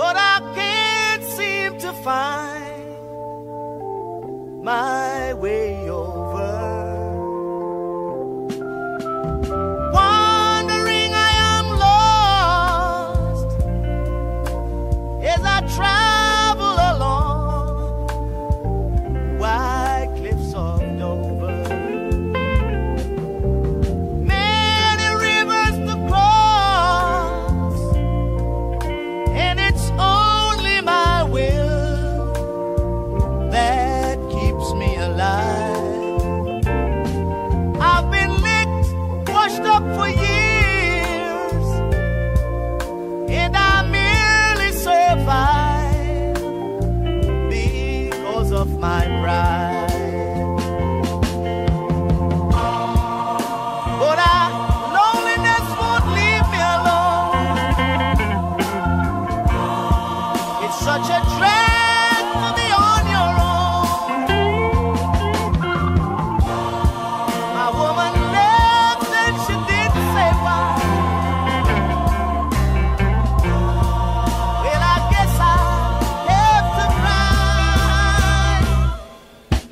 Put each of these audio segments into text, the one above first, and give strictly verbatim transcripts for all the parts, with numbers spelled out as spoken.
but I can't seem to find my way over. Wandering I am lost as I travel along white cliffs of Dover. Many rivers to cross, and it's only my will that keeps me alive. I've been licked, washed up for years, and I merely survive because of my pride. But I, loneliness won't leave me alone. It's such a drag to be on your own. My woman left and she didn't say why. Well, I guess I have to cry.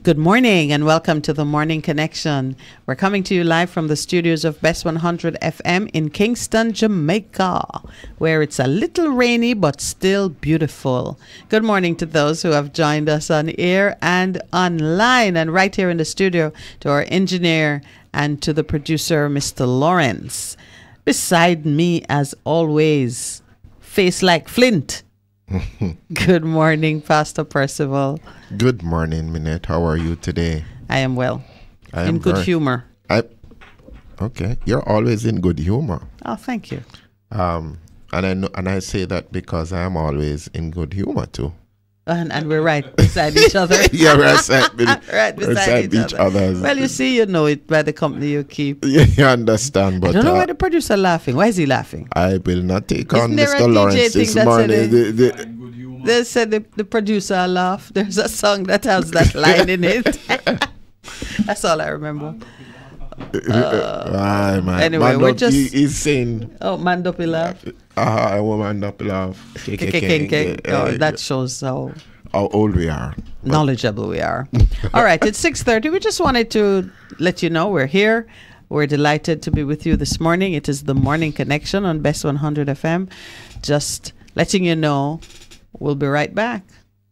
Good morning and welcome to the Morning Connection. We're coming to you live from the studios of Best one hundred F M in Kingston, Jamaica, where it's a little rainy but still beautiful. Good morning to those who have joined us on air and online, and right here in the studio to our engineer and to the producer, Mister Lawrence. Beside me, as always, face like flint. Good morning, Pastor Percival. Good morning, Minette. How are you today? I am well. I in am good very, humor. I, okay, you're always in good humor. Oh, thank you. Um, and I know, and I say that because I am always in good humor too. And, and we're right beside each other. Yeah, we're right, be, right beside, beside each, each other. other. Well, you see, you know it by the company you keep. Yeah, you understand. But I don't know uh, why the producer laughing. Why is he laughing? I will not take Isn't on there Mister a D J Lawrence thing this that morning. said The, the, They said the, the producer laugh. There's a song that has that line in it. That's all I remember. Uh, ah, man. Anyway, man we're up, just. He, he's saying. Oh, man up, he laugh. Ah, I will man up laugh. Oh, that shows how. How old we are. Knowledgeable we are. All right, it's six thirty. We just wanted to let you know we're here. We're delighted to be with you this morning. It is the Morning Connection on Best one hundred F M. Just letting you know we'll be right back.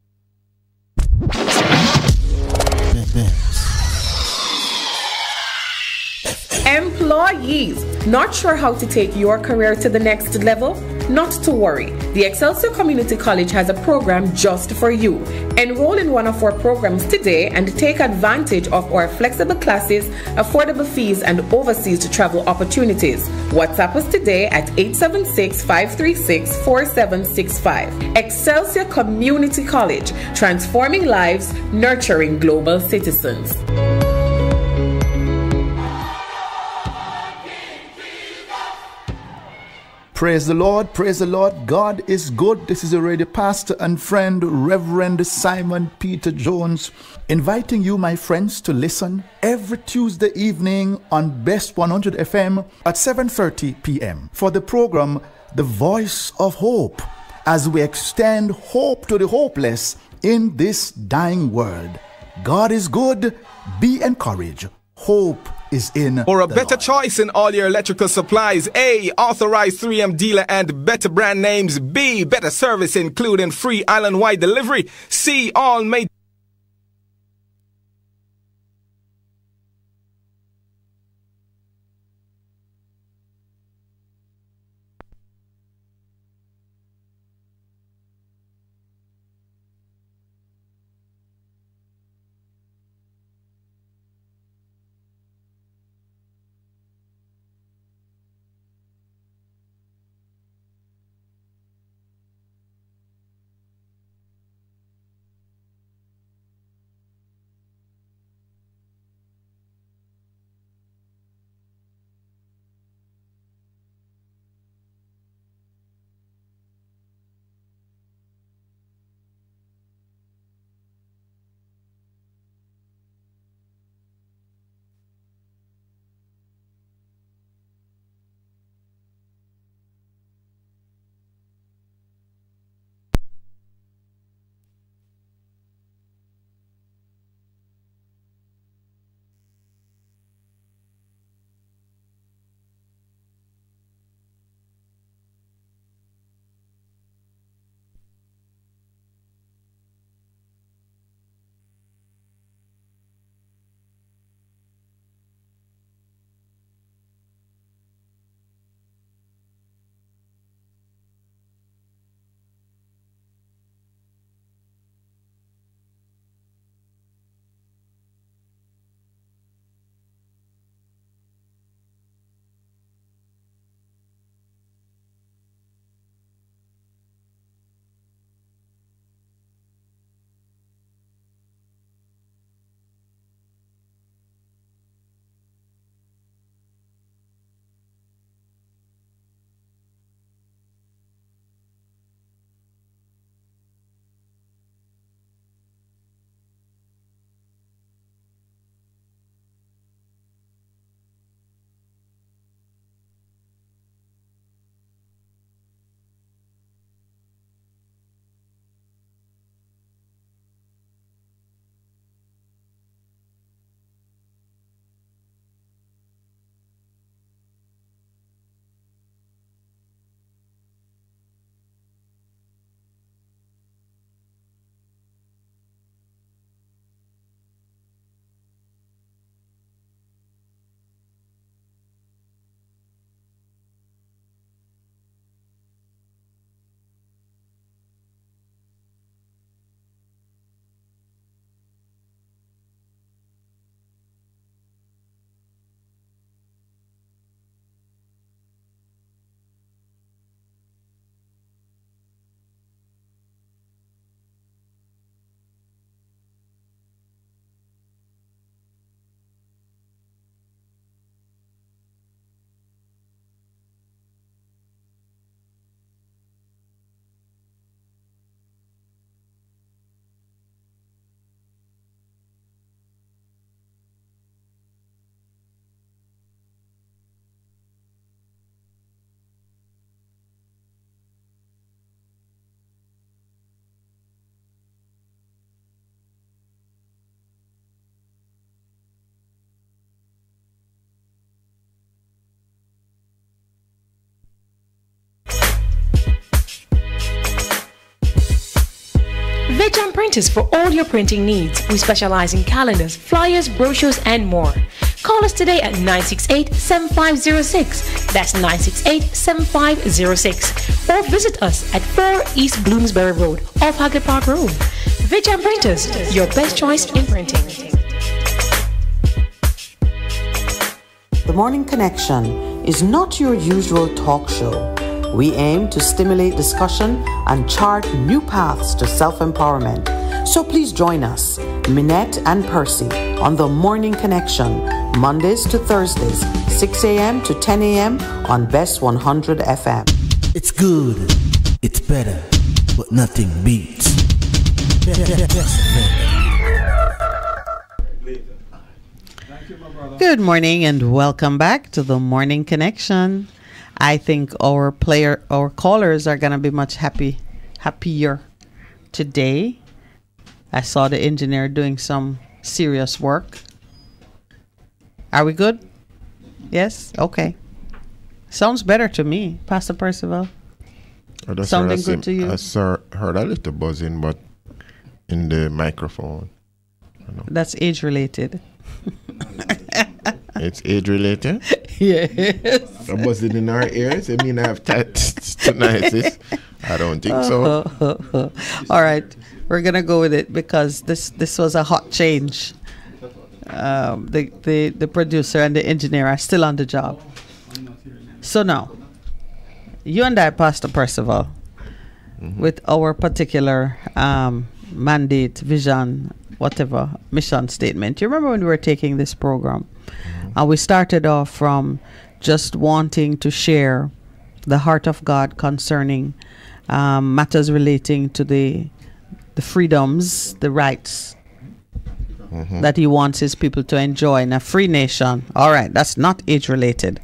Employees, not sure how to take your career to the next level? Not to worry. The Excelsior Community College has a program just for you. Enroll in one of our programs today and take advantage of our flexible classes, affordable fees, and overseas travel opportunities. WhatsApp us today at eight seven six, five three six, four seven six five. Excelsior Community College, transforming lives, nurturing global citizens. Praise the Lord, praise the Lord. God is good. This is already pastor and friend, Reverend Simon Peter Jones, inviting you, my friends, to listen every Tuesday evening on Best one hundred F M at seven thirty p m for the program, The Voice of Hope, as we extend hope to the hopeless in this dying world. God is good. Be encouraged. Hope is in For a the better Lord. choice in all your electrical supplies. A. Authorized three M dealer and better brand names. B. Better service including free island-wide delivery. C. All made Vijam Printers for all your printing needs. We specialize in calendars, flyers, brochures, and more. Call us today at nine six eight, seven five zero six. That's nine six eight, seven five zero six. Or visit us at four East Bloomsbury Road, off Hagley Park Road. Vijam Printers, your best choice in printing. The Morning Connection is not your usual talk show. We aim to stimulate discussion and chart new paths to self-empowerment. So please join us, Minette and Percy, on The Morning Connection, Mondays to Thursdays, six a.m. to ten a.m. on Best one hundred F M. It's good, it's better, but nothing beats. Good morning and welcome back to The Morning Connection. I think our player, our callers are gonna be much happy, happier today. I saw the engineer doing some serious work. Are we good? Yes? Okay. Sounds better to me, Pastor Percival. I just Sounding heard a good sim- to you? I saw, heard a little buzzing, but in the microphone. I know. That's age related. It's age related. Yes. A buzzing in our ears. I mean, I have t- tinnitus. I don't think so. All right, we're gonna go with it because this this was a hot change. Um, the the the producer and the engineer are still on the job. So now, you and I, Pastor Percival, mm-hmm. with our particular um, mandate, vision, whatever mission statement. You remember when we were taking this program, mm-hmm. and we started off from just wanting to share the heart of God concerning um, matters relating to the the freedoms, the rights mm-hmm. that He wants His people to enjoy in a free nation. All right, that's not age related.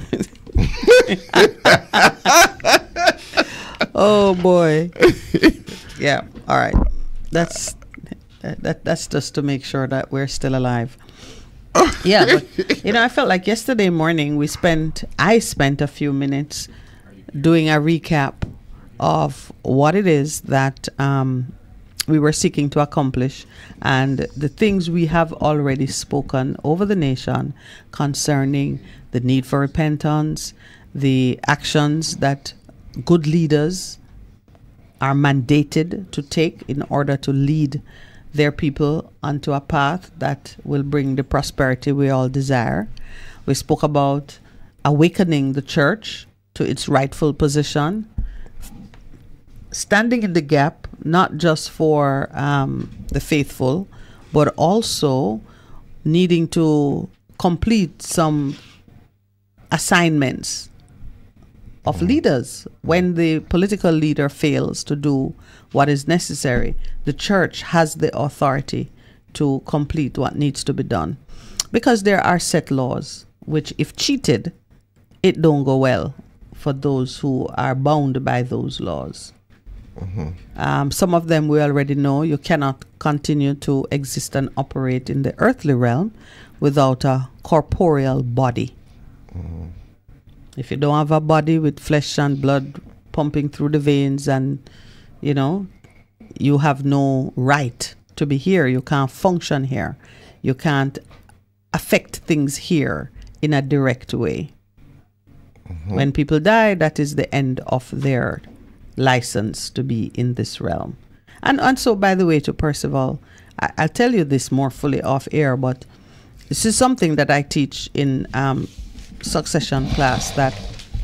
Oh boy. Yeah. All right. That's that. That's just to make sure that we're still alive. Yeah, but you know, I felt like yesterday morning we spent. I spent a few minutes doing a recap of what it is that um, we were seeking to accomplish and the things we have already spoken over the nation concerning the need for repentance, the actions that good leaders are mandated to take in order to lead their people onto a path that will bring the prosperity we all desire. We spoke about awakening the church to its rightful position, standing in the gap, not just for um, the faithful, but also needing to complete some assignments of mm. leaders. When the political leader fails to do what is necessary, the church has the authority to complete what needs to be done. Because there are set laws, which if cheated, it don't go well for those who are bound by those laws. Mm-hmm. Um, some of them we already know. You cannot continue to exist and operate in the earthly realm without a corporeal body. Mm-hmm. If you don't have a body with flesh and blood pumping through the veins, and you know, you have no right to be here. You can't function here. You can't affect things here in a direct way. Mm-hmm. When people die, that is the end of their license to be in this realm. And and so, by the way, to Percival, I, I'll tell you this more fully off air, but this is something that I teach in um, succession class, that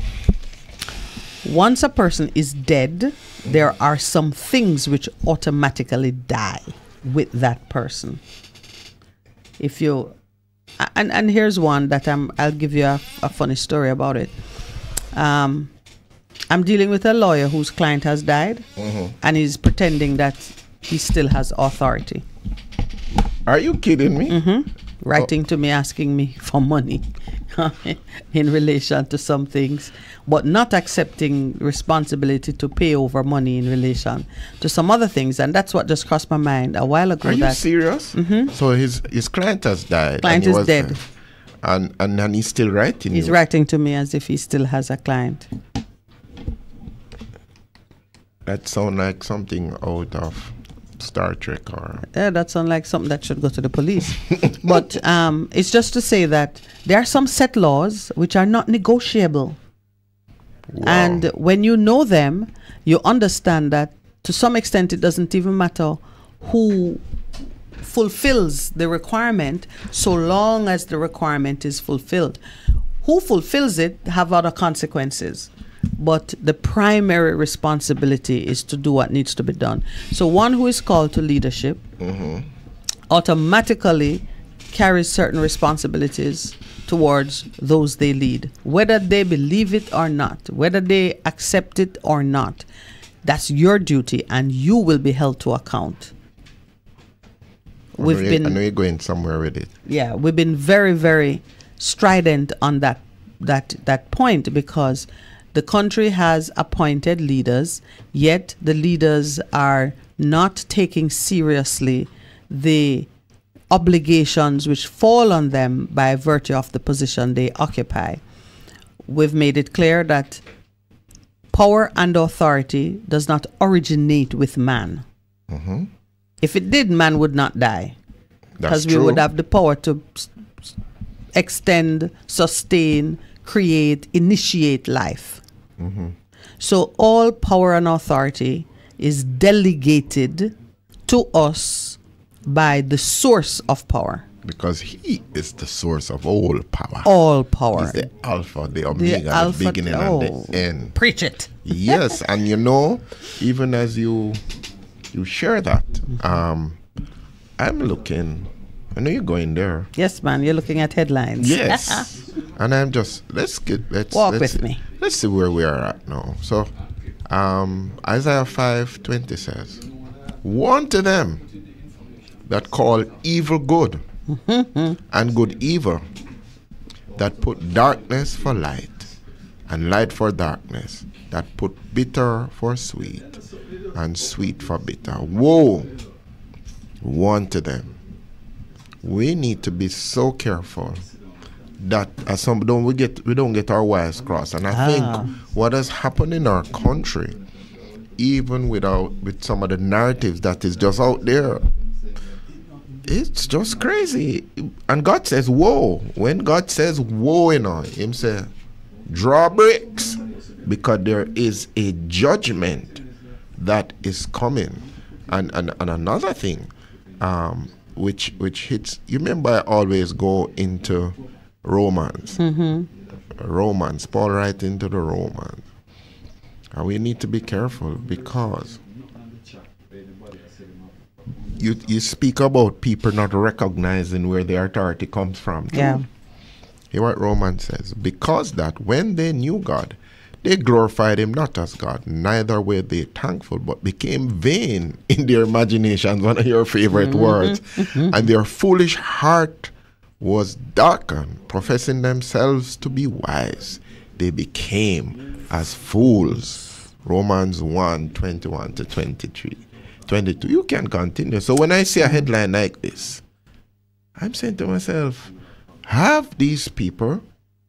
once a person is dead, there are some things which automatically die with that person. If you and and here's one that I'm I'll give you a, a funny story about it. Um, I'm dealing with a lawyer whose client has died, mm-hmm. and he's pretending that he still has authority. Are you kidding me? Mm-hmm. Writing oh. to me, asking me for money in relation to some things, but not accepting responsibility to pay over money in relation to some other things. And that's what just crossed my mind a while ago. Are you that serious? Mm-hmm. So his his client has died. Client and he is dead. And, and and he's still writing. He's you. writing to me as if he still has a client. That sounds like something out of Star Trek or Yeah, that sounds like something that should go to the police. But um, it's just to say that there are some set laws which are not negotiable. wow. And when you know them, you understand that to some extent it doesn't even matter who fulfills the requirement, so long as the requirement is fulfilled. Who fulfills it have other consequences, but the primary responsibility is to do what needs to be done. So one who is called to leadership Mhm. automatically carries certain responsibilities towards those they lead, whether they believe it or not, whether they accept it or not. That's your duty, and you will be held to account. I We've know you- been I know you're going somewhere with it. yeah, we've been very, very strident on that that that point, because the country has appointed leaders, yet the leaders are not taking seriously the obligations which fall on them by virtue of the position they occupy. We've made it clear that power and authority does not originate with man. Mhm. If it did, man would not die, That's because we true. would have the power to s- s- extend, sustain, create, initiate life. Mhm. So all power and authority is delegated to us by the source of power. Because he is the source of all power. All power. He's the Alpha, the Omega, the, Alpha- beginning oh, and the end. Preach it. Yes, and you know, even as you you share that, um, I'm looking. I know you're going there. Yes, man, you're looking at headlines. Yes, and I'm just let's get let's Walk let's, with me. Let's see where we are at now. So, um, Isaiah five twenty says, "Woe to them that call evil good, and good evil, that put darkness for light, and light for darkness, that put bitter for sweet, and sweet for bitter. Woe, woe to them." We need to be so careful that as some don't we get we don't get our wires crossed. And I Ah. think what has happened in our country, even without with some of the narratives that is just out there, it's just crazy. And God says, "Woe." When God says woe, you know, him say, draw bricks, because there is a judgment that is coming. And and, and another thing, um, which which hits, you remember I always go into Romans. Mm-hmm. Romans, Paul right into the Romans. And we need to be careful, because you you speak about people not recognizing where their authority comes from. too. Yeah. Hear what Romans says. Because that when they knew God, they glorified him not as God, neither were they thankful, but became vain in their imaginations, one of your favorite Mm-hmm. words. And their foolish heart was darkened, professing themselves to be wise. They became as fools. Romans one, twenty-one to twenty-three. twenty-two. You can continue. So when I see a headline like this, I'm saying to myself, have these people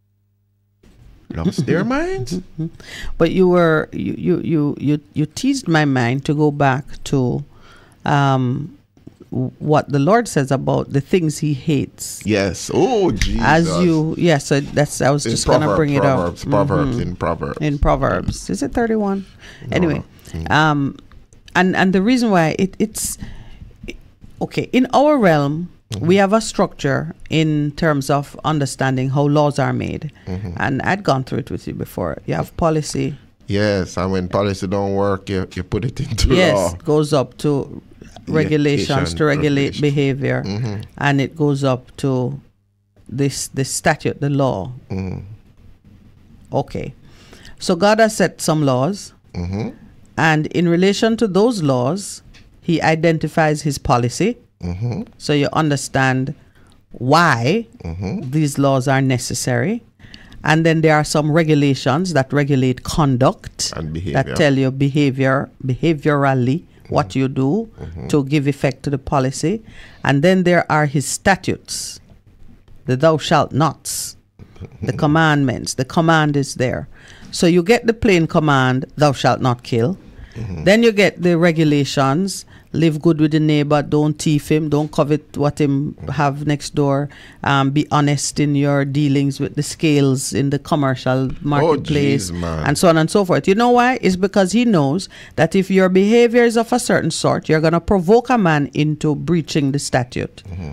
lost their minds? But you were you you you you, you teased my mind to go back to um, w- what the Lord says about the things He hates. Yes. Oh, Jesus. As you, yes, so that's I was In just gonna Proverb- bring it Proverbs, up. Proverbs, Mhm. in Proverbs. In Proverbs, is it thirty-one? Anyway, Mm. um, and and the reason why it it's okay in our realm. Mm-hmm. We have a structure in terms of understanding how laws are made, Mm-hmm. and I'd gone through it with you before. You have policy, Yes, and when policy don't work, you, you put it into yes, law. goes up to regulations to regulate regulation. behavior, Mhm. and it goes up to this the statute, the law. Mhm. Okay, so God has set some laws, Mhm. and in relation to those laws, He identifies His policy. Mhm. So you understand why Mhm. these laws are necessary. And then there are some regulations that regulate conduct, And behavior. that tell you behavior, behaviorally, what you do to give effect to the policy. And then there are His statutes, the thou shalt nots, the commandments. The command is there. So you get the plain command, thou shalt not kill. Then you get the regulations live good with the neighbor, don't thief him, don't covet what him have next door, um, be honest in your dealings with the scales in the commercial marketplace, Oh, geez, man. and so on and so forth. You know why? It's because he knows that if your behavior is of a certain sort, you're going to provoke a man into breaching the statute. Mm-hmm.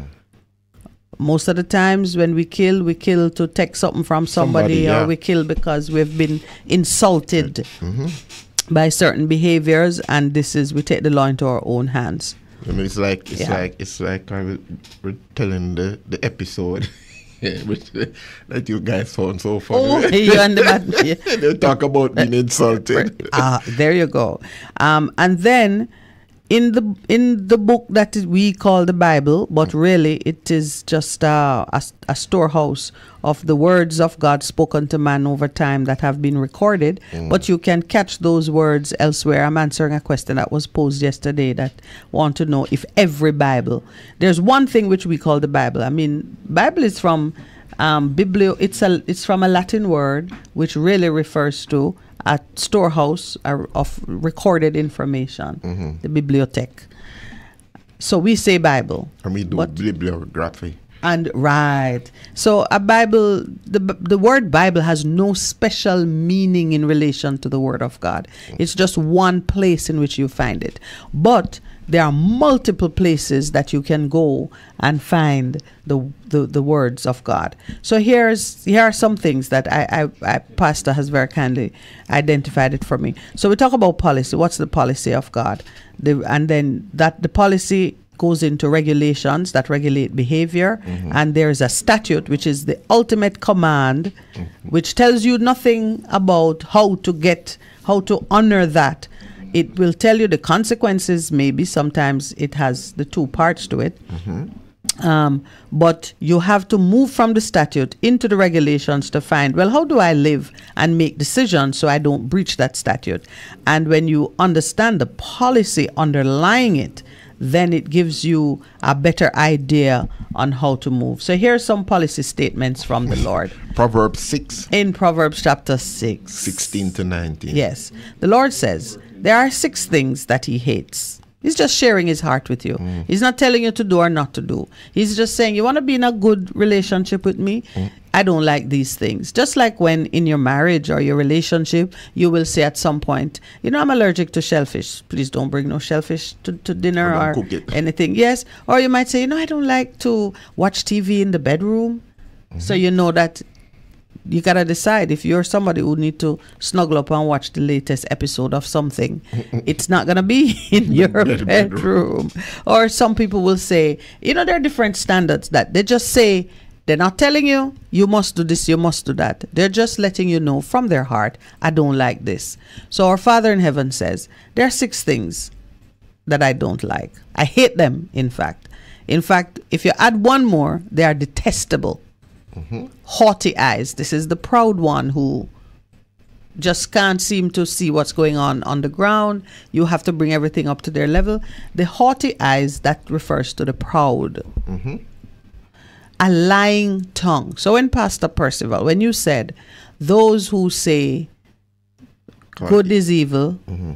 Most of the times when we kill, we kill to take something from somebody, Somebody, yeah. or we kill because we've been insulted Mm-hmm. by certain behaviors, and this is, we take the law into our own hands. I mean, it's like it's Yeah. like it's like I was, we're telling the the episode yeah, which, uh, that you guys found so funny. Oh, you and the man, yeah. They talk about being insulted. Ah, there you go. Um, and then in the in the book that we call the Bible, but really it is just uh, a, a storehouse of the words of God spoken to man over time that have been recorded. Mm. But you can catch those words elsewhere. I'm answering a question that was posed yesterday that want to know if every Bible. There's one thing which we call the Bible. I mean, Bible is from um, biblio. It's a it's from a Latin word which really refers to a storehouse uh, of recorded information, Mm-hmm. the bibliothèque. So we say Bible. And we do But- bibliography. And right. So a Bible, the the word Bible has no special meaning in relation to the Word of God. It's just one place in which you find it. But there are multiple places that you can go and find the the, the words of God. So here's here are some things that I, I, I Pastor has very kindly identified it for me. So we talk about policy. What's the policy of God? The, and then that the policy goes into regulations that regulate behavior, Mm-hmm. and there is a statute which is the ultimate command, Mm-hmm. which tells you nothing about how to get how to honor that. It will tell you the consequences. Maybe sometimes it has the two parts to it. Mm-hmm. Um, but you have to move from the statute into the regulations to find, well, how do I live and make decisions so I don't breach that statute? And when you understand the policy underlying it, then it gives you a better idea on how to move. So here are some policy statements from the Lord. Proverbs six, In Proverbs chapter six. sixteen to nineteen. Yes. The Lord says, there are six things that he hates. He's just sharing his heart with you. Mm. He's not telling you to do or not to do. He's just saying, you want to be in a good relationship with me? Mm. I don't like these things. Just like when in your marriage or your relationship, you will say at some point, you know, I'm allergic to shellfish. Please don't bring no shellfish to, to dinner Or or don't cook it. anything. Yes. Or you might say, you know, I don't like to watch T V in the bedroom. Mm-hmm. So you know that you gotta decide if you're somebody who need to snuggle up and watch the latest episode of something. It's not gonna be in your Bedroom. bedroom. Or some people will say, you know, there are different standards that they just say. They're not telling you you must do this, you must do that. They're just letting you know from their heart, I don't like this. So our Father in heaven says there are six things that I don't like. I hate them. In fact, in fact, if you add one more, they are detestable. Mm-hmm. Haughty eyes. This is the proud one who just can't seem to see what's going on on the ground. You have to bring everything up to their level. The haughty eyes, that refers to the proud. Mm-hmm. A lying tongue. So when Pastor Percival, when you said those who say good is evil, Mm-hmm.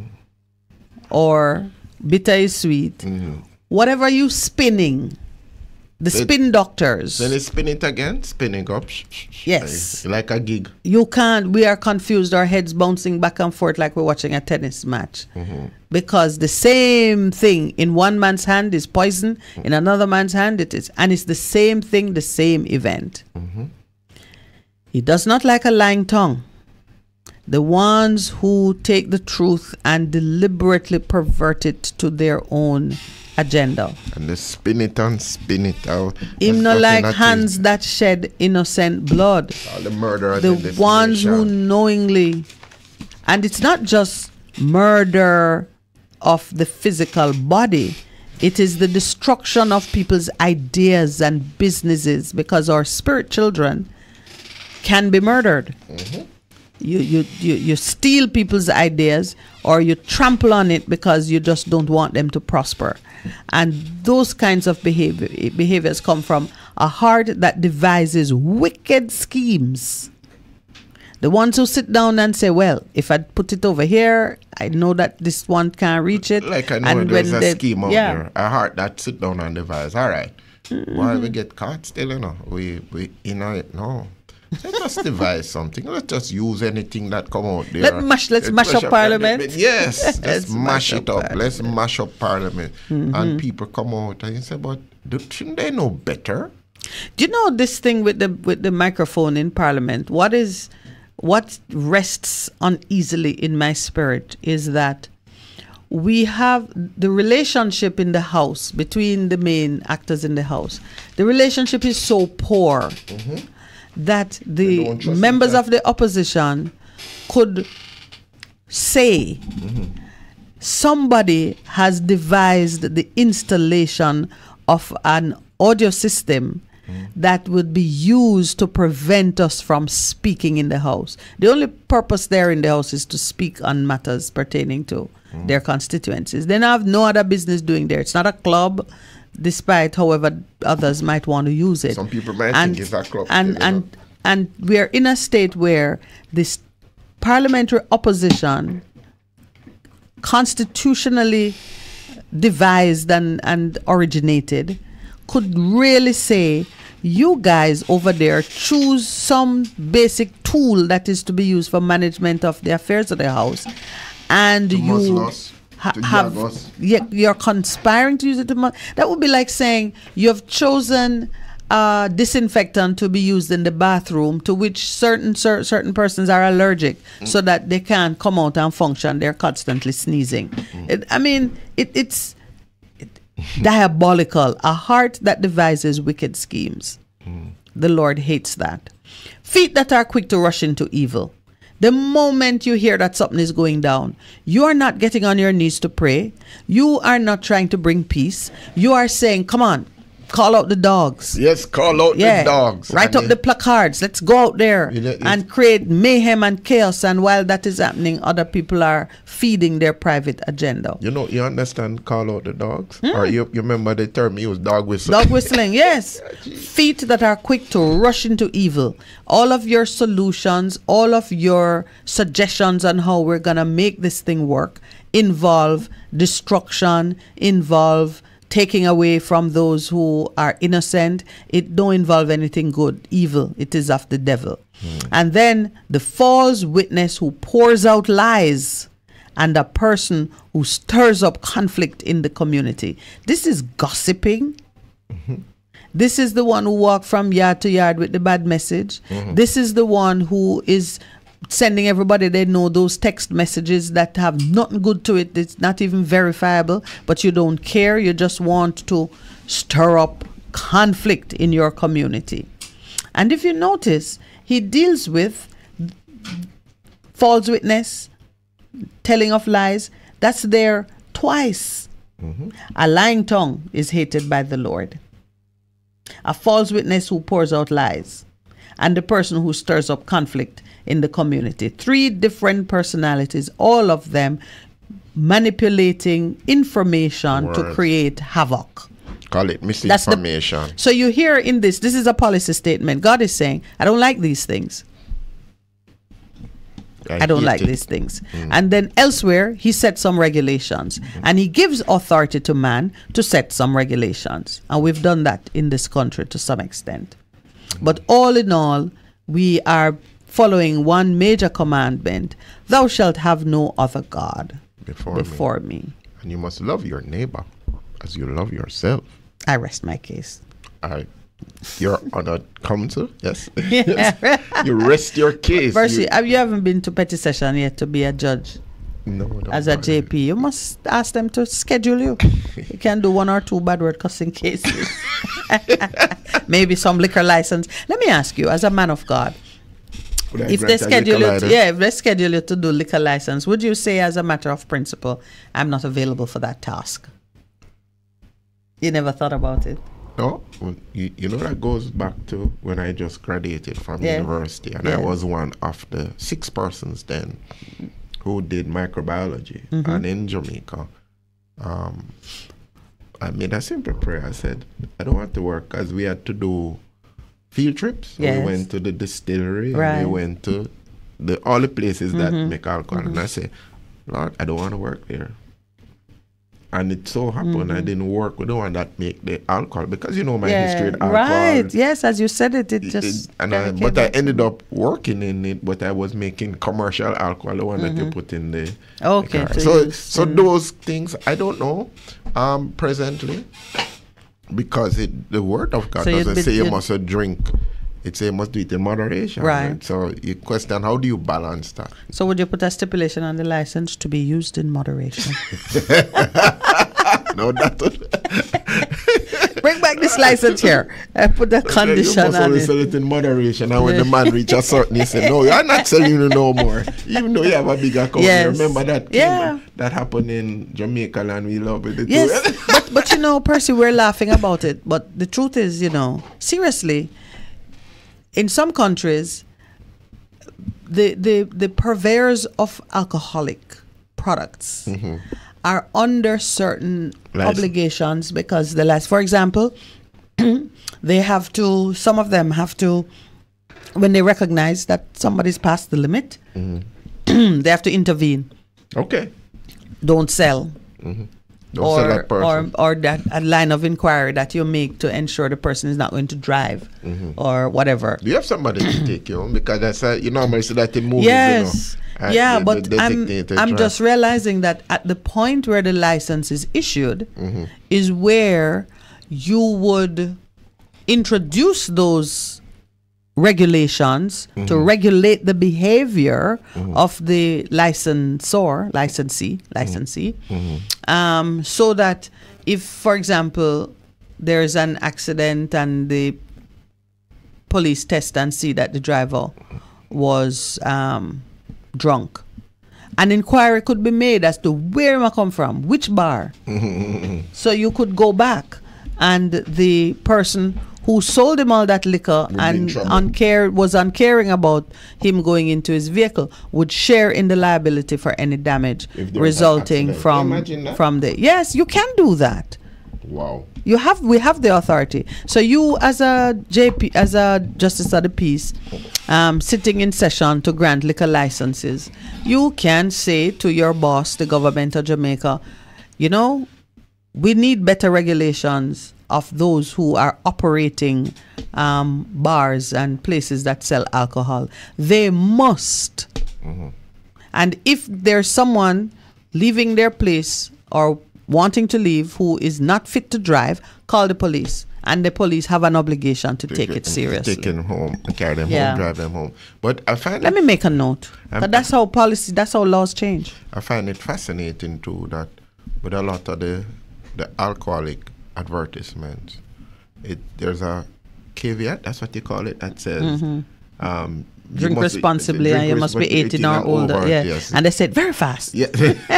or bitter is sweet, Mm-hmm. whatever you spinning, the Then- spin doctors, Then they spin it again, spinning up. Sh- sh- sh- Yes. Like a gig. you can't, we are confused, our heads bouncing back and forth like we're watching a tennis match. Mm-hmm. Because the same thing in one man's hand is poison, in another man's hand it is, and it's the same thing, the same event. Mm-hmm. He does not like a lying tongue. The ones who take the truth and deliberately pervert it to their own agenda. And they spin it and spin it out. Him There's not nothing like that hands is- that shed innocent blood. All the murderers The in this ones who nation. knowingly, and it's not just murder of the physical body, it is the destruction of people's ideas and businesses, because our spirit children can be murdered. Mm-hmm. You, you, you, you steal people's ideas, or you trample on it because you just don't want them to prosper. And those kinds of behavior, behaviors come from a heart that devises wicked schemes The ones who sit down and say, well, if I put it over here, I know that this one can't reach it. Like I know and there's a they, scheme out yeah. there. A heart that sit down and devise. All right. Mm-hmm. Why we get caught still, you know? We, we you know it, no. Let's just devise something. Let's just use anything that come out there. Let's mash, let's, let's mash, mash up Parliament. Yes, let's, let's mash, mash it up. Parliament. Let's mash up Parliament. Mm-hmm. And people come out and you say, but shouldn't they know better? Do you know this thing with the with the microphone in Parliament? What is what rests uneasily in my spirit is that we have the relationship in the House between the main actors in the House. The relationship is so poor. Mm-hmm. That the members of the opposition could say mm-hmm. somebody has devised the installation of an audio system mm-hmm. that would be used to prevent us from speaking in the House. The only purpose there in the House is to speak on matters pertaining to mm-hmm. their constituencies. They have no other business doing there. It's not a club. Despite, however, others might want to use it. Some people might and, think it's a club. And, still, and, and we're in a state where this parliamentary opposition constitutionally devised and, and originated could really say, you guys over there choose some basic tool that is to be used for management of the affairs of the House, and you... Ha- have yeah, you're conspiring to use it to mo- that would be like saying you have chosen uh, disinfectant to be used in the bathroom to which certain cer- certain persons are allergic mm. so that they can't come out and function. They're constantly sneezing. Mm. It, I mean, it, it's it, diabolical. A heart that devises wicked schemes. Mm. The Lord hates that. Feet that are quick to rush into evil. The moment you hear that something is going down, you are not getting on your knees to pray. You are not trying to bring peace. You are saying, come on, call out the dogs. Yes, call out yeah. the dogs. Write and up the placards. Let's go out there you know, and create mayhem and chaos. And while that is happening, other people are feeding their private agenda. You know, you understand call out the dogs? Mm. Or you, you remember the term used, dog whistling? Dog whistling, yes. Feet that are quick to rush into evil. All of your solutions, all of your suggestions on how we're going to make this thing work involve destruction, involve taking away from those who are innocent. It don't involve anything good. Evil. It is of the devil. Mm. And then the false witness who pours out lies and a person who stirs up conflict in the community. This is gossiping. Mm-hmm. This is the one who walks from yard to yard with the bad message. Mm-hmm. This is the one who is sending everybody they know those text messages that have nothing good to it. It's not even verifiable, but you don't care. You just want to stir up conflict in your community. And if you notice, he deals with false witness, telling of lies. That's there twice. Mm-hmm. A lying tongue is hated by the Lord. A false witness who pours out lies, and the person who stirs up conflict in the community. Three different personalities, all of them manipulating information Word. to create havoc. Call it misinformation. The, so you hear in this, this is a policy statement. God is saying, I don't like these things. I, I don't like it. these things. Mm. And then elsewhere, he set some regulations. Mm. And he gives authority to man to set some regulations. And we've done that in this country to some extent. Mm. But all in all, we are following one major commandment. Thou shalt have no other God before, before me. me. And you must love your neighbor as you love yourself. I rest my case. I You're on a council, yes. yes. You rest your case. Percy, you, have you haven't been to petty session yet to be a judge? No. As a J P, you must ask them to schedule you. You can do one or two bad word cussing cases. Maybe some liquor license. Let me ask you, as a man of God, if they schedule you, to, yeah, if they schedule you to do liquor license, would you say, as a matter of principle, I'm not available for that task? You never thought about it? No, well, you, you know that goes back to when I just graduated from yeah. university, and yeah. I was one of the six persons then who did microbiology. Mm-hmm. And in Jamaica, um, I made a simple prayer. I said, I don't want to work, because we had to do field trips. Yes. We went to the distillery, right. and we went to the all the places that Mhm. make alcohol, Mhm. and I say, Lord, I don't want to work there. And it so happened I Mhm. didn't work with the one that make the alcohol, because you know my Yeah, history with alcohol. right. Yes, as you said it, it It- just. it- and kinda I, came but I back to ended me. up working in it, but I was making commercial alcohol, the one that you Mhm. put in the Okay, the car. so So you so send- those things I don't know um presently, because it the word of God So you'd doesn't be- say you you'd- must drink. It say you must do it in moderation. Right. So you question, how do you balance that? So would you put a stipulation on the license to be used in moderation? No, that would Bring back this license here. I put a condition you must on only it. sell it in moderation. And when the man reach a certain, he said, "No, you're not selling it no more." Even though you have a bigger company. Yes. Remember that? Came, Yeah. that happened in Jamaica, and we love it. Yes, but but you know, Percy, we're laughing about it. But the truth is, you know, seriously, in some countries, the the the purveyors of alcoholic products Mhm. are under certain License. obligations because the last, for example, they have to. Some of them have to, when they recognize that somebody's past the limit, Mhm. they have to intervene. Okay. Don't sell. Mhm. Don't or, sell that person. or or that a line of inquiry that you make to ensure the person is not going to drive Mhm. or whatever. Do you have somebody to take you home? Because that's a, you normally see that in movies. Yes. You know, uh, yeah, the- but the I'm designated I'm driver. just realizing that at the point where the license is issued Mhm. is where you would introduce those regulations to Mhm. regulate the behavior Mhm. of the licensor, licensee, licensee, Mhm. um, so that if, for example, there's an accident and the police test and see that the driver was um, drunk, an inquiry could be made as to where him a come from, which bar. So you could go back, and the person who sold him all that liquor Would be in and trouble. uncare was uncaring about him going into his vehicle would share in the liability for any damage If there was an resulting accident. from Imagine that. from the. Yes, you can do that. Wow. You have we have the authority. So you, as a J P, as a Justice of the Peace, um, sitting in session to grant liquor licenses, you can say to your boss, the government of Jamaica, you know, we need better regulations of those who are operating um, bars and places that sell alcohol. They must. Mhm. And if there's someone leaving their place or wanting to leave who is not fit to drive, call the police. And the police have an obligation to take it seriously. Take them home, carry them Yeah. home, drive them home. But I find Let it, me make a note. I'm- But that's how policy, that's how laws change. I find it fascinating too that with a lot of the the alcoholic advertisements, it there's a caveat. That's what you call it. That says. Mhm. Um, you Drink must be- responsibly drink and you must be responsibly, eighteen or older. over, Yeah. yes. And they said very fast. Yeah.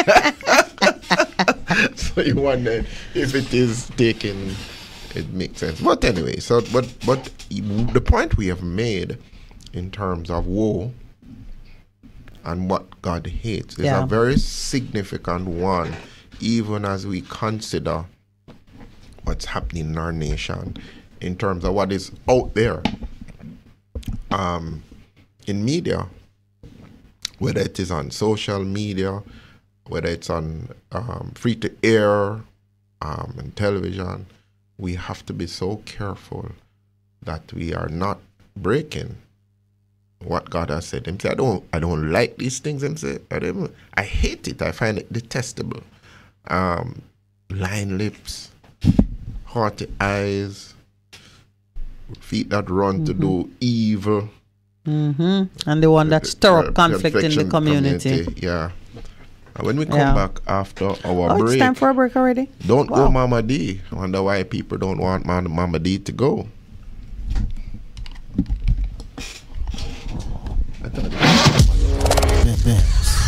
So you wonder if it is taken, it makes sense. But anyway, so but but the point we have made in terms of woe and what God hates is Yeah. a very significant one, even as we consider what's happening in our nation in terms of what is out there um, in media, whether it is on social media, whether it's on um, free to air um, and television. We have to be so careful that we are not breaking what God has said. Him say, I don't, I don't like these things. Him say, I, don't, I hate it. I find it detestable. Um, lying lips, haughty eyes, feet that run to do evil. hmm And the one that stir Uh, up conflict in the confliction community. Yeah. And when we come Yeah. back after our Oh, break, it's time for a break already? don't Wow. go Mama D. I wonder why people don't want Mama Mama D to go. I thought-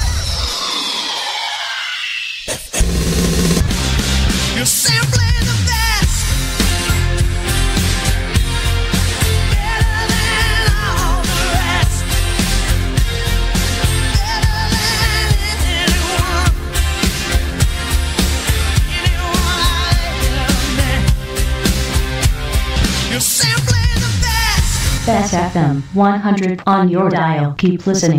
You're simply the best. Better than all the rest. Better than anyone. Anyone I ever met. You're Best F M one hundred on your dial. Keep listening.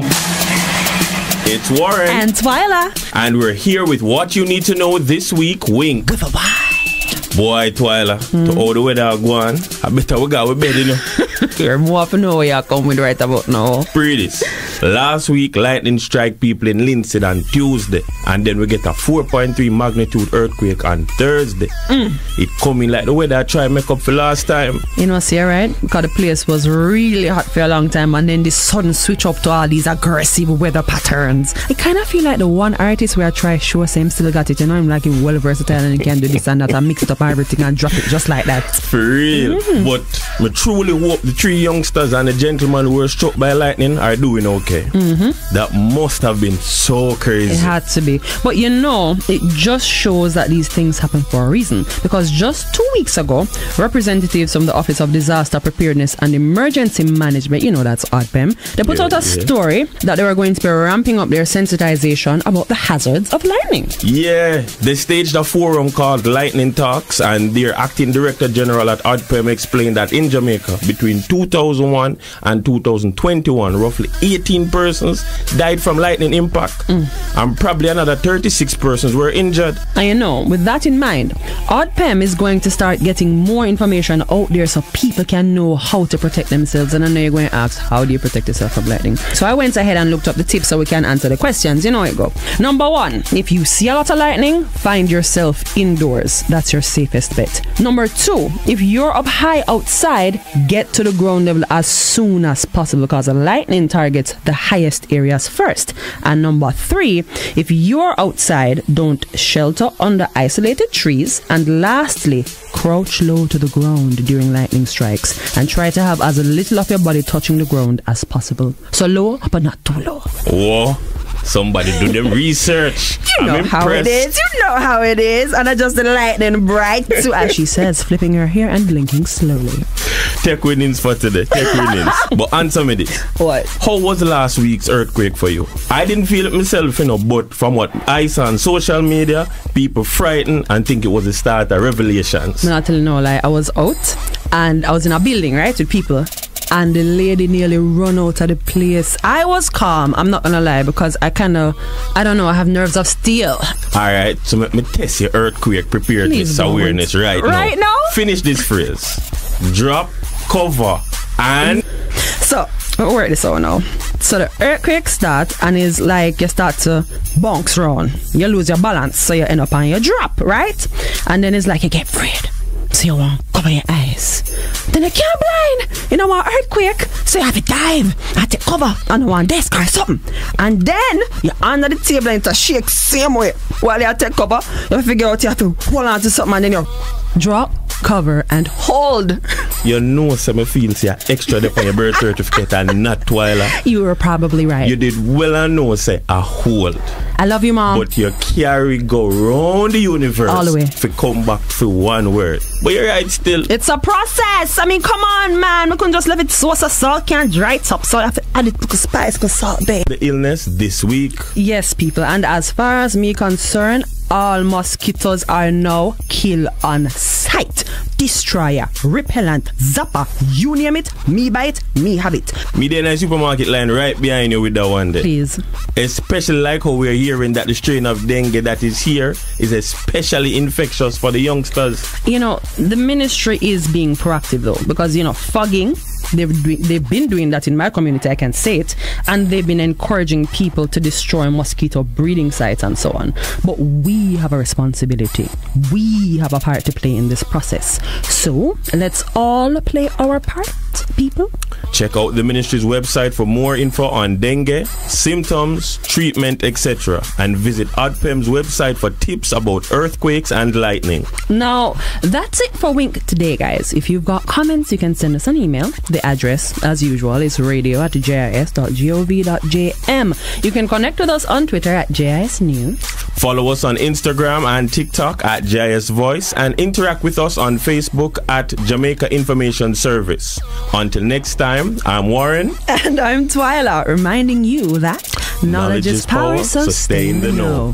It's Warren. And Twyla. And we're here with what you need to know this week. Wink. With a why. Boy, Twyla, mm. to all the weather go on, I better we go with bed, you know. You're more for know where you're coming right about now. Pretties. Last week, lightning strike people in Lindsay on Tuesday. And then we get a four point three magnitude earthquake on Thursday. Mm. It coming like the weather I try to make up for last time. You know, see, right? Because the place was really hot for a long time. And then the sudden switch up to all these aggressive weather patterns. I kind of feel like the one artist where I try to show him still got it. You know, I'm like him well versatile and he can do this and that and mix it up everything and drop it just like that. For real. Mm-hmm. But I truly hope the three youngsters and the gentleman who were struck by lightning are doing okay. Mm-hmm. That must have been so crazy. It had to be. But you know, it just shows that these things happen for a reason. Because just two weeks ago, representatives from the Office of Disaster Preparedness and Emergency Management, you know that's O D P E M, they put yeah, out a yeah. story that they were going to be ramping up their sensitization about the hazards of lightning. Yeah, they staged a forum called Lightning Talks, and their acting director general at O D P E M explained that in Jamaica, between two thousand one and two thousand twenty-one, roughly eighteen persons died from lightning impact, mm. and probably another thirty-six persons were injured. And you know, with that in mind, O D P E M is going to start getting more information out there so people can know how to protect themselves. And I know you're going to ask, how do you protect yourself from lightning? So I went ahead and looked up the tips so we can answer the questions. You know how it go. Number one, if you see a lot of lightning, find yourself indoors. That's your safest bet. Number two, if you're up high outside, get to the ground level as soon as possible because the lightning targets the highest areas first. And number three, if you're outside, don't shelter under isolated trees. And lastly, crouch low to the ground during lightning strikes and try to have as little of your body touching the ground as possible. So low, but not too low. Whoa. Somebody do them research. You know I'm how it is. You know how it is. And I just the lightning bright too, as she says, flipping her hair and blinking slowly. Take winnings for today. Take winnings. But answer me this. What? How was last week's earthquake for you? I didn't feel it myself, you know, but from what I saw on social media, people frightened and think it was the start of revelations. I'm not telling you no lie. I was out and I was in a building, right, with people. And the lady nearly run out of the place. I was calm, I'm not gonna lie, because I kind of, I don't know, I have nerves of steel. Alright, so let me test your earthquake preparedness awareness right, right now. now. Finish this phrase. Drop, cover, and... So, I'll work this out now. So the earthquake starts and is like you start to bounce round. You lose your balance, so you end up on your drop, right? And then it's like you get afraid. So you want to cover your eyes. Then you can't blind. You know what, earthquake. So you have to dive. I have to cover on one desk or something. And then you're under the table and it's shake same way. While you take cover, you figure out you have to hold on to something and then you drop, cover, and hold. You know some feels you're extra there on your birth certificate and not Twyla. You were probably right. You did well and know say a hold. I love you, Mom. But you carry go round the universe all the way to come back for one word. But you're right still. It's a process. I mean, come on, man. We couldn't just leave it so so salt can't dry it up. So I have to add it to spice because salt, babe. The illness this week. Yes, people. And as far as me concerned, all mosquitoes are now kill on sight. Destroyer, repellent, zapper, you name it, me buy it, me have it. Me there in a supermarket line right behind you with that one there. Please. Especially like how we're hearing that the strain of dengue that is here is especially infectious for the youngsters. You know, the ministry is being proactive though, because you know, fogging, they've doing, they've been doing that in my community, I can say it, and they've been encouraging people to destroy mosquito breeding sites and so on. But we have a responsibility. We have a part to play in this process. So let's all play our part, people. Check out the ministry's website for more info on dengue, symptoms, treatment, et cetera. And visit O D P E M's website for tips about earthquakes and lightning. Now, that's it for Wink today, guys. If you've got comments, you can send us an email. The address, as usual, is radio at j i s dot gov dot j m. You can connect with us on Twitter at J I S News. Follow us on Instagram and TikTok at J I S Voice and interact with us on Facebook at Jamaica Information Service. Until next time, I'm Warren. And I'm Twyla, reminding you that knowledge, knowledge is power, power so, so stay in the know.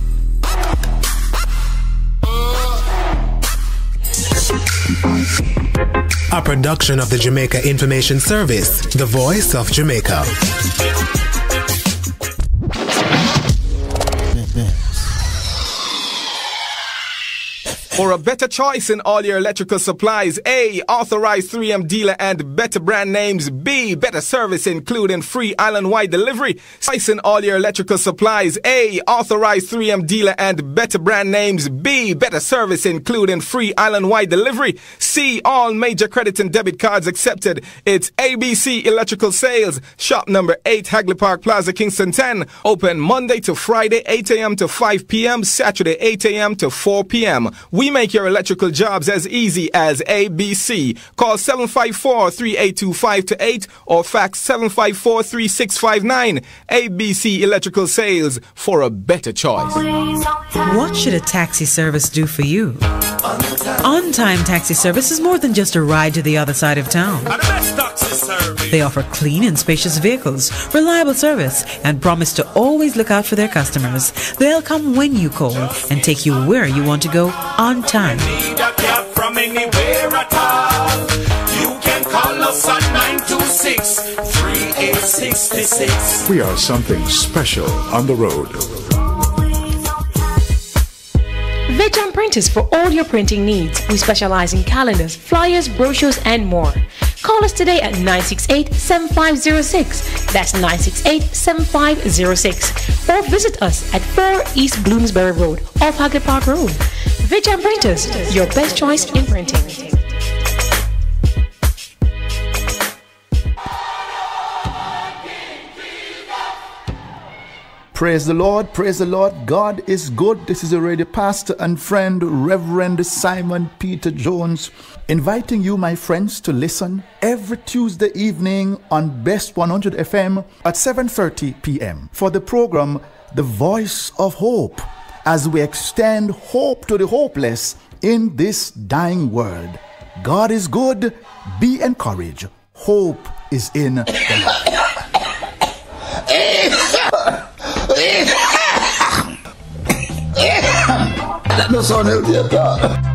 know. a production of the Jamaica Information Service, the voice of Jamaica. For a better choice in all your electrical supplies, A, authorized three M dealer and better brand names. B, better service including free island-wide delivery. Choice in all your electrical supplies, A, authorized three M dealer and better brand names. B, better service including free island-wide delivery. C, all major credit and debit cards accepted. It's A B C Electrical Sales, shop number eight, Hagley Park Plaza, Kingston ten. Open Monday to Friday, eight a.m. to five p.m., Saturday, eight a.m. to four p.m. We make your electrical jobs as easy as A B C. Call seven five four, three eight two, five two eight or fax seven five four, three six five nine. A B C Electrical Sales, for a better choice. What should a taxi service do for you? On-Time Taxi Service is more than just a ride to the other side of town. They offer clean and spacious vehicles, reliable service, and promise to always look out for their customers. They'll come when you call and take you where you want to go on time. From anywhere at all, you can call us at nine two six, three eight six six. We are something special on the road. Vijam Printers for all your printing needs. We specialize in calendars, flyers, brochures, and more. Call us today at nine six eight, seven five zero six. That's nine six eight, seven five zero six. Or visit us at four East Bloomsbury Road, off Hagley Park Road. Vijam Printers, your best choice in printing. Praise the Lord, praise the Lord. God is good. This is already pastor and friend, Reverend Simon Peter Jones, inviting you, my friends, to listen every Tuesday evening on Best one hundred F M at seven thirty p.m. for the program, The Voice of Hope, as we extend hope to the hopeless in this dying world. God is good. Be encouraged. Hope is in the Lord. That no sound healthy at all.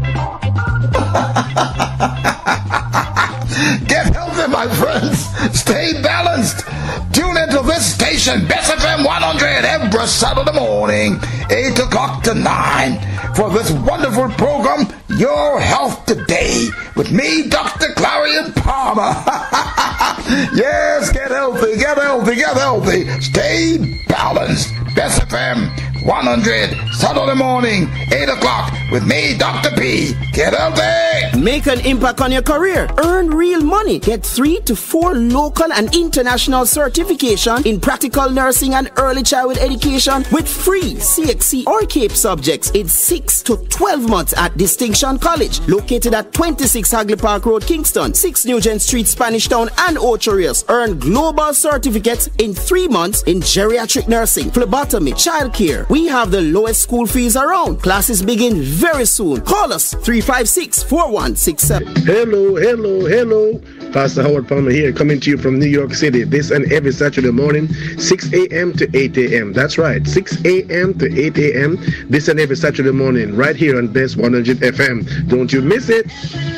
Get healthy, my friends. Stay balanced. Tune into this station, Best F M one hundred, every Saturday morning, eight o'clock to nine, for this wonderful program, Your Health Today, with me, Doctor Clarion Palmer. Yes, get healthy, get healthy, get healthy. Stay balanced. Best F M one hundred, Saturday morning, eight o'clock, with me, Doctor P. Get healthy. Make an impact on your career. Earn real money. Get three to four local and international certification in practical nursing and early childhood education with free C X C or CAPE subjects in six to twelve months at Distinction College, located at twenty-six Hagley Park Road, Kingston, six Nugent Street, Spanish Town, and Ocherius. Earn global certificates in three months in geriatric nursing, phlebotomy, childcare. We have the lowest school fees around. Classes begin very soon. Call us three five six, four one six seven. Hello, hello, hello. Pastor Howard Palmer here, coming to you from New York City this and every Saturday morning, six a.m. to eight a.m. That's right, six a.m. to eight a.m. this and every Saturday morning, right here on Best one hundred F M. Don't you miss it.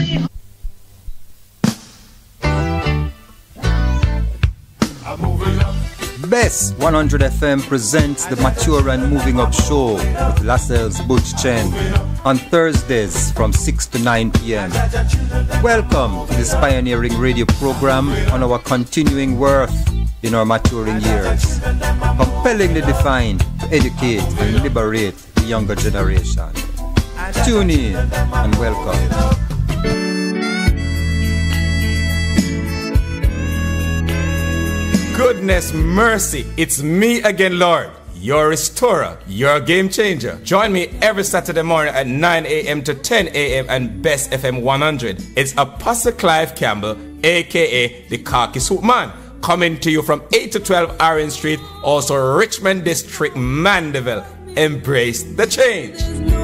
Best one hundred F M presents the Mature and Moving Up Show with Lascelles Butch Chen on Thursdays from six to nine p.m. Welcome to this pioneering radio program on our continuing worth in our maturing years, compellingly defined to educate and liberate the younger generation. Tune in and welcome. Goodness mercy, it's me again, Lord, your restorer, your game changer. Join me every Saturday morning at nine a.m. to ten a.m. and Best F M one hundred. It's Apostle Clive Campbell, aka the Khaki Suit Man, coming to you from eight to twelve Orange Street, also Richmond District, Mandeville. Embrace the change.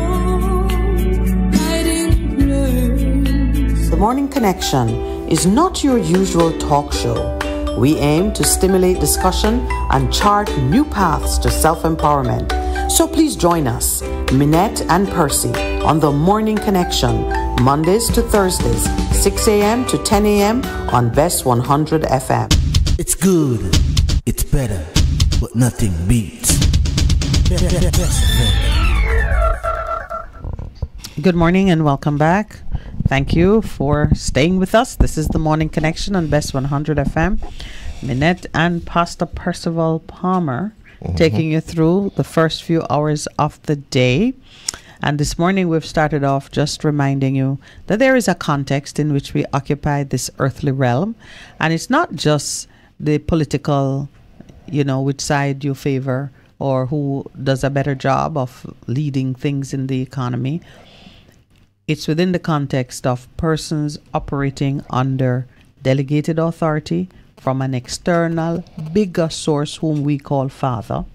The Morning Connection is not your usual talk show. We aim to stimulate discussion and chart new paths to self-empowerment. So please join us, Minette and Percy, on The Morning Connection, Mondays to Thursdays, six a.m. to ten a.m. on Best one hundred F M. It's good, it's better, but nothing beats. Good morning and welcome back. Thank you for staying with us. This is the Morning Connection on Best one hundred F M. Minette and Pastor Percival Palmer mm-hmm. taking you through the first few hours of the day. And this morning we've started off just reminding you that there is a context in which we occupy this earthly realm. And it's not just the political, you know, which side you favor or who does a better job of leading things in the economy. It's within the context of persons operating under delegated authority from an external, bigger source whom we call Father.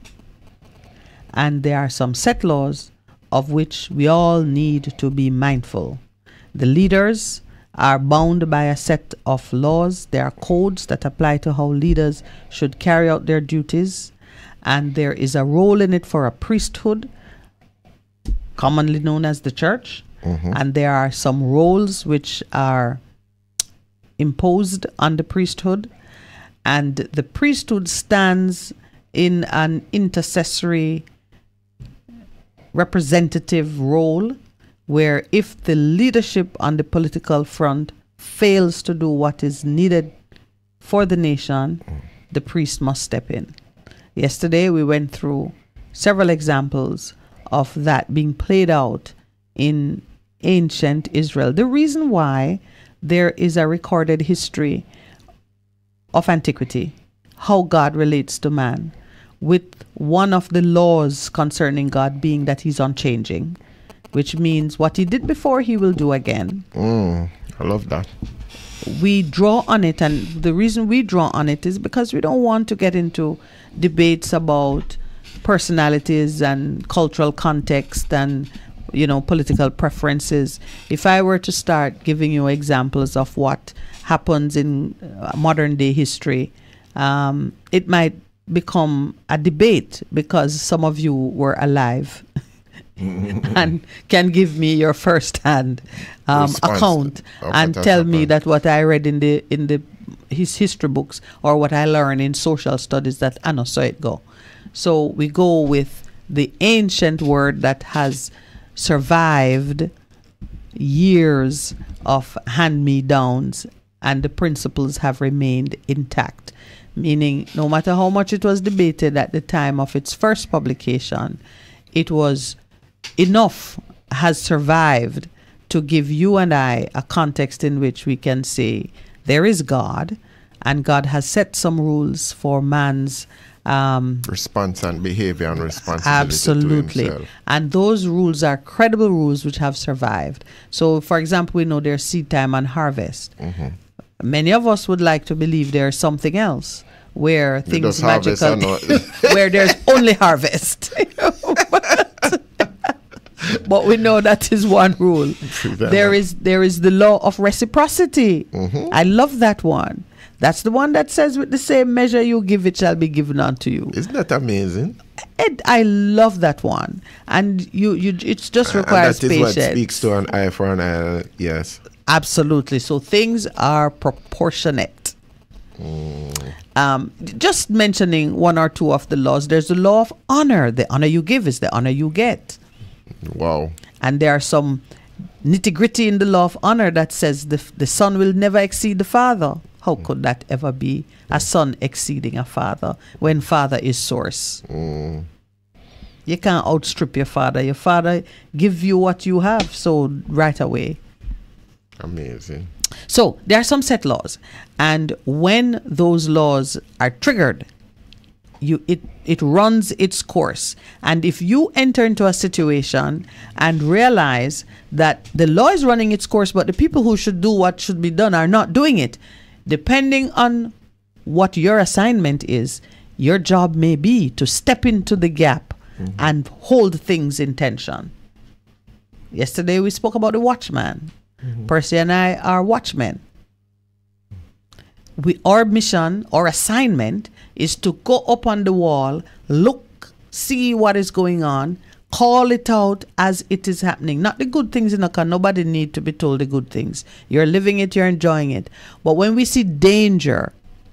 And there are some set laws of which we all need to be mindful. The leaders are bound by a set of laws. There are codes that apply to how leaders should carry out their duties. And there is a role in it for a priesthood, commonly known as the church. Mm-hmm. And there are some roles which are imposed on the priesthood. And the priesthood stands in an intercessory representative role where if the leadership on the political front fails to do what is needed for the nation, the priest must step in. Yesterday we went through several examples of that being played out in ancient Israel. The reason why there is a recorded history of antiquity, how God relates to man, with one of the laws concerning God being that he's unchanging, which means what he did before he will do again. Mm, I love that. We draw on it, and the reason we draw on it is because we don't want to get into debates about personalities and cultural context and, you know, political preferences. If I were to start giving you examples of what happens in uh, modern day history, um, it might become a debate because some of you were alive and can give me your first-hand um, account and tell me that what I read in the in the his history books or what I learned in social studies that I know so it go. So we go with the ancient word that has survived years of hand-me-downs and the principles have remained intact. Meaning, no matter how much it was debated at the time of its first publication, it was enough has survived to give you and I a context in which we can say there is God, and God has set some rules for man's um, response and behavior and responsibility. Absolutely. To himself. And those rules are credible rules which have survived. So, for example, we know there's seed time and harvest. Mm-hmm. Many of us would like to believe there's something else where things magical, where there's only harvest. but, but we know that is one rule. There is there is the law of reciprocity. Mm-hmm. I love that one. That's the one that says, with the same measure you give, it shall be given unto you. Isn't that amazing? Ed, I love that one. And you, you, it just requires and that is patience. What speaks to an eye for an eye. Yes. Absolutely. So things are proportionate. Mm. Um, just mentioning one or two of the laws, there's the law of honor. The honor you give is the honor you get. Wow. And there are some nitty gritty in the law of honor that says the, the son will never exceed the father. How could that ever be? A son exceeding a father when father is source. Mm. You can't outstrip your father. Your father give you what you have, so right away. Amazing. So there are some set laws, and when those laws are triggered, you it it runs its course. And if you enter into a situation and realize that the law is running its course, but the people who should do what should be done are not doing it, depending on what your assignment is, your job may be to step into the gap mm-hmm. and hold things in tension. Yesterday we spoke about the watchman. Mm-hmm. Percy and I are watchmen. We, our mission, our assignment is to go up on the wall, look, see what is going on, Call it out as it is happening. Not the good things in the car. Nobody need to be told the good things. You're living it, you're enjoying it. But when we see danger,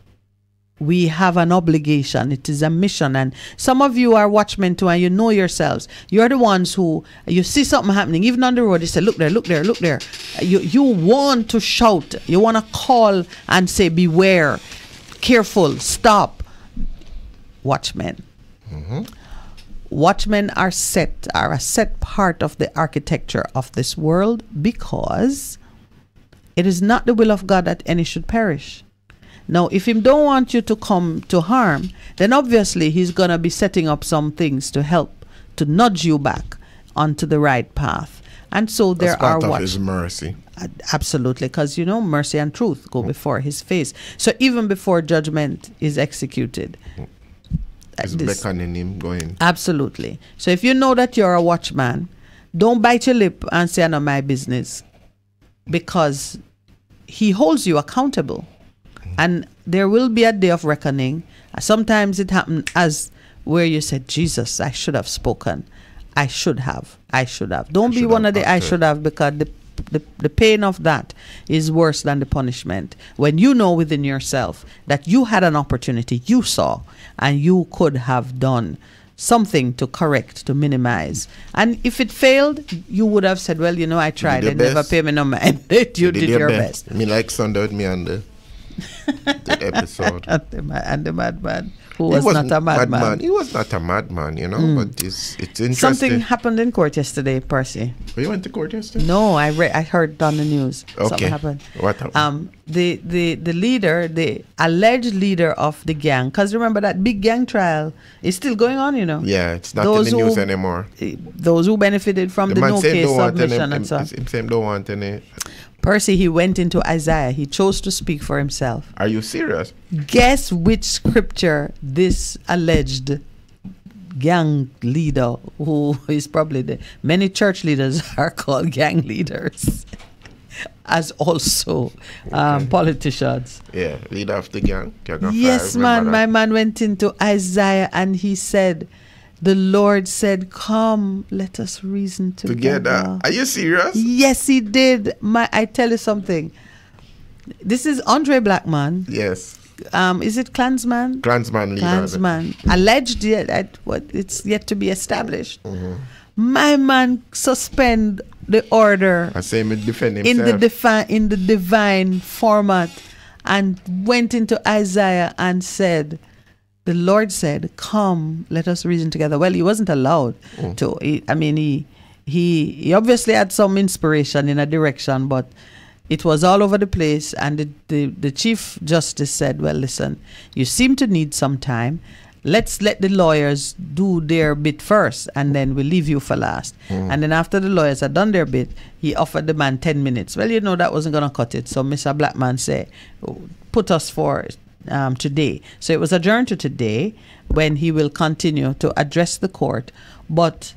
we have an obligation. It is a mission. And some of you are watchmen too, and you know yourselves. You're the ones who, you see something happening, even on the road, you say, look there, look there, look there. You, you want to shout. You want to call and say, beware, careful, stop. Watchmen. Mm-hmm. Watchmen are set, are a set part of the architecture of this world, because it is not the will of God that any should perish. Now, if Him don't want you to come to harm, then obviously He's going to be setting up some things to help, to nudge you back onto the right path. And so there That's part are of watch- His mercy. Uh, absolutely, because, you know, mercy and truth go before His face. So even before judgment is executed, He's this- beckoning him going. Absolutely. So if you know that you're a watchman, don't bite your lip and say, I know my business, because He holds you accountable. And there will be a day of reckoning. Sometimes it happens as where you said, Jesus, I should have spoken. I should have. I should have. Don't be one of the I should have, because the, the, the pain of that is worse than the punishment. When you know within yourself that you had an opportunity, you saw, and you could have done something to correct, to minimize. And if it failed, you would have said, well, you know, I tried. They never pay me no mind. You did, did your best. best. Me like Sunday with me on the, the episode. and, the ma- and the madman, who was not a madman. madman. He was not a madman, you know, Mm. but it's, it's interesting. Something happened in court yesterday, Percy. Oh, you went to court yesterday? No, I re- I heard on the news. Okay. Something happened. What happened? Um, the, the, the leader, the alleged leader of the gang, because remember that big gang trial is still going on, you know. Yeah, it's not Those in the news who- anymore. Those who benefited from the, man no said case don't want submission any, and so on. him, him don't want any. Percy, he went into Isaiah. He chose to speak for himself. Are you serious? Guess which scripture this alleged gang leader, who is probably the many church leaders are called gang leaders, as also um, Okay. politicians. Yeah, leader of the gang. gang of Yes, five, man. remember My that? man went into Isaiah and he said, the Lord said, come, let us reason together. Together. Are you serious? Yes, he did. My, I tell you something. This is Andre Blackman. Yes. Um, is it Klansman? Klansman leader. Klansman. Alleged yet, at what it's yet to be established. Mm-hmm. My man suspend the order I say him defend in himself. the defi- in the divine format, and went into Isaiah and said, the Lord said, come, let us reason together. Well, he wasn't allowed Mm. to. He, I mean, he, he he obviously had some inspiration in a direction, but it was all over the place. And the, the, the Chief Justice said, well, listen, you seem to need some time. Let's let the lawyers do their bit first, and then we'll leave you for last. Mm. And then after the lawyers had done their bit, he offered the man ten minutes. Well, you know, that wasn't going to cut it. So Mister Blackman said, put us for um, today. So it was adjourned to today, when he will continue to address the court. But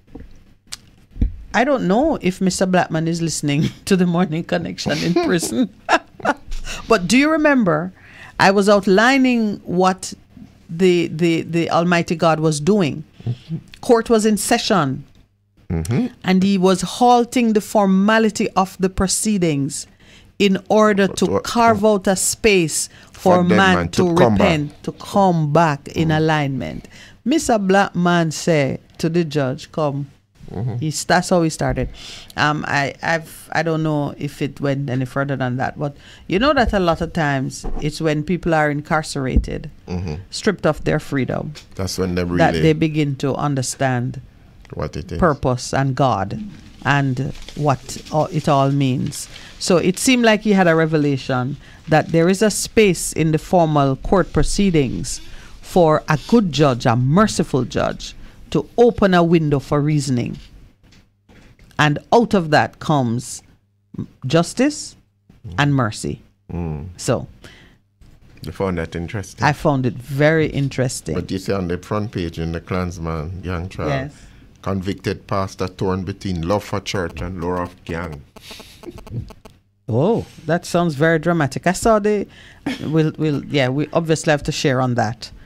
I don't know if Mister Blackman is listening to the Morning Connection in prison. But do you remember, I was outlining what the the the Almighty God was doing. Mm-hmm. Court was in session, mm-hmm. and he was halting the formality of the proceedings in order to to, carve out a space for, for man, man to, to come repent, back. to come back in mm. alignment. Mister Blackman said to the judge, come. Mm-hmm. He's, that's how he started. Um, I, I've, I don't know if it went any further than that, but you know that a lot of times it's when people are incarcerated, mm-hmm. stripped of their freedom. That's when they really that they begin to understand what it is, purpose and God, and what all, it all means. So it seemed like he had a revelation that there is a space in the formal court proceedings for a good judge, a merciful judge, to open a window for reasoning. And out of that comes justice mm. and mercy. Mm. So you found that interesting? I found it very interesting. But you see on the front page in the Klansman gang trial, yes. convicted pastor torn between love for church and lure of gang. Oh, that sounds very dramatic. I saw the, we'll, we'll, yeah, we obviously have to share on that.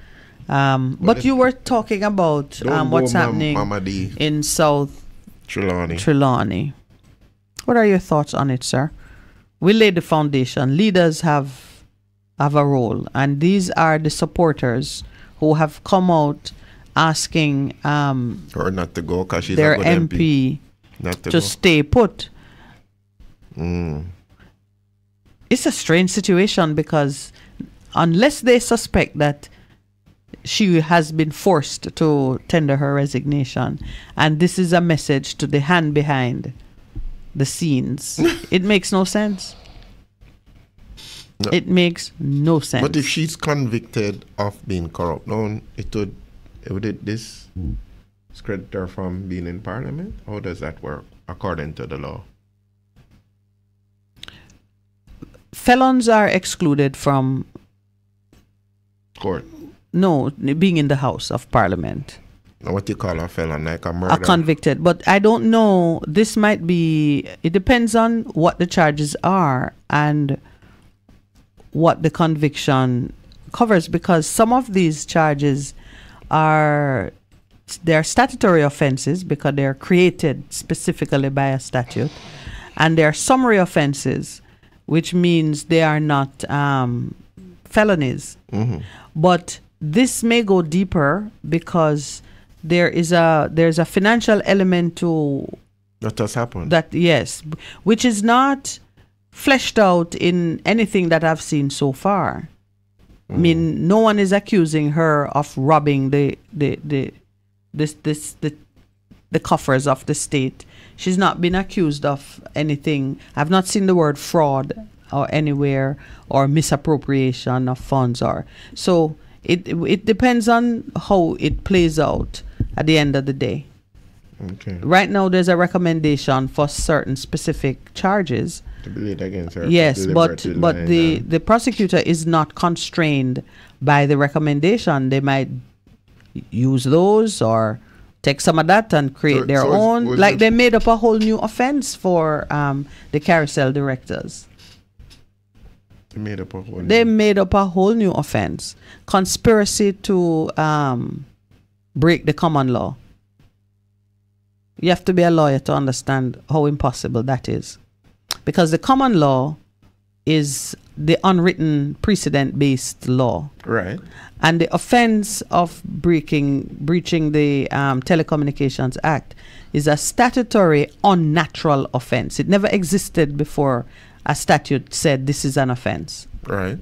Um, Well, but if- you were talking about Don't um, go, what's Mam- happening Mama D. in South Trelawney. Trelawney. What are your thoughts on it, sir? We laid the foundation. Leaders have have a role, and these are the supporters who have come out asking um, Or not to go because she's their a good M P, Not to to go. stay put. Mm. It's a strange situation because unless they suspect that she has been forced to tender her resignation, and this is a message to the hand behind the scenes, it makes no sense. No. It makes no sense. But if she's convicted of being corrupt, no, it would, would it this discredit her from being in parliament? How does that work according to the law? Felons are excluded from Court. no being in the House of Parliament. Now, what you call a felon, like a murder? Are convicted, but I don't know. This might be. It depends on what the charges are and what the conviction covers, because some of these charges are they're statutory offenses because they're created specifically by a statute, and they're summary offenses, which means they are not um, felonies. Mm-hmm. But this may go deeper because there is a there's a financial element to That has happened. that, yes, which is not fleshed out in anything that I've seen so far. I mean, no one is accusing her of robbing the the the this this the the coffers of the state. She's not been accused of anything. I've not seen the word fraud or anywhere, or misappropriation of funds, or so it it depends on how it plays out at the end of the day. Okay. Right now there's a recommendation for certain specific charges. To be laid against her. Yes, to but deliver to but line the, and- the prosecutor is not constrained by the recommendation. They might use those or take some of that and create So- their so is- own. was Like it- they made up a whole new offense for um, the carousel directors. They made up a whole They made up a whole new offense: conspiracy to um, break the common law. You have to be a lawyer to understand how impossible that is, because the common law is the unwritten precedent-based law, Right. and the offense of breaking breaching the um, Telecommunications Act is a statutory unnatural offense. It never existed before a statute said this is an offense. Right.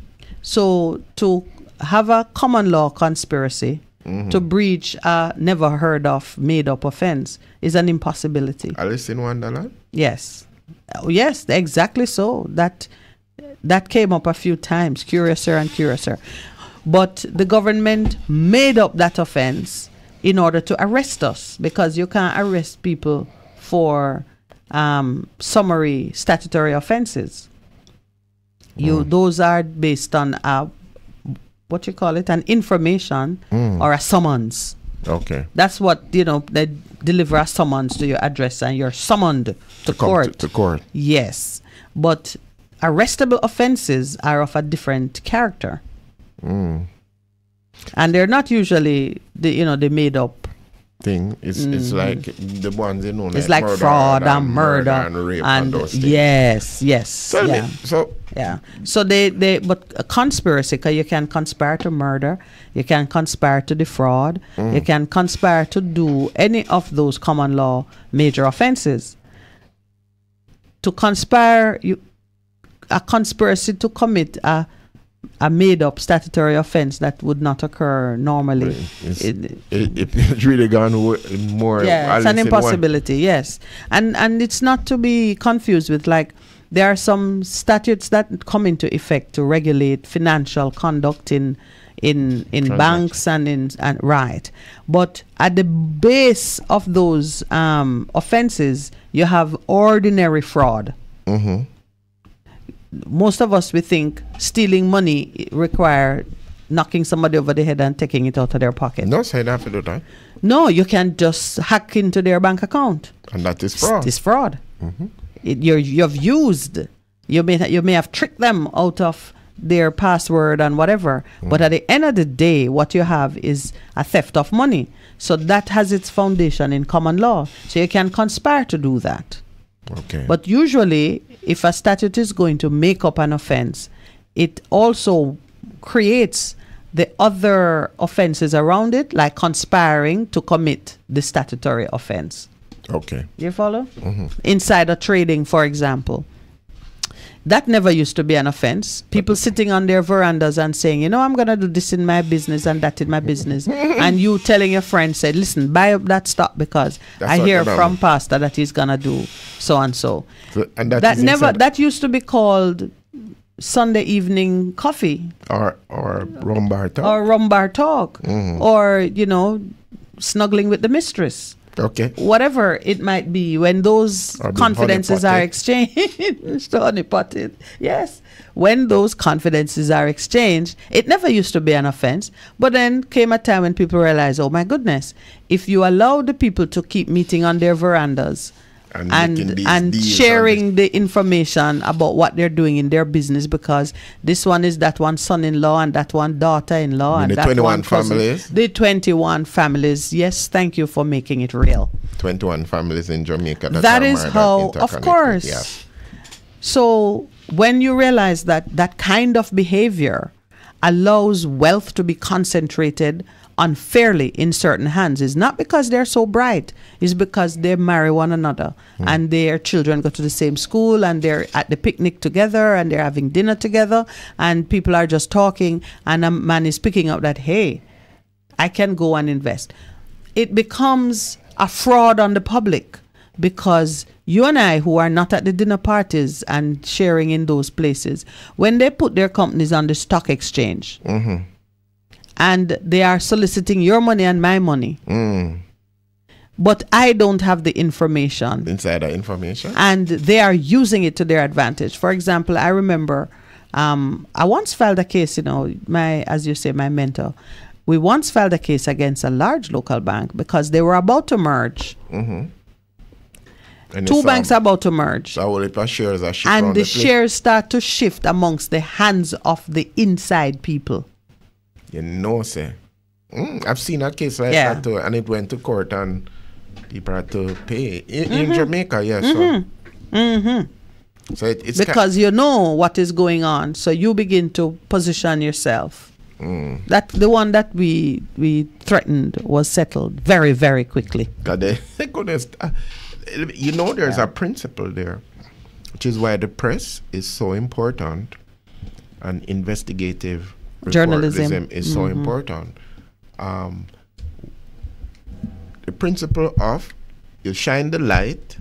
So to have a common law conspiracy Mhm. to breach a never heard of made up offense is an impossibility. Alice in Wonderland? Yes. Oh, yes, exactly so. That that came up a few times, curiouser and curiouser. But the government made up that offense in order to arrest us, because you can't arrest people for um, summary statutory offenses. You those are based on a, what you call it, an information Mm. or a summons. Okay. That's what, you know, they deliver a summons to your address and you're summoned to, To come court. to- to court. Yes. But arrestable offenses are of a different character. Mm. And they're not usually, the, you know, they made up. Thing. It's it's Mhm. like the ones you know. It's like murder fraud and, and murder and rape and, and those things. yes, yes. Tell yeah. me. So Yeah. So they, they but a conspiracy, because you can conspire to murder, you can conspire to defraud, Mm. you can conspire to do any of those common law major offenses. To conspire, you a conspiracy to commit a a made up statutory offense that would not occur normally. It's, It- it, it, it's really gone wo- more. yeah, it's Alice an in impossibility. Yes, and and it's not to be confused with, like, there are some statutes that come into effect to regulate financial conduct in in in Transaction. banks and in and right, but at the base of those um, offenses, you have ordinary fraud. one. Mm-hmm. Most of us, we think stealing money require knocking somebody over the head and taking it out of their pocket. No, say that for the time. No, you can just hack into their bank account. And that is fraud. It's fraud. Mhm. It, you're, you've used, you may, you may have tricked them out of their password and whatever. Mm. But at the end of the day, what you have is a theft of money. So that has its foundation in common law. So you can conspire to do that. Okay. But usually, if a statute is going to make up an offense, it also creates the other offenses around it, like conspiring to commit the statutory offense. Okay. You follow? Mm-hmm. Insider trading, for example. That never used to be an offense. People sitting on their verandas and saying, you know, I'm going to do this in my business and that in my business. And you telling your friend, said, listen, buy up that stock because That's I hear what from Pastor that he's going to do so and so. So, and that, that is never, inside- that used to be called Sunday evening coffee. Or, or rum bar talk. Or rum bar talk. Mhm. Or, you know, snuggling with the mistress. Okay. Whatever it might be, when those Or being confidences are honeypotted. exchanged, honeypotted, yes, when those confidences are exchanged, it never used to be an offense. But then came a time when people realized, oh my goodness, if you allow the people to keep meeting on their verandas And and making these and deals sharing the information about what they're doing in their business, because this one is that one son-in-law and that one daughter-in-law I mean, and the that twenty-one one cousin. families? The twenty-one families. Yes, thank you for making it real. twenty-one families in Jamaica. That, That are is married how, and of interconnected. course. Yes. So when you realize that that kind of behavior allows wealth to be concentrated unfairly in certain hands, is not because they're so bright, it's because they marry one another Mm. and their children go to the same school and they're at the picnic together and they're having dinner together and people are just talking and a man is picking up that, hey, I can go and invest. It becomes a fraud on the public because you and I, who are not at the dinner parties and sharing in those places, when they put their companies on the stock exchange, Mm-hmm. and they are soliciting your money and my money, Mm. but I don't have the information. Insider information. And they are using it to their advantage. For example, I remember um, I once filed a case, you know, my, as you say, my mentor. We once filed a case against a large local bank because they were about to merge. Mm-hmm. And Two it's, banks um, are about to merge. So all the shares are shipped And around the, the place. shares start to shift amongst the hands of the inside people. You know, say. Mm, I've seen that case like Yeah. that too, and it went to court, and people had to pay in, in Mhm. Jamaica. Yes, Mhm. Mhm. so so it, it's ki- Because you know what is going on, so you begin to position yourself. Mm. That the one that we we threatened was settled very very quickly. God, they, they couldn't st- uh, you know, there's a principle there, which is why the press is so important, and investigative Journalism. reportism is so Mhm. important. Um, the principle of you shine the light,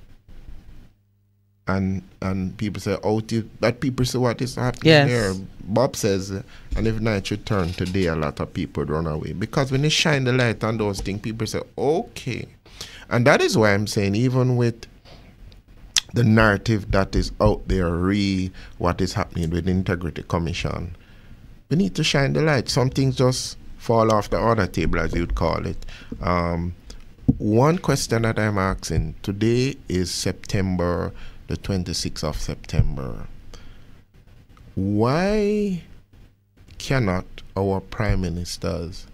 and and people say, oh, t- that people say what is happening Yes. here. Bob says, uh, and if night should turn today, a lot of people would run away. Because when you shine the light on those things, people say, okay. And that is why I'm saying, even with the narrative that is out there, re what is happening with the Integrity Commission, we need to shine the light. Some things just fall off the order table, as you'd call it. Um, one question that I'm asking, today is September, the twenty-sixth of September. Why cannot our Prime Minister's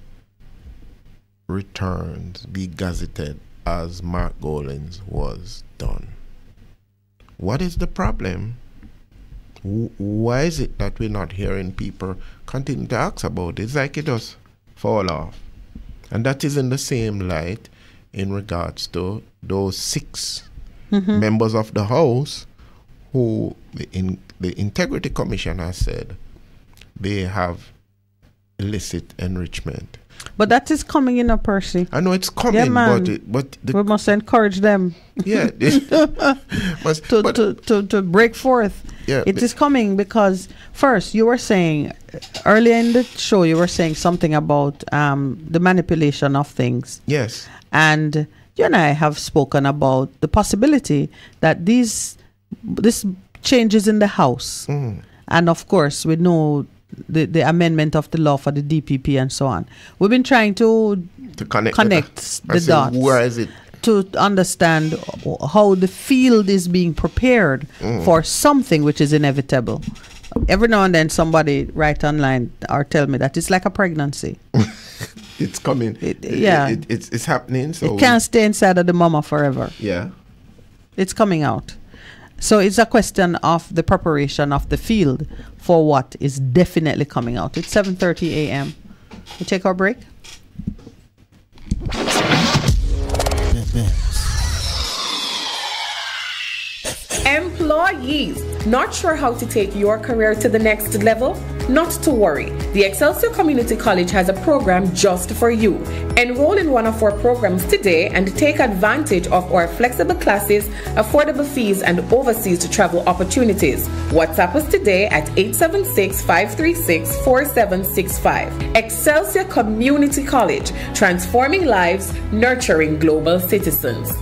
returns be gazetted as Mark Golding's was done? What is the problem? W- why is it that we're not hearing people continue to ask about it? It's like it does fall off. And that is in the same light in regards to those six Mhm. members of the House who the, in, the Integrity Commission has said they have illicit enrichment. But that is coming in a Percy. I know it's coming, yeah, man. but it, but the, we must encourage them. Yeah, but, to, to, to to break forth. Yeah, it but- is coming because first you were saying earlier in the show you were saying something about um, the manipulation of things. Yes. And you and I have spoken about the possibility that these this changes in the House, Mm. and of course we know the, the amendment of the law for the D P P and so on. We've been trying to, to connect, connect I the say, dots where is it? to understand how the field is being prepared Mm. for something which is inevitable. Every now and then somebody write online or tell me that it's like a pregnancy. It's coming. It, yeah. It, it, it's, it's happening. So it can't stay inside of the mama forever. Yeah. It's coming out. So it's a question of the preparation of the field for what is definitely coming out. It's seven thirty a.m. We take our break. Employees, not sure how to take your career to the next level? Not to worry. The Excelsior Community College has a program just for you. Enroll in one of our programs today and take advantage of our flexible classes, affordable fees, and overseas travel opportunities. WhatsApp us today at eight seven six, five three six, four seven six five. Excelsior Community College, transforming lives, nurturing global citizens.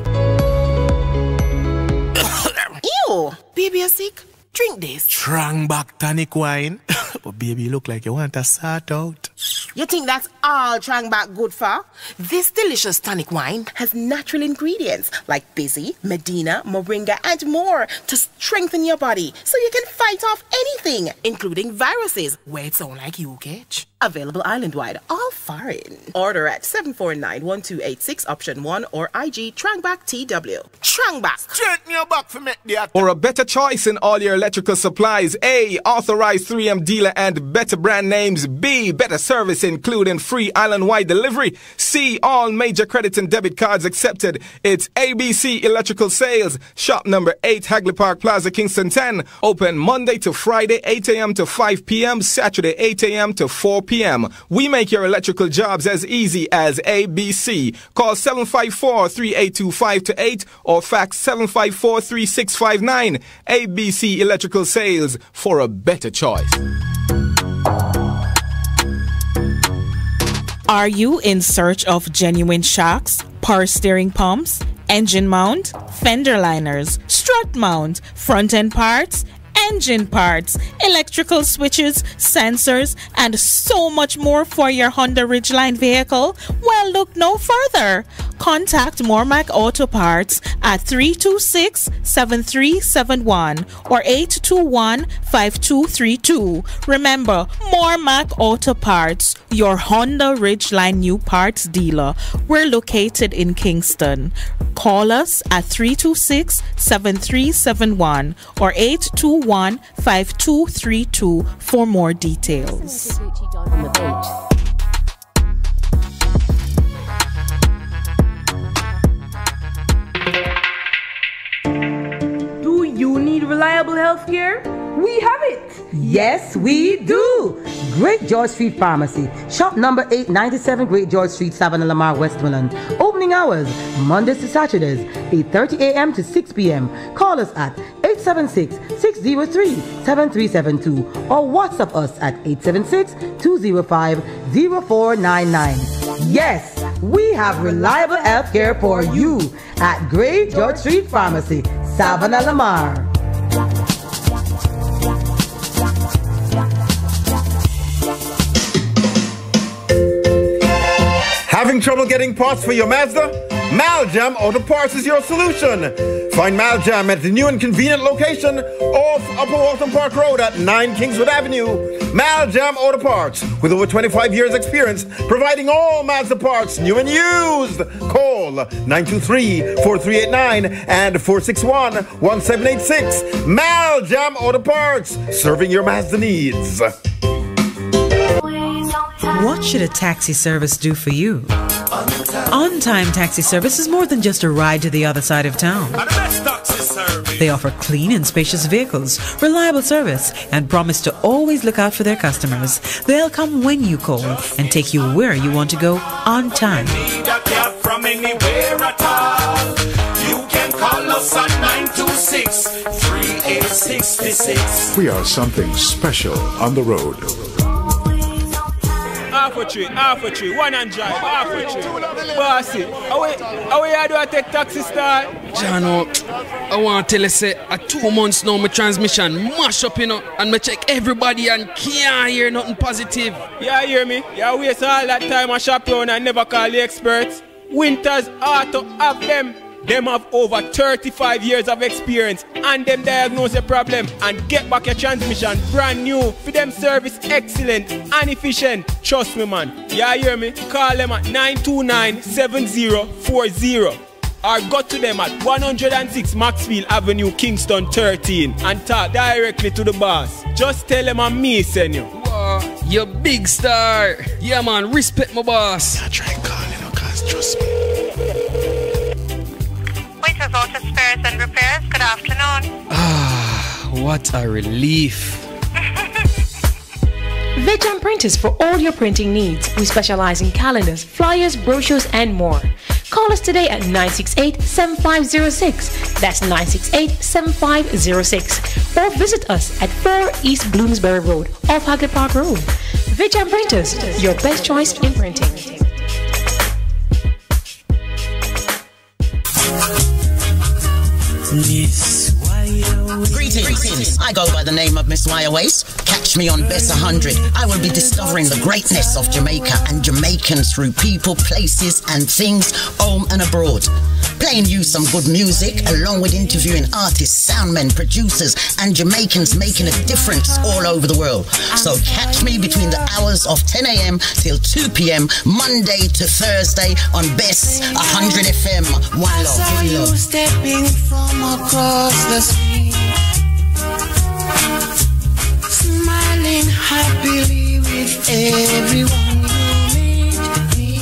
Ew, baby, you sick? Drink this. Strong back tonic wine. Oh, baby, you look like you want to sort out. You think that's all Trangback good for? This delicious tonic wine has natural ingredients like Busy, Medina, Moringa, and more to strengthen your body so you can fight off anything, including viruses, where it sound like you catch. Available island-wide, all foreign. Order at seven four nine, one two eight six, option one, or I G Trangback T W. Trangback. Straighten your back for me, dear. For a better choice in all your electrical supplies, A, authorized three M dealer and better brand names. B, better service including free island-wide delivery. C, all major credit and debit cards accepted. It's A B C Electrical Sales. Shop number eight, Hagley Park Plaza, Kingston ten. Open Monday to Friday, eight a.m. to five p.m. Saturday, eight a.m. to four p.m. We make your electrical jobs as easy as A B C. Call seven five four, three eight two, five two eight or fax seven five four, three six five nine. A B C Electrical Sales, for a better choice. Are you in search of genuine shocks, power steering pumps, engine mount, fender liners, strut mount, front end parts, engine parts, electrical switches, sensors, and so much more for your Honda Ridgeline vehicle? Well, look no further. Contact Mormac Auto Parts at three two six, seven three seven one or eight two one, five two three two. Remember, Mormac Auto Parts, your Honda Ridgeline new parts dealer. We're located in Kingston. Call us at three two six, seven three seven one or eight two one, five two three two for more details. Do you need reliable health care? We have it! Yes, we do! Great George Street Pharmacy. Shop number eight ninety-seven Great George Street, Savannah Lamar, Westmoreland. Opening hours, Mondays to Saturdays, eight thirty a.m. to six p.m. Call us at eight seven six, six zero three, seven three seven two or WhatsApp us at eight seven six, two zero five, zero four nine nine. Yes, we have reliable health care for you at Great George Street Pharmacy, Savannah Lamar. Having trouble getting parts for your Mazda? Maljam Auto Parts is your solution. Find Maljam at the new and convenient location off Upper Waltham Park Road at nine Kingswood Avenue. Maljam Auto Parts, with over twenty-five years experience, providing all Mazda parts, new and used. Call nine two three, four three eight nine and four six one, one seven eight six. Maljam Auto Parts, serving your Mazda needs. What should a taxi service do for you? On-Time Taxi Service is more than just a ride to the other side of town. They offer clean and spacious vehicles, reliable service, and promise to always look out for their customers. They'll come when you call and take you where you want to go on time. From anywhere at all, you can call us at nine two six, three eight six six. We are something special on the road. Half a tree, half a tree, one and drive, half a tree. Bossy, how we, how we do I take taxi star? Jano, I want to tell you, say, a two months now, my transmission mash up, you know, and me check everybody and can't hear nothing positive. Yeah, hear me? Yeah, waste all that time I shop around and never call the experts. Winters Auto have them. Them have over thirty-five years of experience and them diagnose your problem and get back your transmission brand new. For them service excellent and efficient. Trust me, man. Yeah, hear me? Call them at nine two nine, seven zero four zero. Or go to them at one oh six Maxfield Avenue, Kingston thirteen and talk directly to the boss. Just tell them I'm me, send you. Wow, you big star. Yeah, man, respect my boss. I try and call you, know, cause trust me. Winters Auto Spares and Repairs, good afternoon. Ah, what a relief. Vejan Printers for all your printing needs. We specialize in calendars, flyers, brochures, and more. Call us today at nine six eight, seven five zero six. That's nine six eight, seven five zero six. Or visit us at four East Bloomsbury Road, off Hagley Park Road. Vejan Printers, your best choice in printing. Miss Wire Greetings, I go by the name of Miss Wire Waste. Catch me on Best one hundred. I will be discovering the greatness of Jamaica and Jamaicans through people, places and things, home and abroad. Playing you some good music along with interviewing artists, soundmen, producers and Jamaicans making a difference all over the world. So catch me between the hours of ten a.m. till two p.m. Monday to Thursday on Best one hundred F M. One love, one love. Stepping from across the street, smiling happily with everyone you meet.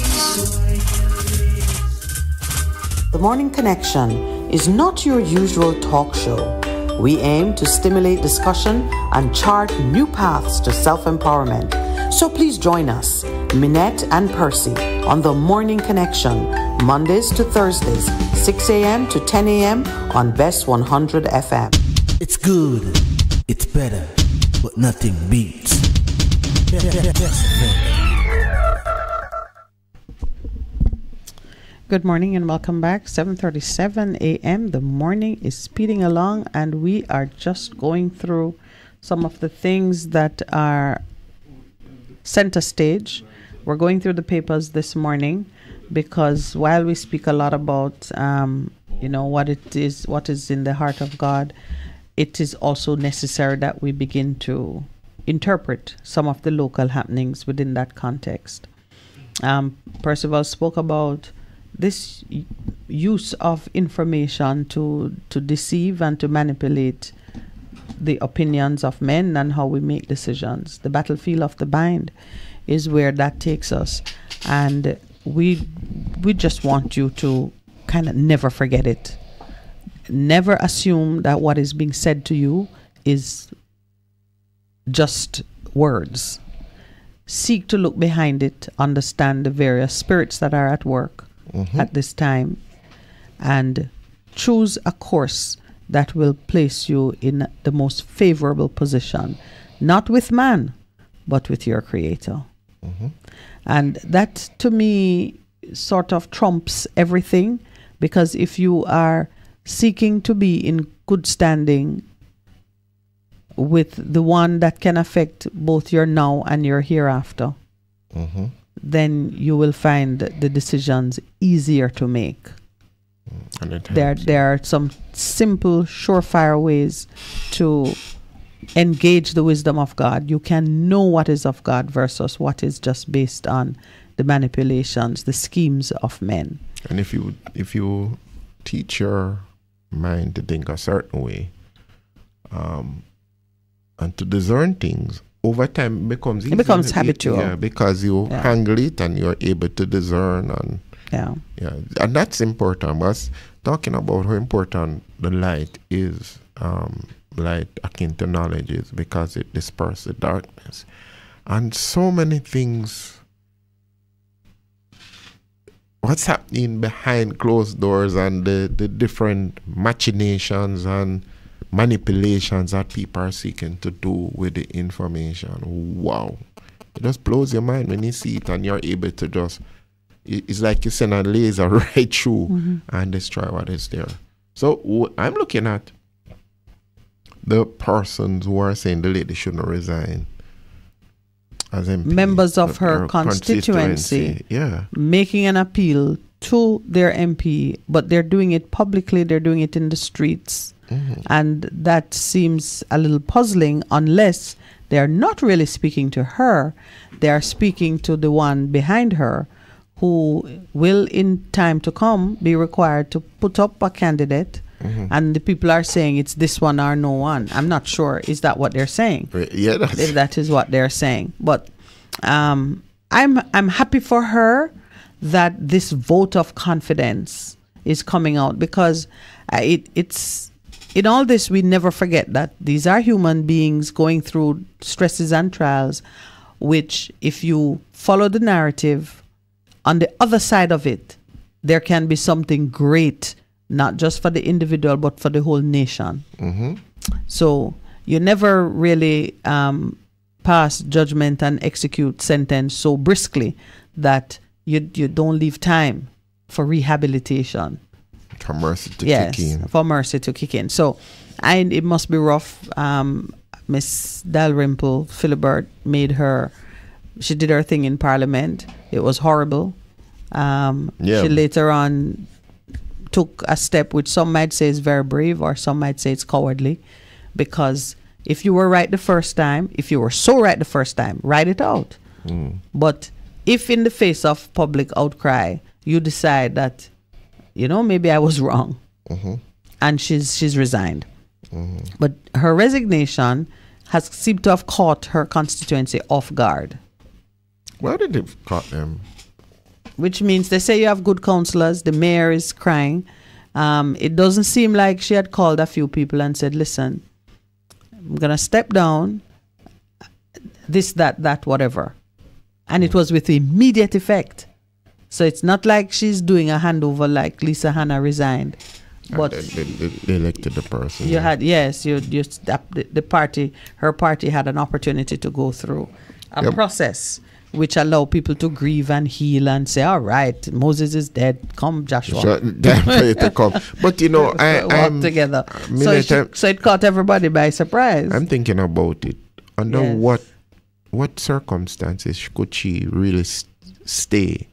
The Morning Connection is not your usual talk show. We aim to stimulate discussion and chart new paths to self-empowerment. So please join us, Minette and Percy, on The Morning Connection, Mondays to Thursdays, six a.m. to ten a.m. on Best one hundred F M. It's good, it's better, but nothing beats. Good morning and welcome back. seven thirty-seven a.m. The morning is speeding along and we are just going through some of the things that are center stage. We're going through the papers this morning because while we speak a lot about um, you know what it is, what is in the heart of God, it is also necessary that we begin to interpret some of the local happenings within that context. Um, Percival spoke about this use of information to to deceive and to manipulate the opinions of men and how we make decisions. The battlefield of the mind is where that takes us, and we we just want you to kind of never forget it. Never assume that what is being said to you is just words. Seek to look behind it, understand the various spirits that are at work mm-hmm. at this time, and choose a course that will place you in the most favorable position, not with man, but with your Creator. Mm-hmm. And that, to me, sort of trumps everything, because if you are seeking to be in good standing with the one that can affect both your now and your hereafter, mm-hmm. then you will find the decisions easier to make. And there, there are some simple, surefire ways to engage the wisdom of God. You can know what is of God versus what is just based on the manipulations, the schemes of men. And if you if you teach your mind to think a certain way, um, and to discern things, over time it becomes easy. It becomes habitual. Yeah, because you yeah. handle it and you're able to discern and yeah, yeah, and that's important. But talking about how important the light is, um, light akin to knowledge is, because it disperses the darkness, and so many things. What's happening behind closed doors and the, the different machinations and manipulations that people are seeking to do with the information. Wow. It just blows your mind when you see it and you're able to just, it's like you send a laser right through mm-hmm. and destroy what is there. So w- I'm looking at the persons who are saying the lady shouldn't resign as M P, members of her, her constituency, constituency, yeah, making an appeal to their M P, but they're doing it publicly, they're doing it in the streets. Mm-hmm. And that seems a little puzzling unless they're not really speaking to her, they are speaking to the one behind her who will in time to come be required to put up a candidate. Mm-hmm. And the people are saying it's this one or no one. I'm not sure. Is that what they're saying? Yeah, that's if that is what they're saying. But um, I'm I'm happy for her that this vote of confidence is coming out, because uh, it it's in all this we never forget that these are human beings going through stresses and trials, which if you follow the narrative, on the other side of it, there can be something great, not just for the individual, but for the whole nation. Mm-hmm. So you never really um, pass judgment and execute sentence so briskly that you you don't leave time for rehabilitation. For mercy to yes, kick in. for mercy to kick in. So I, it must be rough. Um, Miss Dalrymple Philibert made her, she did her thing in Parliament. It was horrible. Um, yeah. She later on took a step which some might say is very brave, or some might say it's cowardly, because if you were right the first time, if you were so right the first time, write it out. Mm. But if in the face of public outcry, you decide that, you know, maybe I was wrong, mm-hmm. and she's she's resigned. Mm-hmm. But her resignation has seemed to have caught her constituency off guard. Why did it caught them? Which means they say you have good councillors. The mayor is crying. Um, it doesn't seem like she had called a few people and said, listen, I'm going to step down, this, that, that, whatever. And it was with immediate effect. So it's not like she's doing a handover like Lisa Hanna resigned. But they, they, they elected the person. You yeah. had, yes, you, you the, the party, her party had an opportunity to go through a yep. process which allow people to grieve and heal and say, all right, Moses is dead. Come, Joshua. So, to come. But, you know, I, walk I'm... together. So it, she, so it caught everybody by surprise. I'm thinking about it. Under yes. what what circumstances could she really st- stay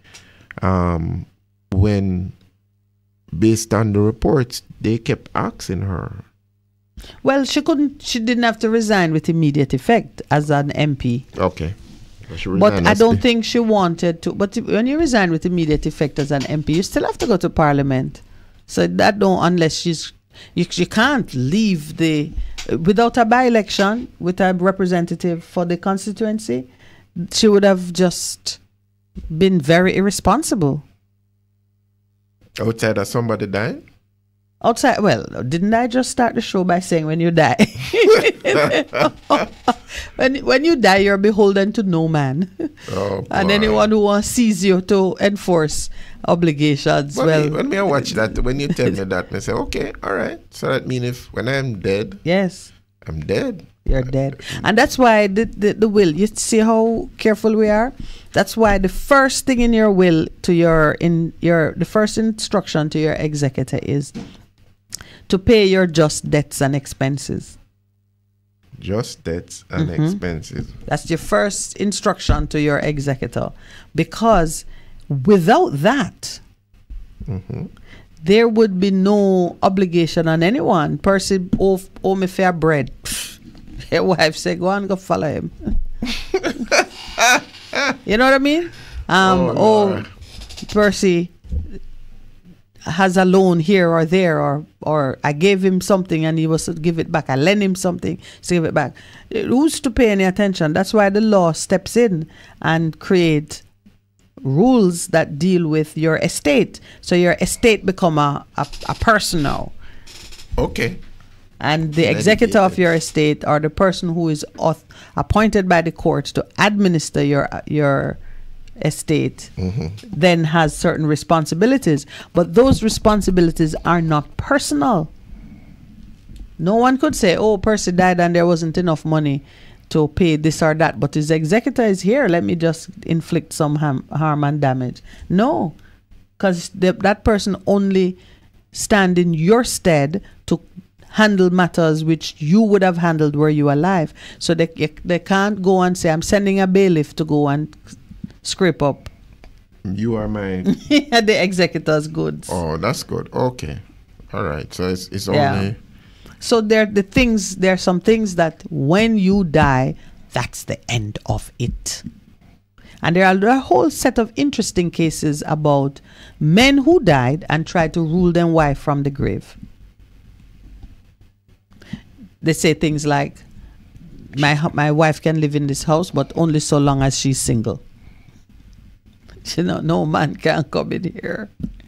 um, when, based on the reports, they kept asking her? Well, she couldn't, she didn't have to resign with immediate effect as an M P. Okay. But I don't think she wanted to. But when you resign with immediate effect as an M P, you still have to go to Parliament. So that don't, unless she's, you, you can't leave the, without a by-election with a representative for the constituency, she would have just been very irresponsible. Outside of somebody dying? Outside, well, didn't I just start the show by saying when you die? when when you die, you're beholden to no man. Oh, and anyone who wants sees you to enforce obligations. When well, me, when me I watch that, when you tell me that, I say, okay, all right. So that means if when I'm dead, yes, I'm dead. You're dead. And that's why the, the, the will, you see how careful we are? That's why the first thing in your will to your, in your, the first instruction to your executor is to pay your just debts and expenses. Just debts and mm-hmm. expenses. That's your first instruction to your executor. Because without that, mm-hmm. there would be no obligation on anyone. Person owe, owe me fair bread. Your wife say, go and go follow him. You know what I mean? Um, oh, oh Percy has a loan here or there, or or I gave him something and he was to give it back. I lent him something to give it back. Who's to pay any attention? That's why the law steps in and create rules that deal with your estate. So your estate become a, a, a person now. Okay. And the executor of your estate, or the person who is auth- appointed by the court to administer your your estate, mm-hmm. then has certain responsibilities. But those responsibilities are not personal. No one could say, oh, Percy died and there wasn't enough money to pay this or that, but his executor is here, let me just inflict some ham- harm and damage. No, because that person only stand in your stead to handle matters which you would have handled were you alive. So they they can't go and say, I'm sending a bailiff to go and scrape up. You are my... the executor's goods. Oh, that's good. Okay. All right. So it's, it's Yeah. only... So there the things, there are some things that when you die, that's the end of it. And there are a whole set of interesting cases about men who died and tried to rule their wife from the grave. They say things like, my hu- my wife can live in this house, but only so long as she's single. You know, no man can come in here.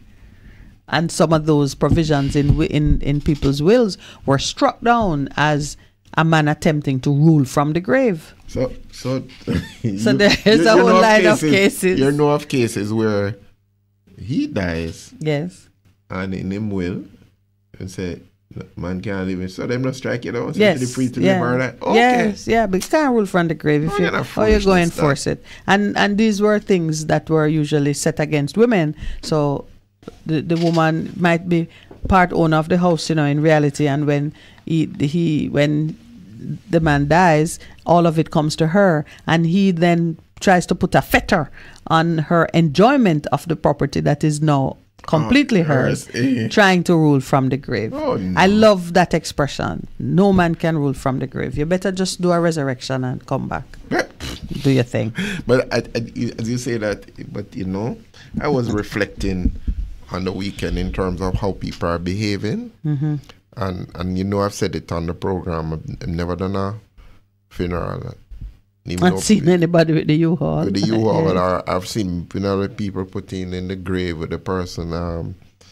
And some of those provisions in wi- in in people's wills were struck down as a man attempting to rule from the grave. So, so, So there is a whole know line of cases. You know of cases where he dies. Yes. And in him will, and say, man can't live in. So them not strike it down. So Yes. you're free to yeah. live or that. Okay. Yes. Yeah. But you can't rule from the grave if Oh, you you're not or you go foolishness, enforce it. And and these were things that were usually set against women. So the the woman might be part owner of the house, you know, in reality. And when he he when the man dies, all of it comes to her, and he then tries to put a fetter on her enjoyment of the property that is now completely Oh, hers, yes, eh. trying to rule from the grave. Oh, no. I love that expression. No man can rule from the grave. You better just do a resurrection and come back. Do your thing. But I, I, as you say that, but you know, I was reflecting on the weekend in terms of how people are behaving. Mhm. And and you know, I've said it on the program. I've, I've never done a funeral. Even Not though seen anybody with the U-Haul. with the U-Haul, Yeah. or I've seen funeral people putting in the grave with the person um,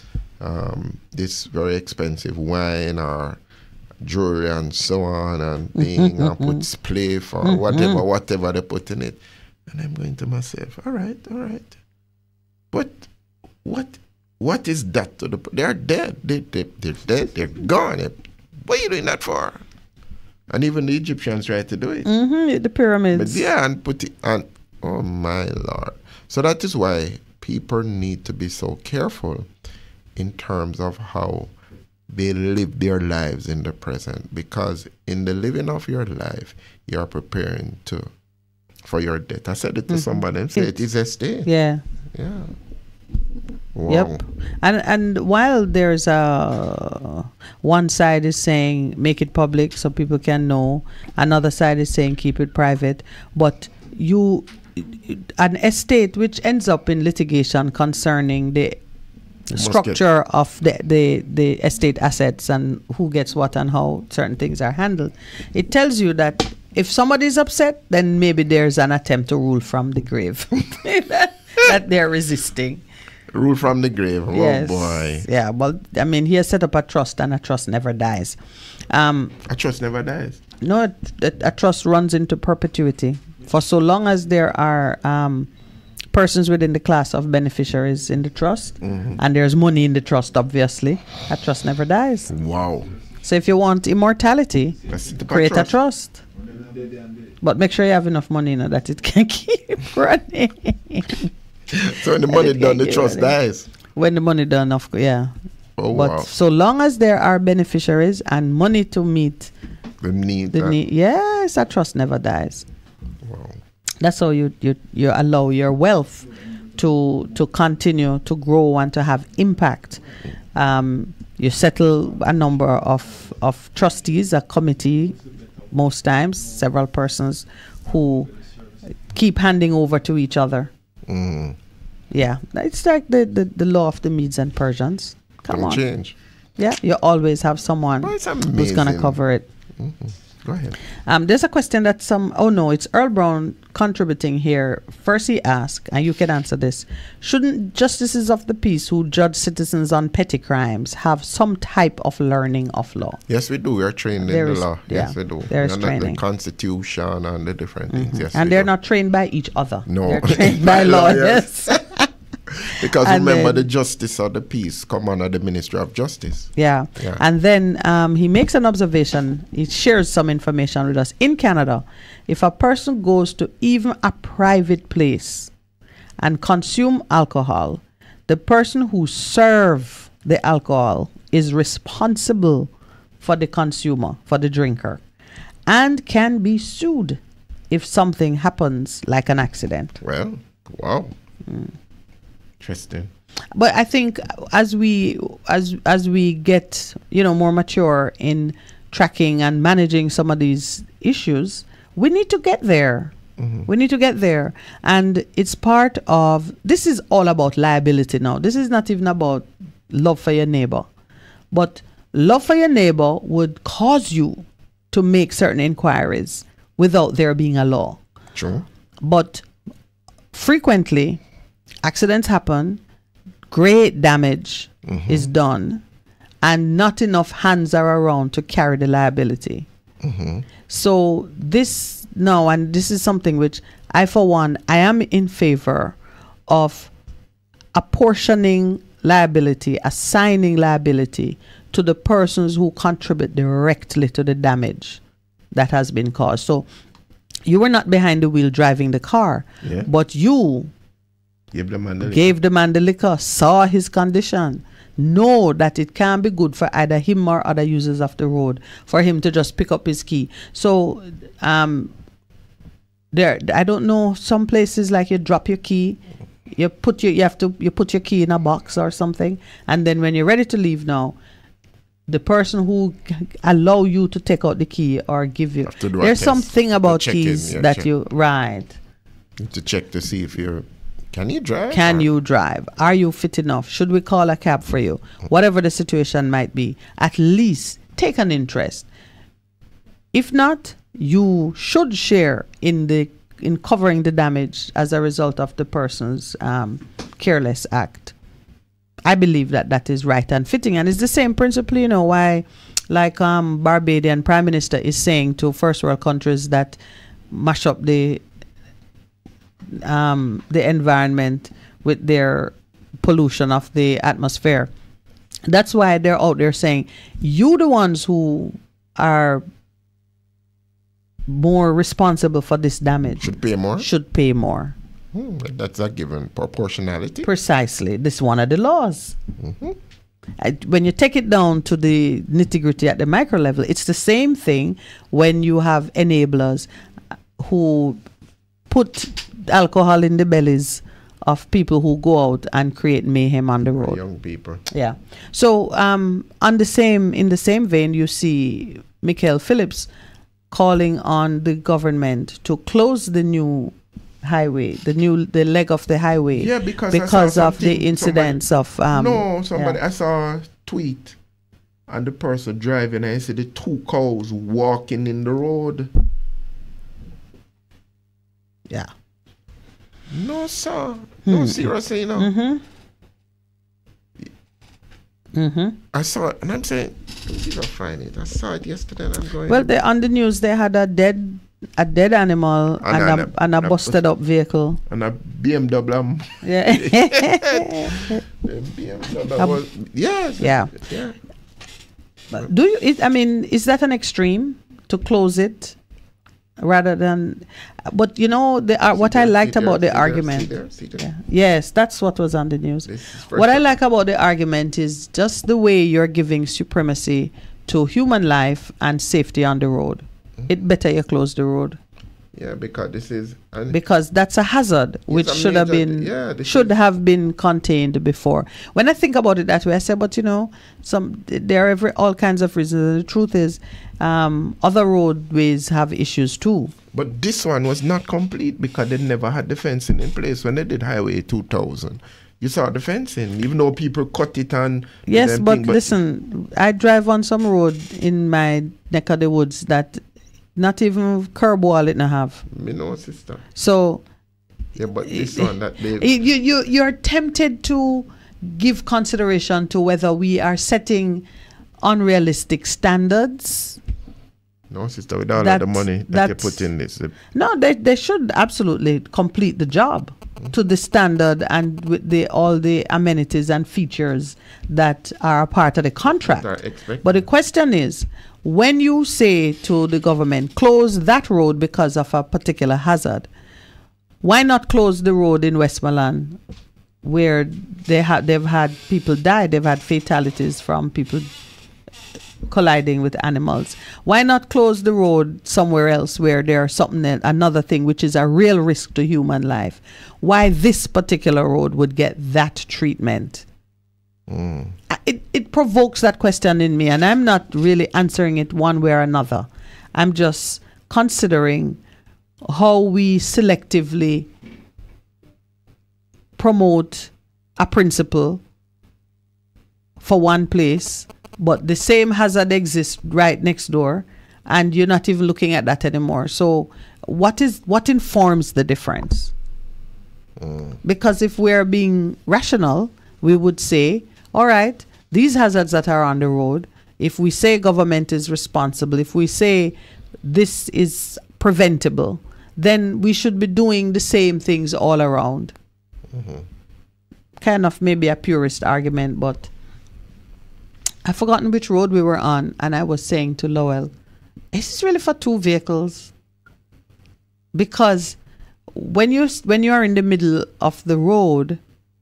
um, this very expensive wine or jewelry and so on and thing, and put spliff or Mhm. whatever, whatever they put in it. And I'm going to myself, all right, all right. But what what is that to the... They're dead. They, they, they're dead. They're gone. What are you doing that for? And even the Egyptians tried to do it. Mm-hmm, the pyramids. But yeah, and put it on. Oh my Lord! So that is why people need to be so careful in terms of how they live their lives in the present, because in the living of your life, you are preparing to for your death. I said it to Mhm. somebody and said it is a stay. Yeah. Yeah. Wow. Yep. And and while there's a one side is saying make it public so people can know, another side is saying keep it private, but you an estate which ends up in litigation concerning the must structure of the, the the estate assets and who gets what and how certain things are handled, it tells you that if somebody is upset, then maybe there's an attempt to rule from the grave that they're resisting. Rule from the grave. Yes. Oh boy. Yeah. Well, I mean, he has set up a trust, and a trust never dies. Um, a trust never dies. No, it, it, a trust runs into perpetuity for so long as there are um, persons within the class of beneficiaries in the trust, Mhm. and there's money in the trust. Obviously, a trust never dies. Wow. So if you want immortality, Let's set up a create a trust. trust. But make sure you have enough money, you know, that it can keep running. So when the money It done, can the keep trust running. dies. When the money done, of course, yeah. Oh, but wow. so long as there are beneficiaries and money to meet the need, the that- need, yes, a trust never dies. Wow. That's how you, you you allow your wealth to to continue to grow and to have impact. Um, you settle a number of of trustees, a committee, most times several persons who keep handing over to each other. Mm. Yeah, it's like the, the, the law of the Medes and Persians. Come Don't on. change. Yeah, you always have someone who's going to amazing. cover it. Mhm. Go ahead. Um, there's a question that some, oh no, it's Earl Brown contributing here. First he asked, and you can answer this, shouldn't justices of the peace who judge citizens on petty crimes have some type of learning of law? Yes, we do. We are trained There in is- the law. Yes, yeah, we do. there is And the- training. The Constitution and the different things. Yes, And we they're do. not trained by each other. No. They're trained by law, yes. Because And remember, then- the justice of the peace come under the Ministry of Justice. Yeah. Yeah. And then um, he makes an observation. He shares some information with us. In Canada, if a person goes to even a private place and consume alcohol, the person who serve the alcohol is responsible for the consumer, for the drinker, and can be sued if something happens like an accident. Well, wow. Mm. Interesting. But I think as we as as we get, you know, more mature in tracking and managing some of these issues, we need to get there. Mm-hmm. We need to get there. And it's part of, this is all about liability now. This is not even about love for your neighbor. But love for your neighbor would cause you to make certain inquiries without there being a law. True. But frequently, accidents happen, great damage mm-hmm. is done, and not enough hands are around to carry the liability. Mm-hmm. So this, no, and this is something which I, for one, I am in favor of apportioning liability, assigning liability to the persons who contribute directly to the damage that has been caused. So you were not behind the wheel driving the car, yeah. but you gave the man the liquor. gave the man the liquor, saw his condition, know that it can be good for either him or other users of the road for him to just pick up his key. So um, there, I don't know, some places like you drop your key, you put your, you have to, you put your key in a box or something, and then when you're ready to leave now, the person who allow you to take out the key or give you, there's something about keys in, yeah, that check. you, right. To check to see if you're, can you drive? Can or? you drive? Are you fit enough? Should we call a cab for you? Whatever the situation might be, at least take an interest. If not, you should share in the in covering the damage as a result of the person's um, careless act. I believe that that is right and fitting, and it's the same principle, you know, why, like um, Barbadian Prime Minister is saying to first world countries that mash up the um, the environment with their pollution of the atmosphere. That's why they're out there saying, you the ones who are more responsible for this damage should pay more. Should pay more. Hmm, that's a given proportionality. Precisely. This is one of the laws. Mm-hmm. Uh, when you take it down to the nitty-gritty at the micro level, it's the same thing when you have enablers who put alcohol in the bellies of people who go out and create mayhem on the road. Young people. Yeah. So um, on the same, in the same vein, you see Michael Phillips calling on the government to close the new highway, the new the leg of the highway, yeah, because because of the incidents somebody, of um, no somebody yeah. I saw a tweet and the person driving, I see the two cows walking in the road. Yeah. No, sir. No, hmm. seriously, you know. Mm-hmm. Mm-hmm. I saw it and I'm saying, did I find it? I saw it yesterday and I'm going. Well, they, on the news they had a dead a dead animal and, and, a, a, and a busted up vehicle. And a B M W. Yeah. B M W was, yes. Yeah. Yeah. But do you, it, I mean, is that an extreme to close it rather than, but you know, the, uh, what there, I liked about there, the argument. There, see there, see there. Yeah. Yes, that's what was on the news. What I like about the argument is just the way you're giving supremacy to human life and safety on the road. Mm-hmm. It better you close the road. Yeah, because this is because that's a hazard which should have been yeah, should have been contained before. When I think about it that way, I say, but you know, some there are every, all kinds of reasons. The truth is, um, other roadways have issues too. But this one was not complete because they never had the fencing in place when they did Highway two thousand. You saw the fencing, even though people cut it and yes, but, thing, but listen, I drive on some road in my neck of the woods that not even curb wall it not have. Me know, sister. So yeah, but this one that they you you you're tempted to give consideration to whether we are setting unrealistic standards. No, sister, with all that, of the money that you put in this. No, they they should absolutely complete the job mm-hmm. to the standard and with the all the amenities and features that are a part of the contract. But the question is, when you say to the government, close that road because of a particular hazard, why not close the road in Westmoreland where they ha- they've had people die, they've had fatalities from people colliding with animals. Why not close the road somewhere else where there's something, another thing which is a real risk to human life? Why this particular road would get that treatment? Mm. It, it provokes that question in me, and I'm not really answering it one way or another. I'm just considering how we selectively promote a principle for one place, but the same hazard exists right next door, and you're not even looking at that anymore. So what is what informs the difference? Mm. Because if we're being rational, we would say, all right, these hazards that are on the road, if we say government is responsible, if we say this is preventable, then we should be doing the same things all around. Mm-hmm. Kind of maybe a purist argument, but I've forgotten which road we were on, and I was saying to Lowell, is this really for two vehicles? Because when you when you are in the middle of the road,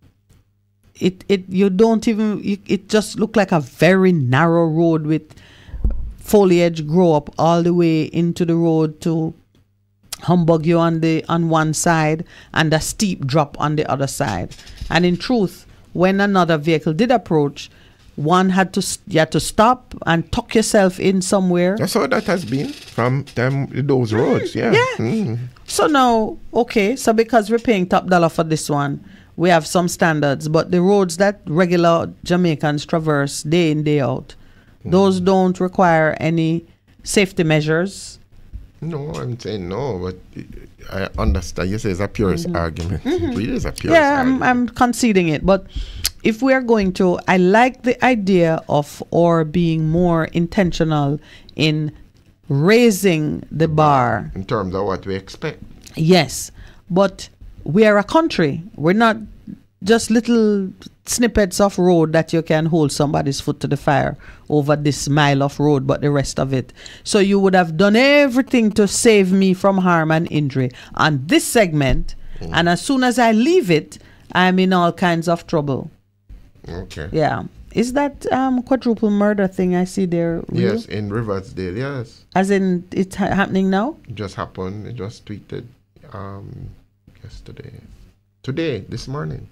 it it you don't even you, it just look like a very narrow road with foliage grow up all the way into the road to humbug you on the on one side and a steep drop on the other side. And in truth, when another vehicle did approach, one had to you had to stop and tuck yourself in somewhere. That's how that has been from them those roads. Yeah. Yeah. Mm. So now, okay, so because we're paying top dollar for this one, we have some standards, but the roads that regular Jamaicans traverse day in, day out, mm. those don't require any safety measures. No, I'm saying no, but I understand. You say it's a purist Mm-hmm. argument. Mm-hmm. It really is a purist Yeah, argument. I'm, I'm conceding it. But if we are going to, I like the idea of or being more intentional in raising the bar. In terms of what we expect. Yes, but we are a country. We're not just little snippets of road that you can hold somebody's foot to the fire over this mile of road, but the rest of it. So you would have done everything to save me from harm and injury on this segment, mm. and as soon as I leave it, I'm in all kinds of trouble. Okay. Yeah. Is that um, quadruple murder thing I see there real? Yes, in Riversdale, yes. As in, it's ha- happening now? It just happened. It just tweeted um, yesterday. Today, this morning.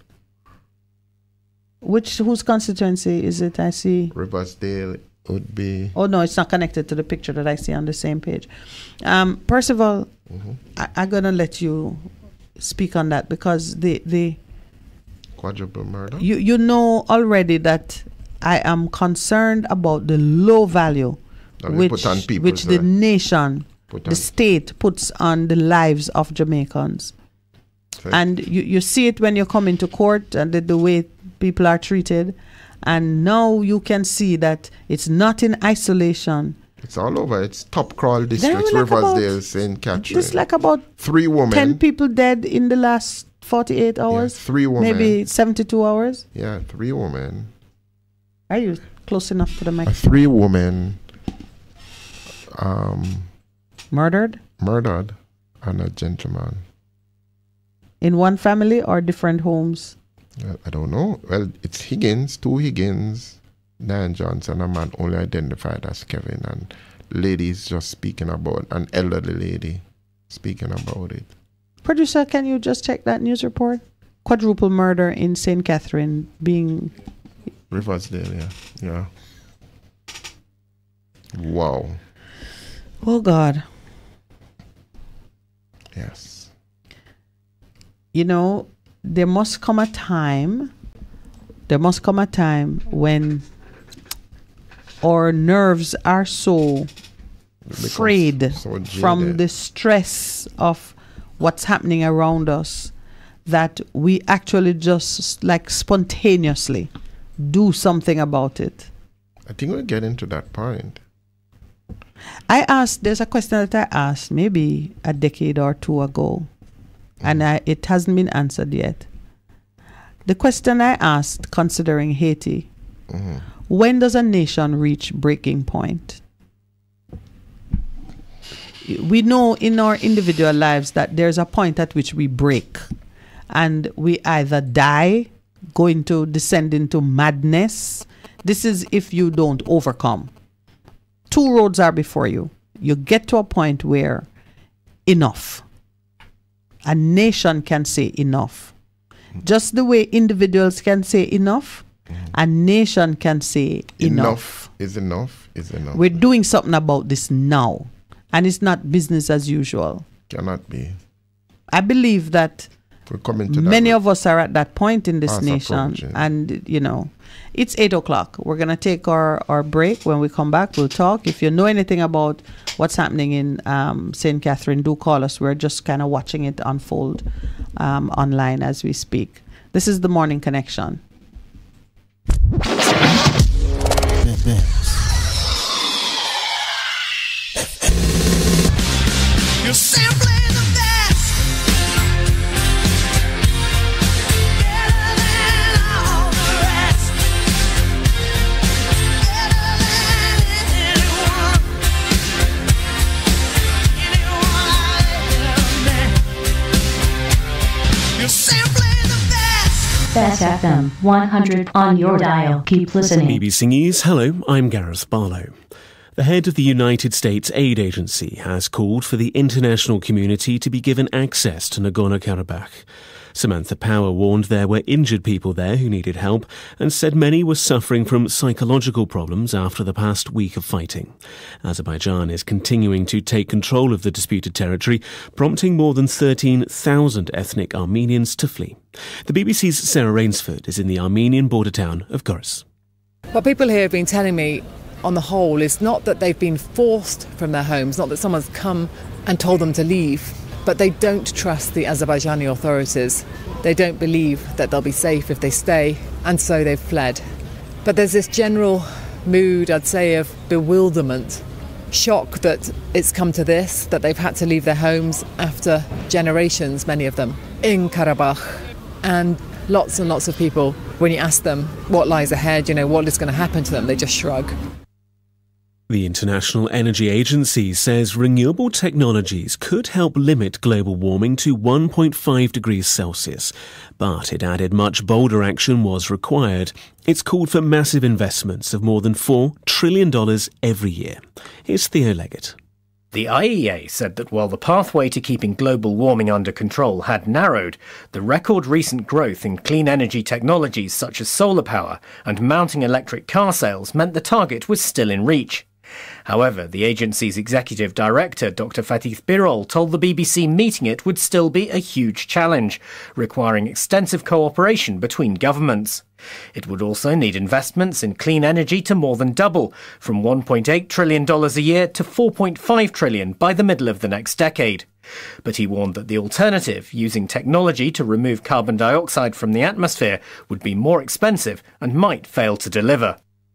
Which, whose constituency is it I see? Riversdale would be... Oh, no, it's not connected to the picture that I see on the same page. Um, Percival, mm-hmm. I, I'm going to let you speak on that because the... the Quadruple murder? You, you know already that I am concerned about the low value That we which, put on people, which the sir. nation, Put the on- state puts on the lives of Jamaicans. Sir. And you, you see it when you come into court and the, the way people are treated. And now you can see that it's not in isolation. It's all over. It's top crawl There districts, were like Riversdale, about- Saint Catherine. Just like about Three women. ten people dead in the last forty-eight hours. three women. Maybe seventy-two hours. Yeah, three women. Are you close enough to the Uh, microphone? three women um, Murdered? murdered and a gentleman. In one family or different homes? Well, I don't know. Well, it's Higgins, two Higgins, Diane Johnson, a man only identified as Kevin, and ladies just speaking about, an elderly lady speaking about it. Producer, can you just check that news report? Quadruple murder in Saint Catherine being... Riversdale, yeah. Yeah. Wow. Oh, God. Yes. You know, there must come a time, there must come a time when our nerves are so Because frayed so from jaded. the stress of what's happening around us that we actually just like spontaneously do something about it. I think we'll get into that point. I asked, there's a question that I asked maybe a decade or two ago, and I, it hasn't been answered yet. The question I asked, considering Haiti, Mm-hmm. when does a nation reach breaking point? We know in our individual lives that there's a point at which we break, and we either die, go into, descend into madness. This is if you don't overcome. two roads are before you. You get to a point where enough. A nation can say enough. Just the way individuals can say enough, a nation can say enough. Enough is enough is enough. We're doing something about this now. And it's not business as usual. Cannot be. I believe that We're coming to many that of us are at that point in this fast nation. approaching. And, you know, it's eight o'clock. We're going to take our, our break. When we come back, we'll talk. If you know anything about what's happening in um, Saint Catherine, do call us. We're just kind of watching it unfold um, online as we speak. This is the Morning Connection. You're simply the best. Better than all the rest. Better than anyone. Anyone I've ever met. You're simply the best. Best F M one hundred on your dial. Keep listening. B B C News, hello, I'm Gareth Barlow. The head of the United States Aid Agency has called for the international community to be given access to Nagorno-Karabakh. Samantha Power warned there were injured people there who needed help and said many were suffering from psychological problems after the past week of fighting. Azerbaijan is continuing to take control of the disputed territory, prompting more than thirteen thousand ethnic Armenians to flee. The B B C's Sarah Rainsford is in the Armenian border town of Gurs. What people here have been telling me on the whole is not that they've been forced from their homes, not that someone's come and told them to leave, but they don't trust the Azerbaijani authorities. They don't believe that they'll be safe if they stay, and so they've fled. But there's this general mood, I'd say, of bewilderment, shock that it's come to this, that they've had to leave their homes after generations, many of them, in Karabakh. And lots and lots of people, when you ask them what lies ahead, you know, what is going to happen to them, they just shrug. The International Energy Agency says renewable technologies could help limit global warming to one point five degrees Celsius, but it added much bolder action was required. It's called for massive investments of more than four trillion dollars every year. Here's Theo Leggett. The I E A said that while the pathway to keeping global warming under control had narrowed, the record recent growth in clean energy technologies such as solar power and mounting electric car sales meant the target was still in reach. However, the agency's executive director, Doctor Fatih Birol, told the B B C meeting it would still be a huge challenge, requiring extensive cooperation between governments. It would also need investments in clean energy to more than double, from one point eight trillion dollars a year to four point five trillion dollars by the middle of the next decade. But he warned that the alternative, using technology to remove carbon dioxide from the atmosphere, would be more expensive and might fail to deliver.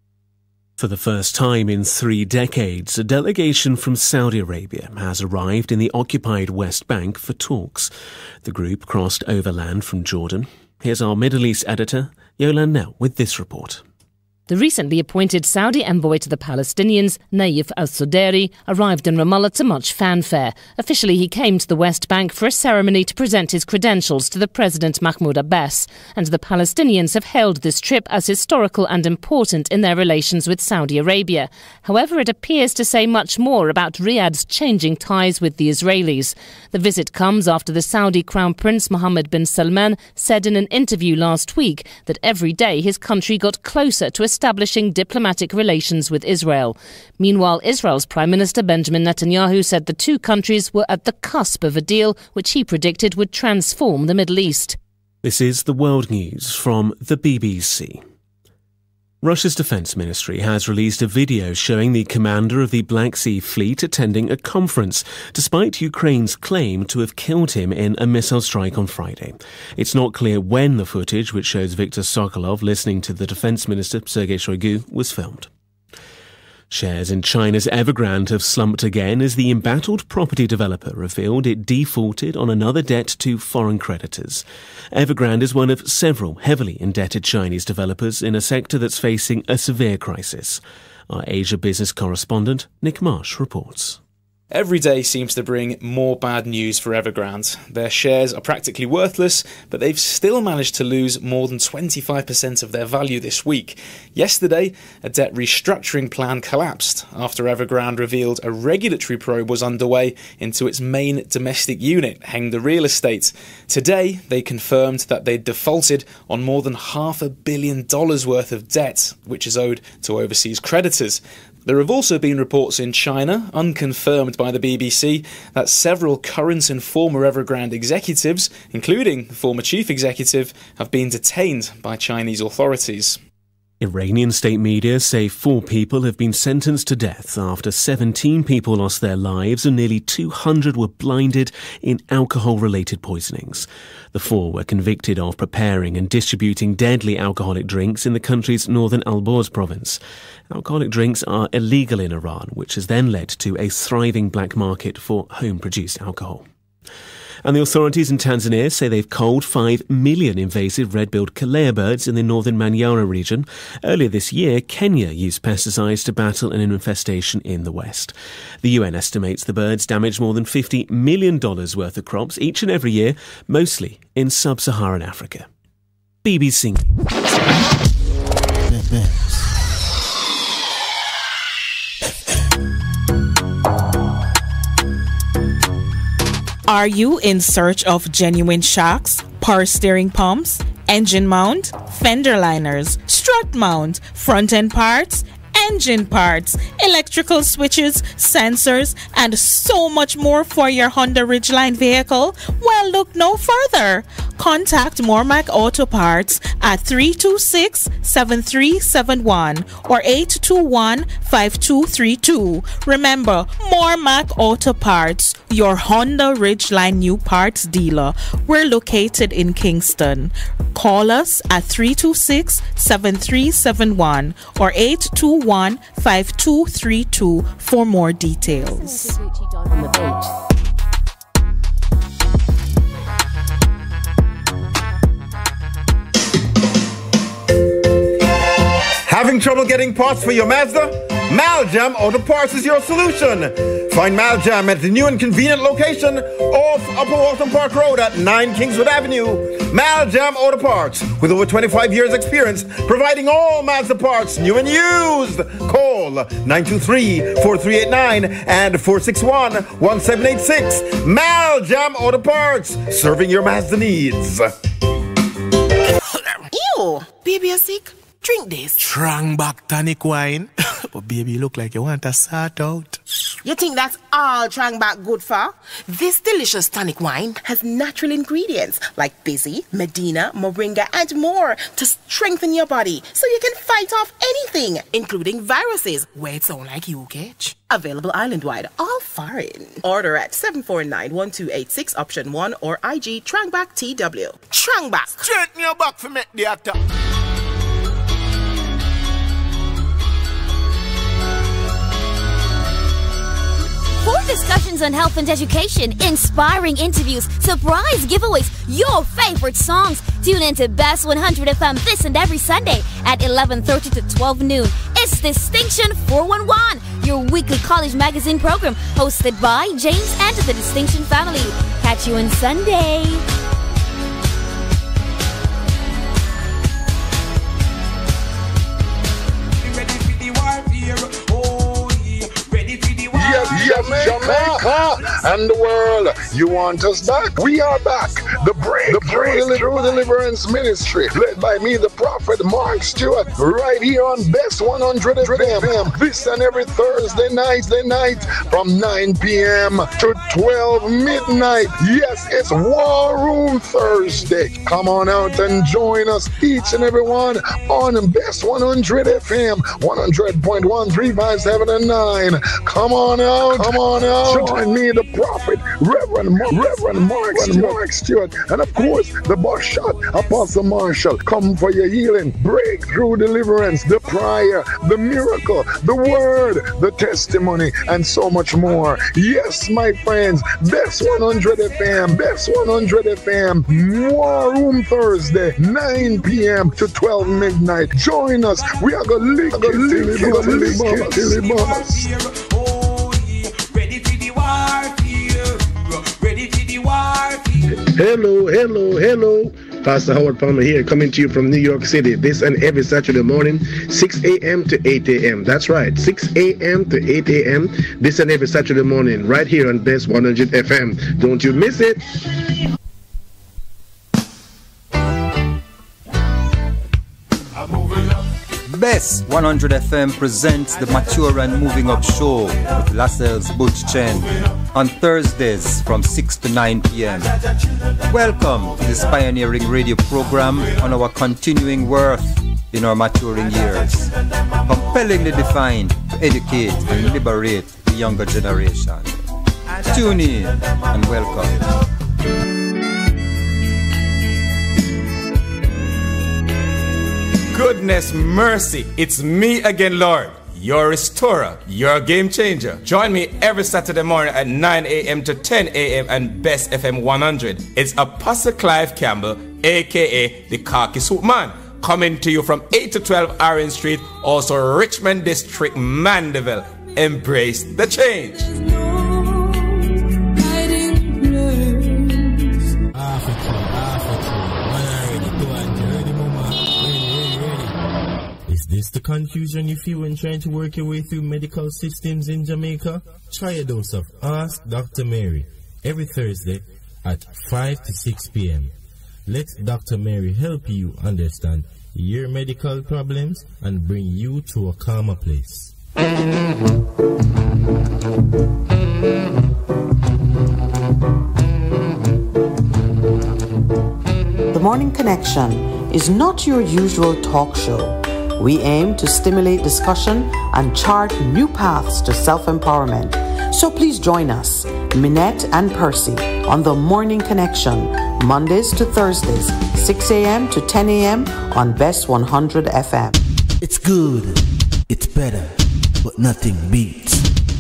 For the first time in three decades, a delegation from Saudi Arabia has arrived in the occupied West Bank for talks. The group crossed overland from Jordan. Here's our Middle East editor, Yolan Nell, with this report. The recently appointed Saudi envoy to the Palestinians, Naif al-Suderi, arrived in Ramallah to much fanfare. Officially, he came to the West Bank for a ceremony to present his credentials to the President Mahmoud Abbas, and the Palestinians have hailed this trip as historical and important in their relations with Saudi Arabia. However, it appears to say much more about Riyadh's changing ties with the Israelis. The visit comes after the Saudi Crown Prince Mohammed bin Salman said in an interview last week that every day his country got closer to establishing diplomatic relations with Israel. Meanwhile, Israel's Prime Minister Benjamin Netanyahu said the two countries were at the cusp of a deal which he predicted would transform the Middle East. This is the World News from the B B C. Russia's defense ministry has released a video showing the commander of the Black Sea Fleet attending a conference, despite Ukraine's claim to have killed him in a missile strike on Friday. It's not clear when the footage, which shows Viktor Sokolov listening to the defense minister Sergei Shoigu, was filmed. Shares in China's Evergrande have slumped again as the embattled property developer revealed it defaulted on another debt to foreign creditors. Evergrande is one of several heavily indebted Chinese developers in a sector that's facing a severe crisis. Our Asia business correspondent Nick Marsh reports. Every day seems to bring more bad news for Evergrande. Their shares are practically worthless, but they've still managed to lose more than twenty-five percent of their value this week. Yesterday, a debt restructuring plan collapsed after Evergrande revealed a regulatory probe was underway into its main domestic unit, Hengda Real Estate. Today, they confirmed that they'd defaulted on more than half a billion dollars worth of debt, which is owed to overseas creditors. There have also been reports in China, unconfirmed by the B B C, that several current and former Evergrande executives, including the former chief executive, have been detained by Chinese authorities. Iranian state media say four people have been sentenced to death after seventeen people lost their lives and nearly two hundred were blinded in alcohol-related poisonings. The four were convicted of preparing and distributing deadly alcoholic drinks in the country's northern Alborz province. Alcoholic drinks are illegal in Iran, which has then led to a thriving black market for home-produced alcohol. And the authorities in Tanzania say they've culled five million invasive red-billed Kalea birds in the northern Manyara region. Earlier this year, Kenya used pesticides to battle an infestation in the west. The U N estimates the birds damage more than fifty million dollars worth of crops each and every year, mostly in sub-Saharan Africa. B B C. Are you in search of genuine shocks, power steering pumps, engine mount, fender liners, strut mount, front end parts, engine parts, electrical switches, sensors, and so much more for your Honda Ridgeline vehicle? Well, look no further. Contact Mormac Auto Parts at three two six, seven three seven one or eight two one, five two three two. Remember, Mormac Auto Parts, your Honda Ridgeline new parts dealer. We're located in Kingston. Call us at three two six, seven three seven one or eight two one, five two three two for more details. Having trouble getting parts for your Mazda? Maljam Auto Parts is your solution. Find Maljam at the new and convenient location off Upper Waltham Park Road at nine Kingswood Avenue. Maljam Auto Parts, with over twenty-five years experience, providing all Mazda parts, new and used. Call nine two three, four three eight nine and four six one, one seven eight six. Maljam Auto Parts, serving your Mazda needs. Ew, baby, you sick? Drink this. Strong back tonic wine. But baby, you look like you want to sort out. You think that's all Trangback good for? This delicious tonic wine has natural ingredients like Busy, Medina, Moringa, and more to strengthen your body so you can fight off anything, including viruses, where it sound like you catch. Available island-wide, all foreign. Order at seven four nine, one two eight six, option one, or I G Trangback T W. Trangback. Straighten your back for make the attack. For discussions on health and education, inspiring interviews, surprise giveaways, your favorite songs, tune in to Best one hundred F M this and every Sunday at eleven thirty to twelve noon. It's Distinction four one one, your weekly college magazine program hosted by James and the Distinction family. Catch you on Sunday. Yes, Jamaica and the world, you want us back? We are back. The Break, the Break Through Deliverance Ministry, led by me, the Prophet Mark Stewart, right here on Best one hundred F M. This and every Thursday night, the night from nine p.m. to twelve midnight. Yes, it's War Room Thursday. Come on out and join us, each and every one, on Best one hundred F M, one hundred point one, three five seven and nine. Come on out, come on out. Join me, the Prophet, Reverend Mark, Reverend Mark, Mark Stewart, and of course, the boss shot, Apostle Marshall. Come for your healing, breakthrough, deliverance, the prayer, the miracle, the word, the testimony, and so much more. Yes, my friends, Best one hundred F M, Best one hundred F M, War Room Thursday, nine p.m. to twelve midnight. Join us. We are going to lick it till it bust. Hello, hello, hello. Pastor Howard Palmer here, coming to you from New York City this and every Saturday morning, six a.m. to eight a.m. That's right, six a.m. to eight a.m. this and every Saturday morning, right here on Best one hundred F M. Don't you miss it. Best one hundred F M presents the Mature and Moving Up Show with Lascelles Butch Chen on Thursdays from six to nine p.m. Welcome to this pioneering radio program on our continuing worth in our maturing years, compellingly defined to educate and liberate the younger generation. Tune in and welcome. Goodness mercy, it's me again, Lord, your restorer, your game changer. Join me every Saturday morning at nine a.m. to ten a.m. and Best F M one hundred. It's Apostle Clive Campbell, aka the Khaki Suit Man, coming to you from eight to twelve Orange Street, also Richmond District, Mandeville. Embrace the change. Is the confusion you feel when trying to work your way through medical systems in Jamaica? Try a dose of Ask Doctor Mary every Thursday at five to six p.m. Let Doctor Mary help you understand your medical problems and bring you to a calmer place. The Morning Connection is not your usual talk show. We aim to stimulate discussion and chart new paths to self-empowerment. So please join us, Minette and Percy, on The Morning Connection, Mondays to Thursdays, six a.m. to ten a.m. on Best one hundred F M. It's good, it's better, but nothing beats.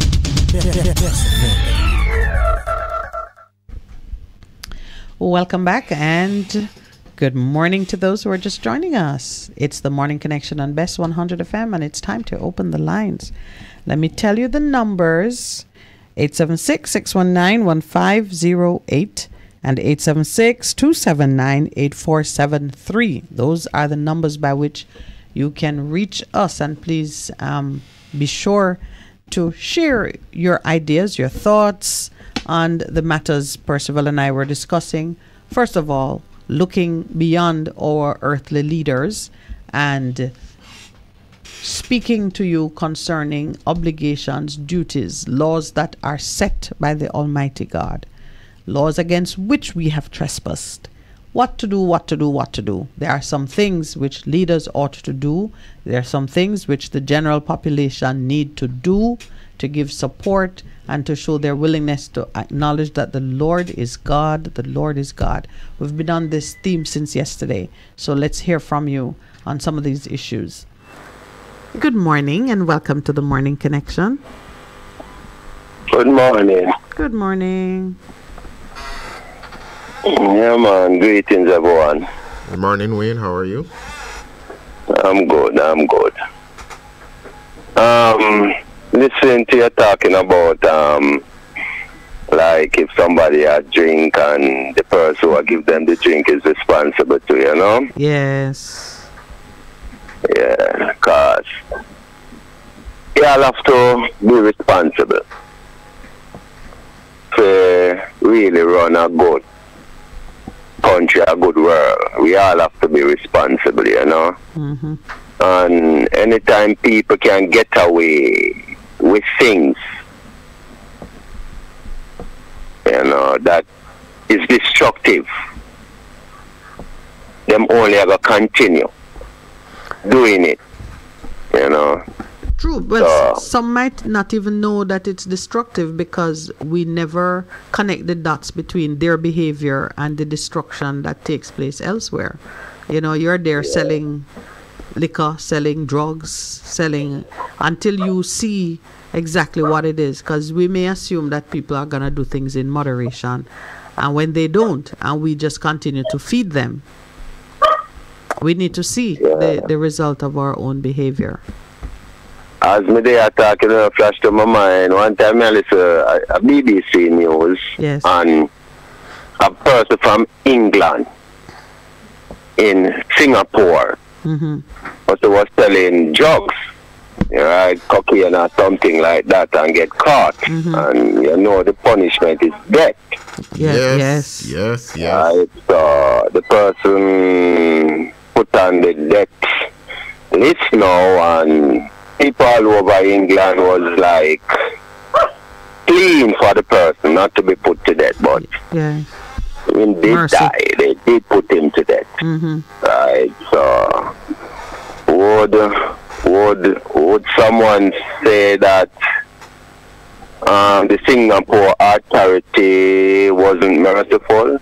Welcome back and good morning to those who are just joining us. It's the Morning Connection on Best one hundred F M, and it's time to open the lines. Let me tell you the numbers. eight seven six, six one nine, one five zero eight and eight seven six, two seven nine, eight four seven three. Those are the numbers by which you can reach us. And please um, be sure to share your ideas, your thoughts on the matters Percival and I were discussing. First of all, looking beyond our earthly leaders and speaking to you concerning obligations, duties, laws that are set by the Almighty God, laws against which we have trespassed. What to do, what to do, what to do. There are some things which leaders ought to do. There are some things which the general population need to do to give support and to show their willingness to acknowledge that the Lord is God, the Lord is God. We've been on this theme since yesterday, so let's hear from you on some of these issues. Good morning and welcome to the Morning Connection. Good morning. Good morning. Yeah, man. Greetings, everyone. Good morning, Wayne. How are you? I'm good. I'm good. Um, listening to you talking about um, like if somebody had drink and the person who give them the drink is responsible to, you know? Yes. Yeah, cause you all have to be responsible to really run a good country, a good world. We all have to be responsible, you know? Mm-hmm. And anytime people can get away with things, you know, that is destructive, them only ever continue doing it, you know. True, but so, some might not even know that it's destructive because we never connect the dots between their behavior and the destruction that takes place elsewhere. You know, you're there yeah. selling liquor, selling drugs, selling until you see exactly what it is, because we may assume that people are going to do things in moderation, and when they don't and we just continue to feed them, we need to see yeah. the, the result of our own behavior. As me there talking, uh, flash to my mind. One time I listened to a, a B B C news, yes. and a person from England in Singapore. Mm-hmm. But he was selling drugs, right, cocaine or something like that, and get caught. Mm-hmm. And you know the punishment is death. Yes, yes, yes, yes. Right, so the person put on the death list now, and people all over England was like clean for the person not to be put to death, but yeah. when they Mercy. die, they did put him to death. Mm-hmm. Right, so would would would someone say that um, the Singapore authority wasn't merciful?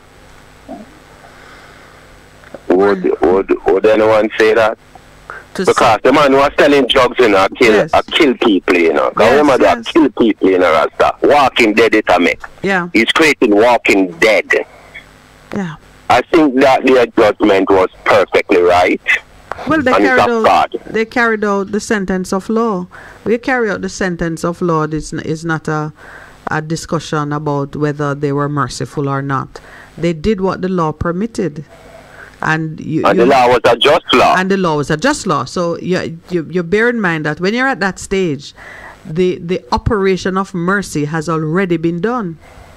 Would would would anyone say that? To Because the man who was selling drugs, you know, kill Yes. uh, kill people, you know. Because Yes, remember yes. that kill people, you know, Rasta. Walking dead it a make. Yeah. He's creating walking dead. Yeah. I think that their judgment was perfectly right. Well, they and carried it's of out. God. They carried out the sentence of law. We carry out the sentence of law. It's n- is not a a discussion about whether they were merciful or not. They did what the law permitted, and you. And you the law was a just law. And the law was a just law. So you you, you bear in mind that when you're at that stage, the the operation of mercy has already been done.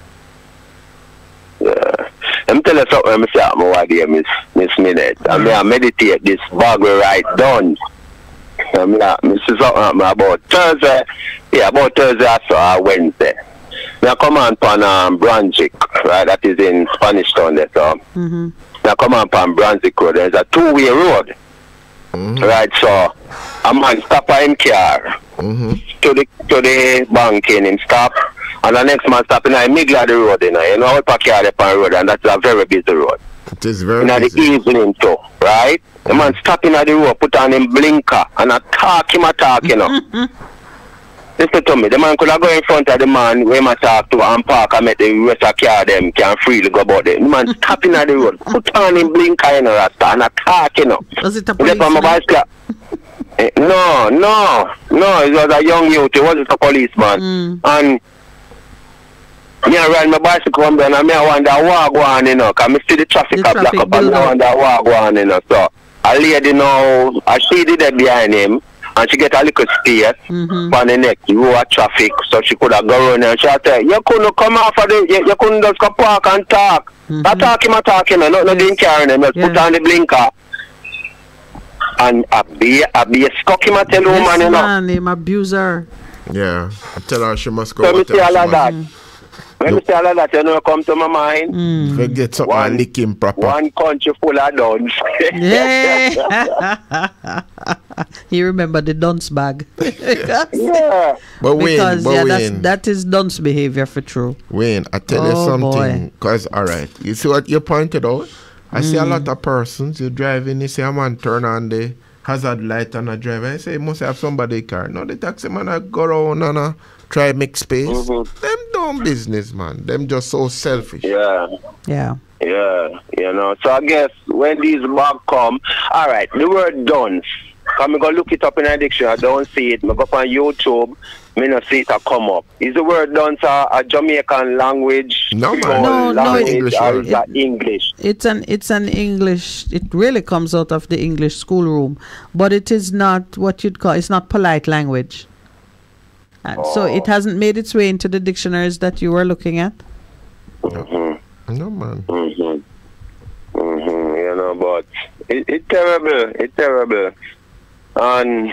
Yeah. Let me tell you something, let me say I'm over there, Miss, Miss Minute. I mean, I meditate this bag we write down. I mean, I I see something about Thursday, yeah, about Thursday or so, or Wednesday. I come on upon um, Brunswick, right, that is in Spanish Town there, so. Mm-hmm. I come on upon Brunswick Road, there's a two-way road. Mm-hmm. Right, so a man stop in car Mm-hmm. to the to the bank in him stop, and the next man stop in the middle of the road, you know, you know, park car up on the road, and that's a very busy road. It is very In the busy. evening too, right? The man stop in the road, put on him blinker, and I talk him a talk, you know. Listen to me, the man could have go in front of the man where I talk to and park and make the rest of the car them can freely go about them. The man stop in the road, put on him blinker, you know, Rasta, and I talk, you know. Was it a Left on my policeman? bicycle. Eh, No, no, no, it was a young youth, he wasn't a policeman. Mm. And me I ride my bicycle come down and me I wonder what go on, you know, because I see the traffic The a block traffic up and build I up. wonder what go on, you know. So a lady now, I see the dead behind him and she get a little space Mm-hmm. on the next row of traffic, so she could have gone around and she said, you couldn't come off of the, you, you couldn't just go park and talk. Mm-hmm. I talk him, I talk him, no, no, didn't carry him, just put Yeah. on the blinker. And a be a be a scuck him a tell the woman, Yes, you know. man, him abuser. Yeah. I tell her she must go. So me out say and all she of that. must- When me say all of that, you know, come to my mind. Mm. Forget something One- and lick him proper. One country full of duns. Yeah. You remember the dunce bag. Yeah. But Wayne, Because but yeah, that's, Wayne, that is dunce behavior for true. Wayne, I tell Oh, you boy. something. Because, all right, you see what you pointed out? I see a Mm. lot of persons, you driving, you see a man turn on the hazard light on a driver. I say, you must have somebody car. No, the taxi man I go around and uh, try make space. Mhm. Them dumb business, man. Them just so selfish. Yeah. Yeah. Yeah, you know. So I guess when these bags come, all right, the word duns. Come me go look it up in a dictionary. I don't see it. I go up on YouTube. Me not see it a come up. Is the word duns a, a Jamaican language? No, man. Or No, no, language, English or word. is that English? It's an it's an English. It really comes out of the English schoolroom, but it is not what you'd call. It's not polite language. And so Oh. it hasn't made its way into the dictionaries that you were looking at. Mm-hmm. No, man. Mm-hmm. Mm-hmm. You know, but it, it's terrible. It's terrible. And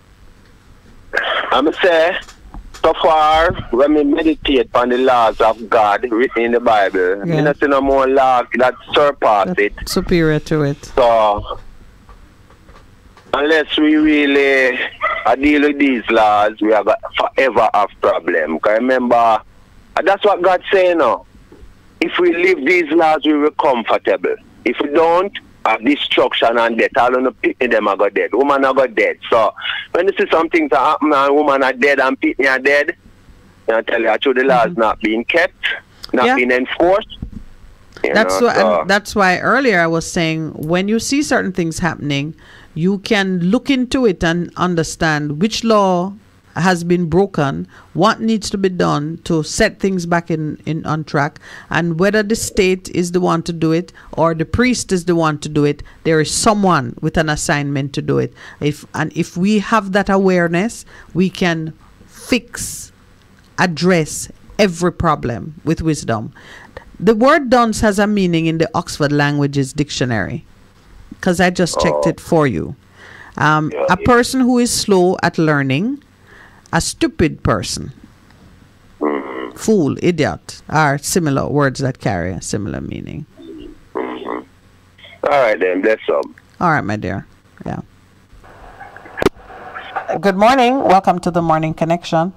I'm say, so far, when we meditate on the laws of God written in the Bible, Yeah. I don't see no more laws that surpass it. Superior to it. So, unless we really uh, deal with these laws, we are going forever have problem. Because remember, uh, that's what God say now. If we live these laws, we will be comfortable. If we don't, uh, destruction and death. All of the people them are got dead. Women are got dead. So, when you see something to happen and women are dead and people are dead, I tell you, actually the laws not being kept, not Yeah. being enforced. You That's know, why. so- And that's why earlier I was saying when you see certain things happening, you can look into it and understand which law has been broken, what needs to be done to set things back in, in on track, and whether the state is the one to do it or the priest is the one to do it, there is someone with an assignment to do it. If and if we have that awareness, we can fix, address every problem with wisdom. The word dunce has a meaning in the Oxford Languages Dictionary, because I just checked Oh. it for you. Um, Yeah, a yeah. person who is slow at learning, a stupid person, Mm-hmm. fool, idiot, are similar words that carry a similar meaning. Mm-hmm. All right, then. Bless up. All right, my dear. Yeah. Good morning. Welcome to the Morning Connection.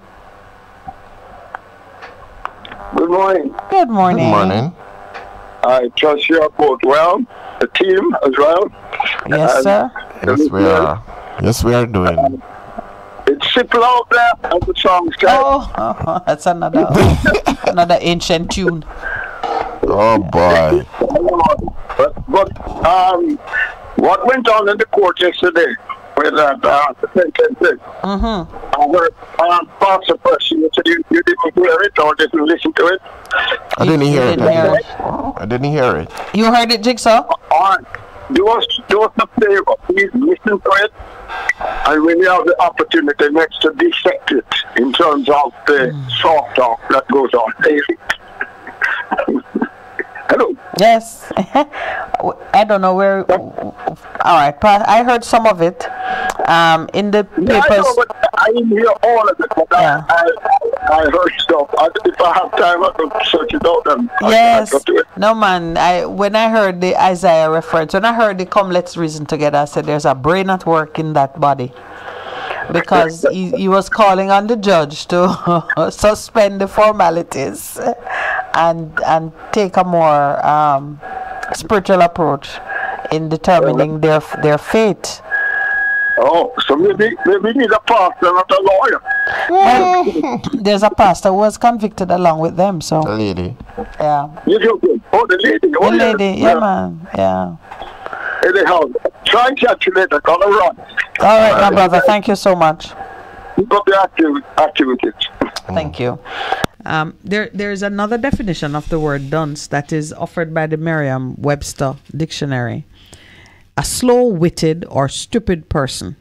Good morning. Good morning. Good morning. I trust you are both well. The team as well. Yes, And sir. Yes, we are. Yes, we are doing. It's simple out there, as the song says. Oh, oh, that's another another ancient tune. Oh boy. But, but um, what went on in the court yesterday with that uh, the sentence? Mm-hmm. I heard um, Pastor Percy, you said you, you didn't hear it or didn't listen to it. I didn't hear it. didn't hear I didn't hear it. You heard it, Jigsaw? All right. Do us, do us a favor. Please listen to it. And when you have the opportunity next to dissect it in terms of the soft talk that goes on daily. Hello. Yes. I don't know where. All right. pa- I heard some of it um, in the Yeah, I papers. know, but I didn't hear all of it. But Yeah. I, I, I heard stuff. I, if I have time, I can search it out and I- Yes. I'll go to it. No, man. I when I heard the Isaiah reference, when I heard the "Come, let's reason together," I said, "There's a brain at work in that body," because he, he was calling on the judge to suspend the formalities and and take a more um, spiritual approach in determining their their fate. Oh, so maybe maybe need a pastor, not a lawyer. Well, there's a pastor who was convicted along with them, so The lady. yeah. You joking? Oh, the lady. The Oh, yeah. lady, yeah, man, yeah. Anyhow, try and catch you later. Gonna run. All right, my brother. Thank you so much. Keep up the active, activities. Thank you. Um, there, there is another definition of the word dunce that is offered by the Merriam-Webster dictionary: a slow-witted or stupid person.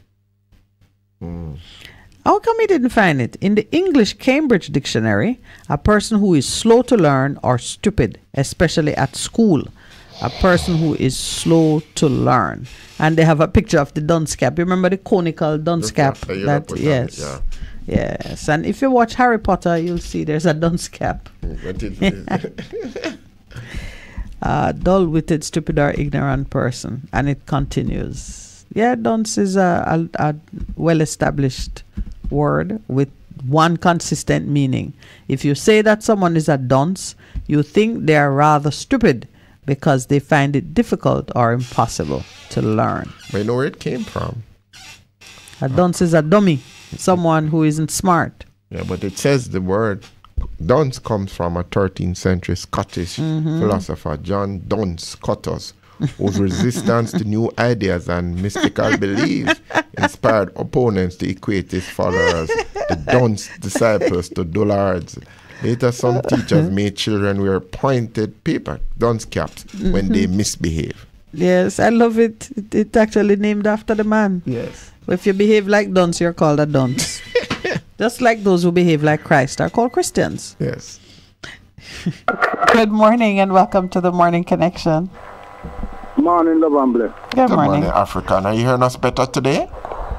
How come he didn't find it? In the English Cambridge Dictionary, a person who is slow to learn or stupid, especially at school. A person who is slow to learn. And they have a picture of the dunce cap. You remember the conical dunce cap? cap, you That, put on it, yes. yeah. Yes. And if you watch Harry Potter, you'll see there's a dunce cap. But it- uh, dull-witted, stupid, or ignorant person. And it continues. Yeah, dunce is a, a, a well-established word with one consistent meaning. If you say that someone is a dunce, you think they are rather stupid because they find it difficult or impossible to learn. I know where it came from. A dunce is a dummy, someone who isn't smart. Yeah, but it says the word dunce comes from a thirteenth century Scottish Mhm. philosopher, John Duns Scotus, whose resistance to new ideas and mystical beliefs inspired opponents to equate his followers, the Dunce disciples, to dullards. Later, some teachers made children wear pointed paper dunce caps when they misbehave. Yes, I love it. it. It actually named after the man. Yes. If you behave like dunce, you're called a dunce. Just like those who behave like Christ are called Christians. Yes. Good morning and welcome to the Morning Connection. Morning, love and bless. Good morning. African. Are you hearing us better today?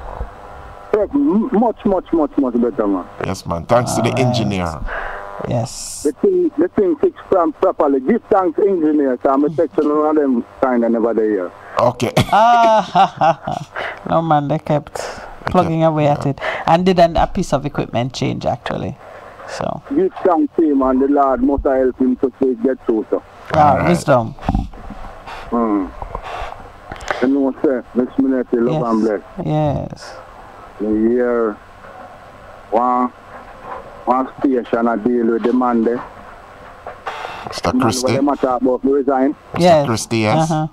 M- Much, much, much, much better, man. Yes, man. Thanks to the engineer. Yes. The thing, the thing fixed from properly. Give thanks, engineers. I'm a section of them kind of never there. here. Okay. Ah, ha, ha, ha. No, man, they kept plugging away at it and did an, a piece of equipment change, actually. So, Give thanks to him and the Lord must help him to say get through. So. ah, wisdom. Mm. You know, sir, this minute, love Yes. and bless. Yes. The year one, one station I deal with the man there. Mister Man, Christie. what them a talk about to resign. Mister Yes. Christie, yes. Uh-huh.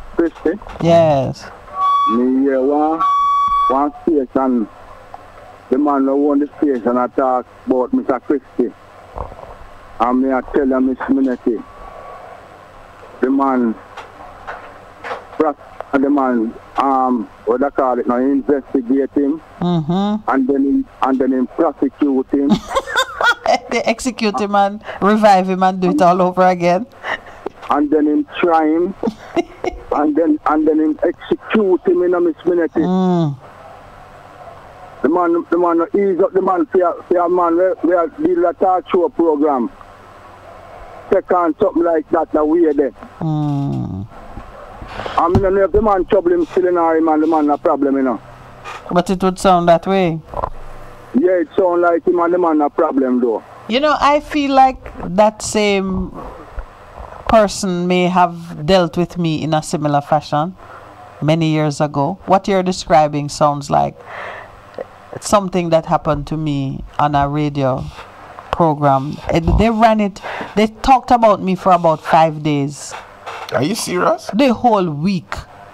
Christie. Yes. Me hear one, one station, the man who won the station I talk about Mister Christie. And me I tell you, Miss Minety, the man, the man, um, what they call it now, investigate him, Mm-hmm. and then him, and then him prosecute him. They execute him and revive him and do it all over again. And then him try him, and then and then him execute him in a Miss Minety. Mm. The man, the man ease up the man for a, for a man where we are dealing a talk show program. Take on something like that now we there. Mm. I mean, if the man trouble him still in our man, the man no problem, you know. But it would sound that way. Yeah, it sound like him and the man no problem though. You know, I feel like that same person may have dealt with me in a similar fashion many years ago. What you're describing sounds like something that happened to me on a radio program. It, they ran it, they talked about me for about five days. Are you serious? The whole week.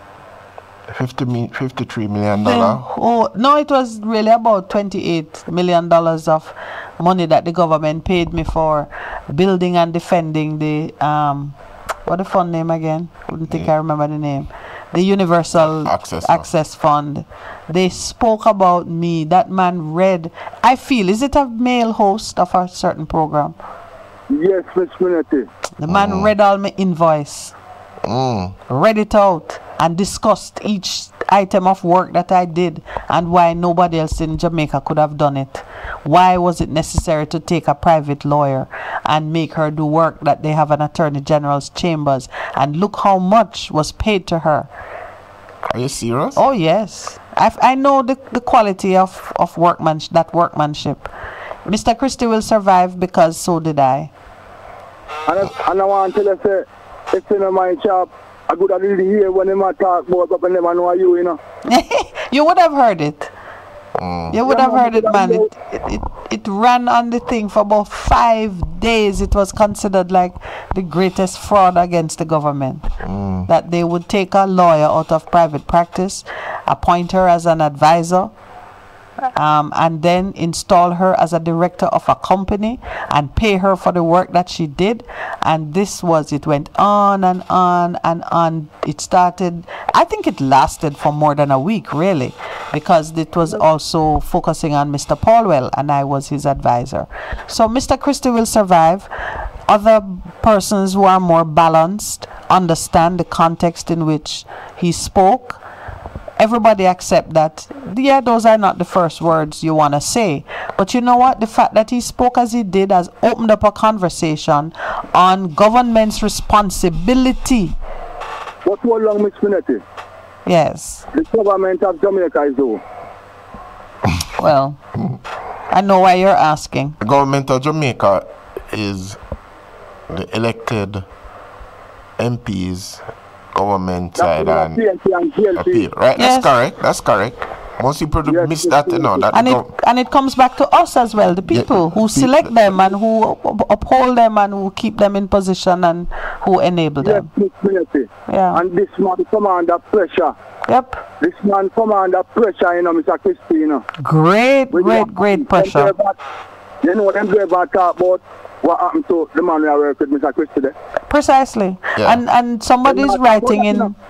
fifty mi- fifty-three million dollars. Oh, no, it was really about twenty-eight million dollars of money that the government paid me for building and defending the, um, what the fund name again? Wouldn't think Yeah. I remember the name. The Universal Access Access Fund. They spoke about me. That man read, I feel, is it a male host of a certain program? Yes, Miss Minety. The man Mm. read all my invoice. Mm. Read it out and discussed each item of work that I did and why nobody else in Jamaica could have done it. Why was it necessary to take a private lawyer and make her do work that they have an attorney general's chambers, and look how much was paid to her. Are you serious? Oh yes, I've, I know the, the quality of, of workman, that workmanship. Mister Christie will survive because so did I. And I, and I want to tell you, say, it's in my shop. I could have really hear when them a talk about up and them know you, you know. You would have heard it. Mm. You would Yeah, have man, heard it, because man. I know- It, it, it, it ran on the thing for about five days. It was considered like the greatest fraud against the government. Mm. That they would take a lawyer out of private practice, appoint her as an advisor, um, and then install her as a director of a company and pay her for the work that she did. And this was, it went on and on and on. It started, I think it lasted for more than a week, really, because it was also focusing on Mister Paulwell, and I was his advisor. So Mister Christie will survive. Other persons who are more balanced understand the context in which he spoke. Everybody accept that, yeah, those are not the first words you want to say. But you know what? The fact that he spoke as he did has opened up a conversation on government's responsibility. But how long, Miss Minety? Yes. The government of Jamaica is who? Well, I know why you're asking. The government of Jamaica is the elected M Ps, government side, and appeal. Right? Yes. That's correct. That's correct. Most people do miss that, you know. That And go- it and it comes back to us as well, the people who select them and who up- uphold them and who keep them in position and who enable Yes, them. Miss Minety. Yeah. And this man come under pressure. Yep. This man come under pressure, you know, Mister Christie, you know. Great, With great, them- great pressure. them driver- You know, them driver talk about what happened to the man we are working with, Mister Christie there. Precisely. Yeah. And and somebody's Them not writing talk about in.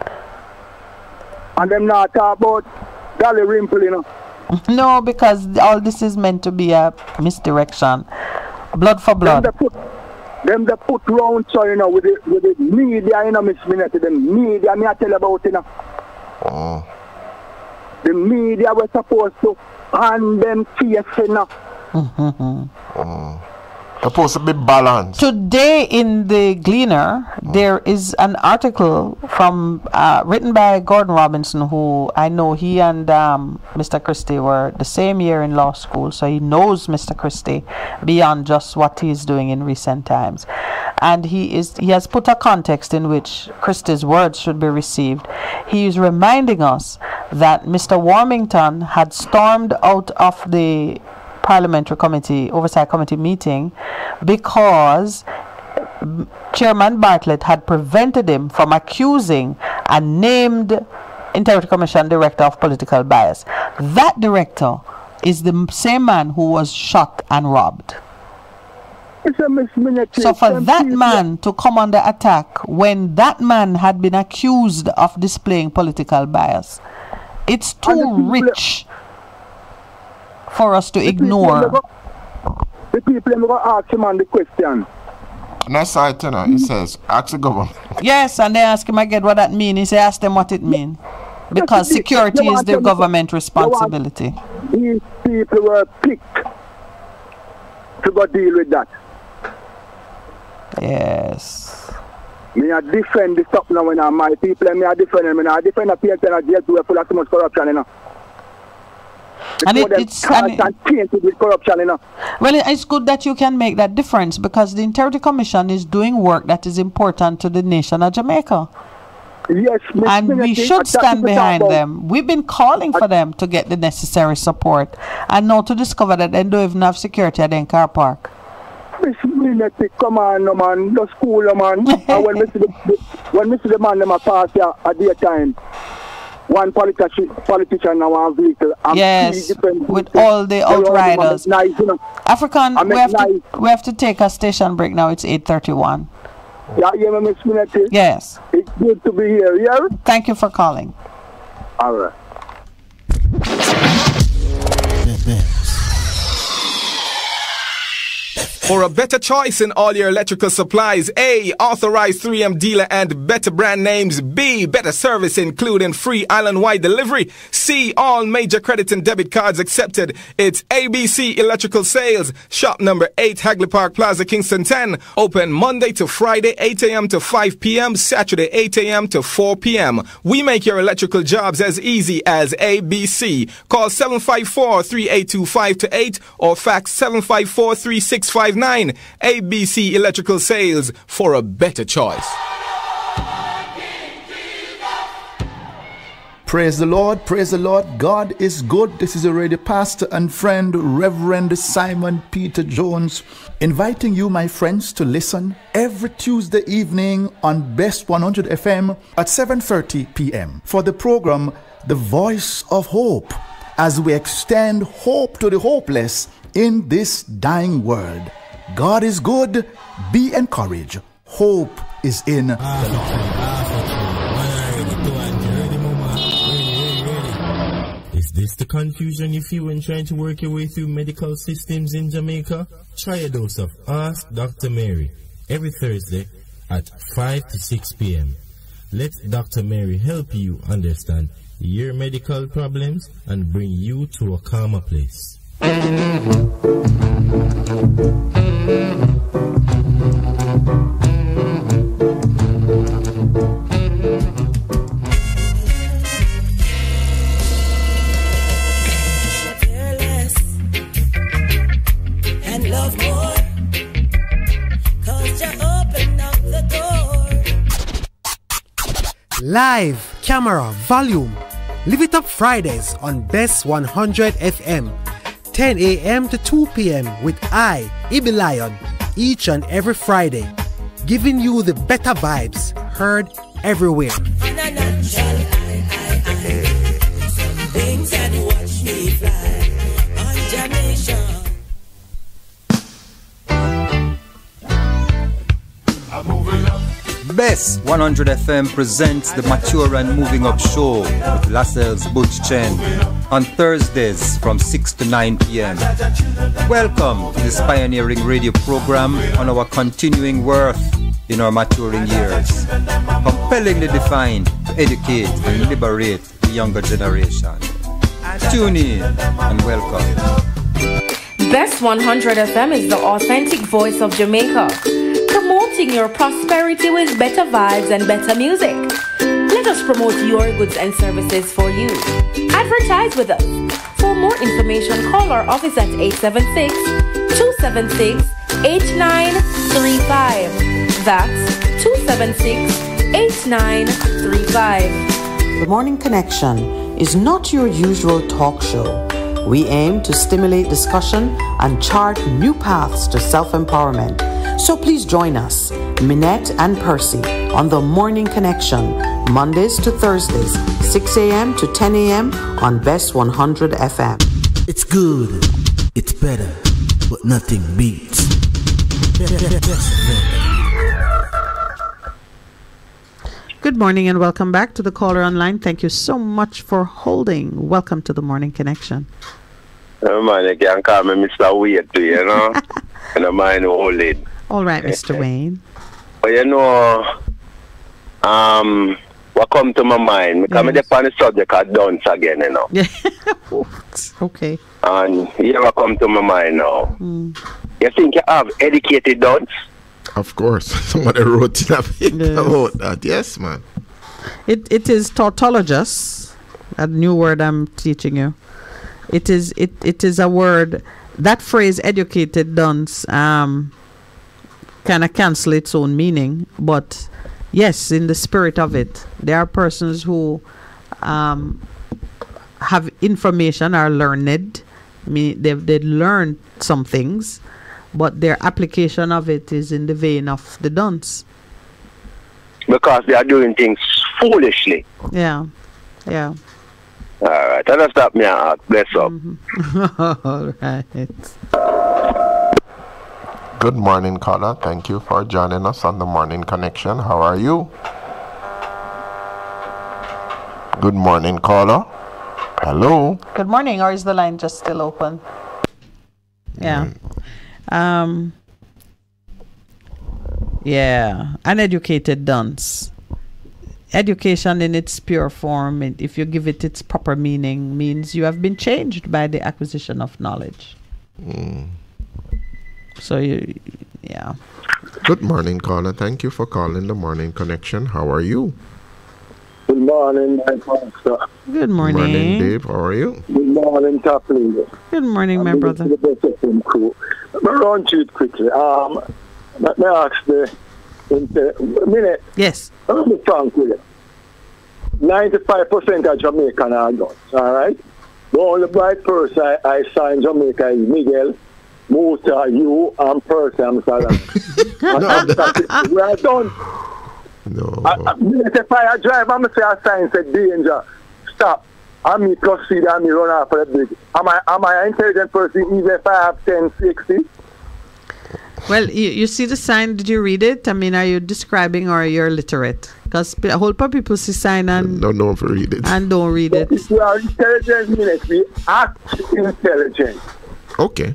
And them not talk about Dolly Rimple, you know. No, because all this is meant to be a misdirection. Blood for blood. Them they put, them they put round so, you know, with the, with the media, you know, Miss Minety, the media, me I tell you about, you know. Oh. The media were supposed to hand them case, you know. Mm. Supposed to be balanced. Today in the Gleaner, there is an article from uh, written by Gordon Robinson, who I know he and um, Mister Christie were the same year in law school, so he knows Mister Christie beyond just what he is doing in recent times. And he is he has put a context in which Christie's words should be received. He is reminding us that Mister Warmington had stormed out of the Parliamentary Committee, Oversight Committee meeting because Chairman Bartlett had prevented him from accusing a named Integrity Commission Director of political bias. That director is the same man who was shot and robbed. So for that man to come under attack when that man had been accused of displaying political bias, it's too rich for us to ignore. The people are going to ask him on the question. Next item, uh, he says, ask the government. Yes, and they ask him again what that means. He says, ask them what it means. Because security is the government responsibility. These people were picked to go deal with that. Yes. Me I defend the stuff now when I'm my people and me I defend them and I defend the people and jail to full of so much corruption, you know. And it, it's and it, with corruption, you know. Well, it's good that you can make that difference because the Integrity Commission is doing work that is important to the nation of Jamaica. Yes, and we should stand behind them. We've been calling for them to get the necessary support, and now to discover that they don't even have security at Car Park. Miss Minette, come on, no man, the school, no man. And when we see the, the when we see the man them a pass here at the time, one politician, politician now one vehicle. And yes, with all the outriders. Nice, you know. African, we have nice. to we have to take a station break now. It's eight thirty-one. Yeah, yeah, Miss Minette. Yes. It's good to be here. Yeah. Thank you for calling. All right. For a better choice in all your electrical supplies, A, authorized three M dealer and better brand names. B, better service including free island-wide delivery. C, all major credit and debit cards accepted. It's A B C Electrical Sales, shop number eight, Hagley Park Plaza, Kingston ten. Open Monday to Friday, eight a m to five p m, Saturday, eight a m to four p m We make your electrical jobs as easy as A B C. Call seven five four, three eight two, five two eight or fax seven five four, three six five nine. A B C Electrical Sales, for a better choice. Praise the Lord, praise the Lord. God is good. This is a radio pastor and friend, Reverend Simon Peter Jones, inviting you, my friends, to listen every Tuesday evening on Best one hundred F M at seven thirty p m for the program The Voice of Hope, as we extend hope to the hopeless in this dying world. God is good. Be encouraged. Hope is in the Lord. Is this the confusion you feel when trying to work your way through medical systems in Jamaica? Try a dose of Ask Doctor Mary every Thursday at five to six p m Let Doctor Mary help you understand your medical problems and bring you to a calmer place. Live, camera, volume. Live it up Fridays on Best one hundred F M. ten a m to two p m with I, Ibi Lion, each and every Friday, giving you the better vibes, heard everywhere. Best one hundred F M presents the Mature and Moving Up Show with Lascelles Butch Chen on Thursdays from six to nine p m Welcome to this pioneering radio program on our continuing worth in our maturing years, compellingly defined to educate and liberate the younger generation. Tune in and welcome. Best one hundred F M is the authentic voice of Jamaica, promoting your prosperity with better vibes and better music. Let us promote your goods and services for you. Advertise with us. For more information, call our office at eight seven six, two seven six, eight nine three five. That's two seven six, eight nine three five. The Morning Connection is not your usual talk show. We aim to stimulate discussion and chart new paths to self-empowerment. So please join us, Minette and Percy, on The Morning Connection, Mondays to Thursdays, six a m to ten a m on Best one hundred F M. It's good, it's better, but nothing beats. Good morning and welcome back to the caller online. Thank you so much for holding. Welcome to the Morning Connection. Oh man, you can call me Mister Wade too, you know. And I mind holding. All right, Mister Wayne. But you know, um, what come to my mind? Because yes. I'm on the subject of dance again, you know. Yeah. Okay. And here I come to my mind now. Mm. You think you have educated dance? Of course. Somebody wrote it up yes. about that. Yes, man. It It is tautologous, a new word I'm teaching you. It is it it is a word, that phrase educated dunce um kind of cancel its own meaning, but yes, in the spirit of it, there are persons who um have information, are learned. I mean, they've they've learned some things, but their application of it is in the vein of the dunce. Because they are doing things foolishly. Yeah, yeah. All right, that'll stop me out. Bless up. Mm-hmm. All right. Good morning, caller. Thank you for joining us on the Morning Connection. How are you? Good morning, caller. Hello. Good morning, or is the line just still open? Yeah. Mm. Um. Yeah, uneducated dunce. Education in its pure form, if you give it its proper meaning, means you have been changed by the acquisition of knowledge. Mm. So, you, yeah. Good morning, caller. Thank you for calling the Morning Connection. How are you? Good morning, my pastor. Good morning. Good morning, Dave. How are you? Good morning, top leader. Good morning, my brother. The best of them crew. Let me run through it quickly. Um, let me ask the a minute. Yes. Let me be frank with you. ninety-five percent of Jamaican are guns, all right? The only bright person I, I saw in Jamaica is Miguel, Musa, you, and Percy, and Salam. We are done. No. I, I, if I drive, I'm going to say a sign said danger. Stop. I'm me proceed and me run off for the big. Am I, am I an intelligent person even if I have ten, sixty? Well, you, you see the sign, did you read it? I mean, are you describing or you're literate? Because a whole lot of people see sign and don't know if you read it. And don't read it. If we are intelligent, minutes, we act intelligent. Okay.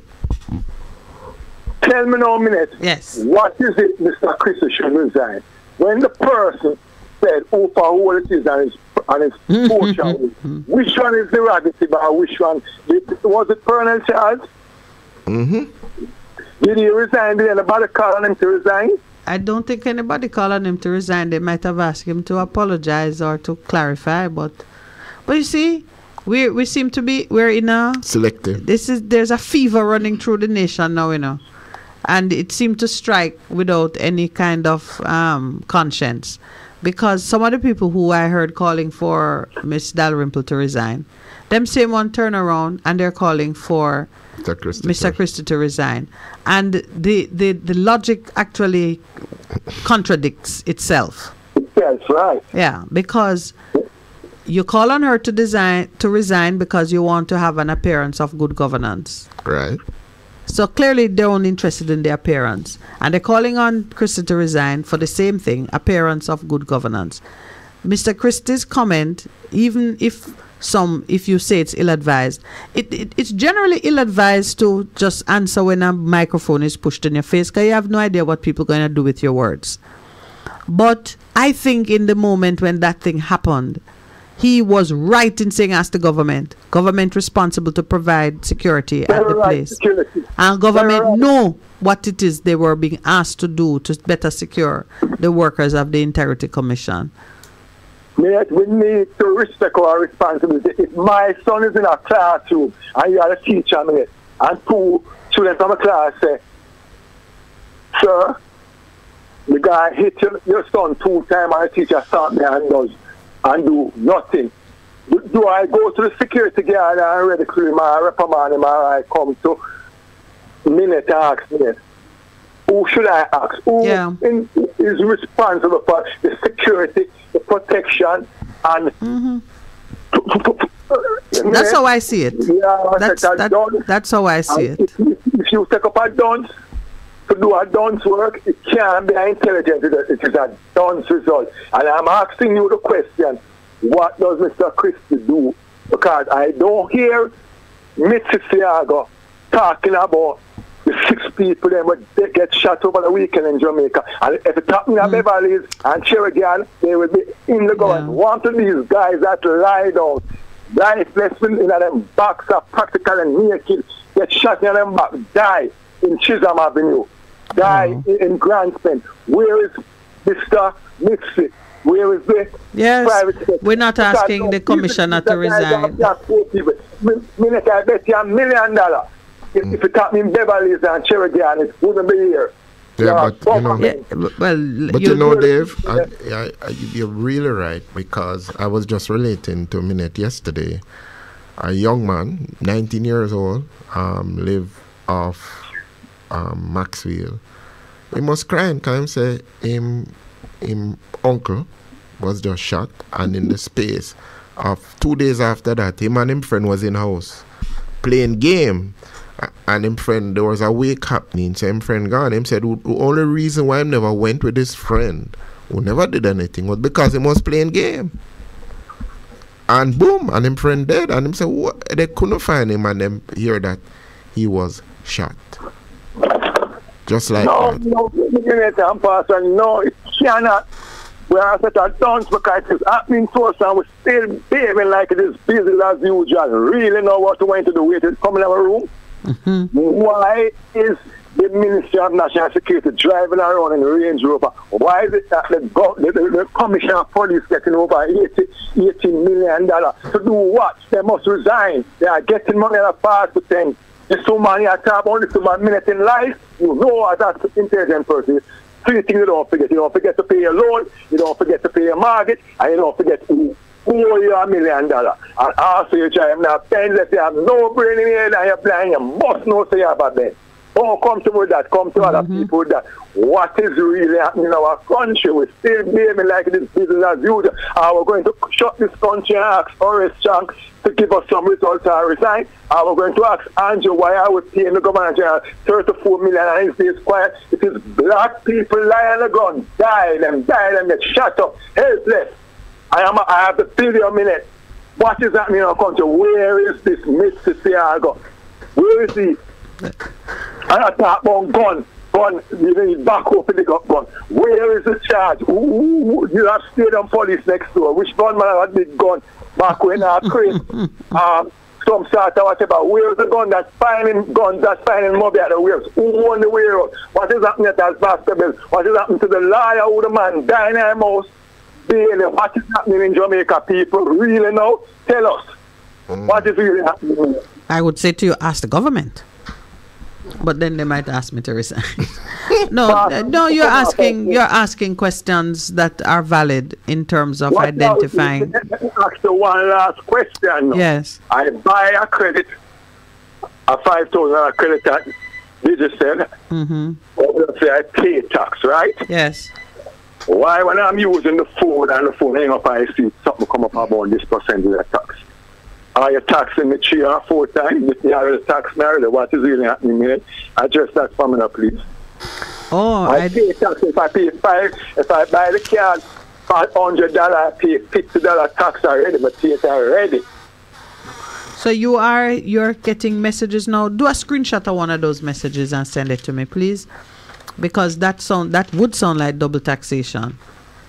Tell me now, minute. Yes. What is it Mister Chris should resign? When the person said, oh, for all it is and it's, and it's social, which one is derogative or which one? Was it Colonel Charles? Mm-hmm. Did he resign? Did anybody call on him to resign? I don't think anybody called on him to resign. They might have asked him to apologize or to clarify, but but you see, we we seem to be we're in a selective. This is there's a fever running through the nation now, you know, and it seemed to strike without any kind of um, conscience, because some of the people who I heard calling for Miss Dalrymple to resign, them same one turn around and they're calling for Mister Christie, Mister Christie to resign, and the, the, the logic actually contradicts itself. That's right. Yeah, because you call on her to design to resign because you want to have an appearance of good governance. Right. So clearly they're only interested in the appearance, and they're calling on Christie to resign for the same thing, appearance of good governance. Mister Christie's comment, even if some, if you say it's ill-advised, it, it it's generally ill-advised to just answer when a microphone is pushed in your face, because you have no idea what people are going to do with your words. But I think in the moment when that thing happened, he was right in saying, ask the government. Government responsible to provide security at the place. Security. And government know what it is they were being asked to do to better secure the workers of the Integrity Commission. We need to respect our responsibility. If my son is in a classroom and you are a teacher, and two students from a class say, sir, the guy hit your, your son two times and the teacher sat there and does and do nothing. Do, do I go to the security guard and ridicule him or reprimand him, or I come to minute and ask me? Who should I ask? Who yeah. in, is responsible for the security, the protection, and mm-hmm. That's how I see it. Yeah, that's, that, that's how I see it. If, if you take up a dunce to do a dunce work, it can't be intelligent. It is a dunce result. And I'm asking you the question, what does Mister Christie do? Because I don't hear Mississauga talking about the six people then would they get shot over the weekend in Jamaica. And if it's happening at mm. Beverly's and Cherrigan, they will be in the government. Yeah. One of these guys that lie down, lifeless in them backs are practical and naked, get shot in them back, die in Chisholm Avenue, die mm. in, in Grandstand. Where is Mister Mixie? Where is the yes, private we're not asking the commissioner to resign. Minute, I bet you a million dollars. If, mm. if it happened in Beverly's and Cherrigan, it wouldn't be here. Yeah, but you know, yeah, well, but you, you know, Dave, I, I, I, you're really right, because I was just relating to a minute yesterday. A young man, nineteen years old, um, live off um, Maxwell. He must cry and come say him, him uncle was just shot, and in the space of two days after that, him and him friend was in house playing game. And him friend, there was a wake happening, so him friend gone. Him said the only reason why him never went with his friend, who never did anything, was because he was playing game. And boom, and him friend dead. And him said what? They couldn't find him, and them hear that he was shot. Just like no, that. No, no, no, it cannot. We are such a dance because it's happening to us, and we're still behaving like it is busy as usual. Really know what we want to do with it. Come in our room. Mm-hmm. Why is the Ministry of National Security driving around in the Range Rover? Why is it that the, the, the, the Commissioner of Police getting over eighty million dollars to do what? They must resign. They are getting money at a fast to ten. There's so many I talk only to one minute in life. You know, as an intelligent person, three things you don't forget. You don't forget to pay your loan, you don't forget to pay your mortgage, and you don't forget to owe you a million dollars. And also you try to have penniless, you have no brain in your head, and you're blind, you must know say you have a bed. Don't come to me with that, come to mm-hmm. other people with that. What is really happening in our country? We're still behaving like this business as usual. And we're going to shut this country and ask Horace Chang to give us some results and resign. And we're going to ask Andrew why are we paying the government general thirty-four million and he stays quiet. It is black people lie on the ground, die them, die them, get shut up, helpless. I am. A, I have the video minute. What is happening in our country? Where is this Mississauga? Where is he? And I talk about gun. Gun. You need back up in the gun. Where is the charge? Ooh, you have stadium police next door. Which gunman had a big gun back when I crate? um, some sort of whatever. Where's the gun that's finding guns, that's finding money at the warehouse? Who won the warehouse? What is happening at that basketball? What is happening to the lawyer who the man dying in the house? Daily, what is happening in Jamaica, people? Really know? Tell us. Mm. What is really happening? I would say to you, ask the government. But then they might ask me to resign. no, uh, no, you're asking you're asking questions that are valid in terms of what identifying. Let me ask the one last question. Yes. I buy a credit, a five thousand dollar credit at Digicel. Mm-hmm. Say I pay tax, right? Yes. Why, when I'm using the phone and the phone hang up, I see something come up about this percentage of tax? Are you taxing me three or four times? If you are the tax narrative, what is really happening here? Address that for me now, please. Oh, I, I pay tax if I pay five. If I buy the car for one hundred dollars, I pay fifty dollars tax already, but pay it already. So you are you're getting messages now. Do a screenshot of one of those messages and send it to me, please. Because that sound that would sound like double taxation.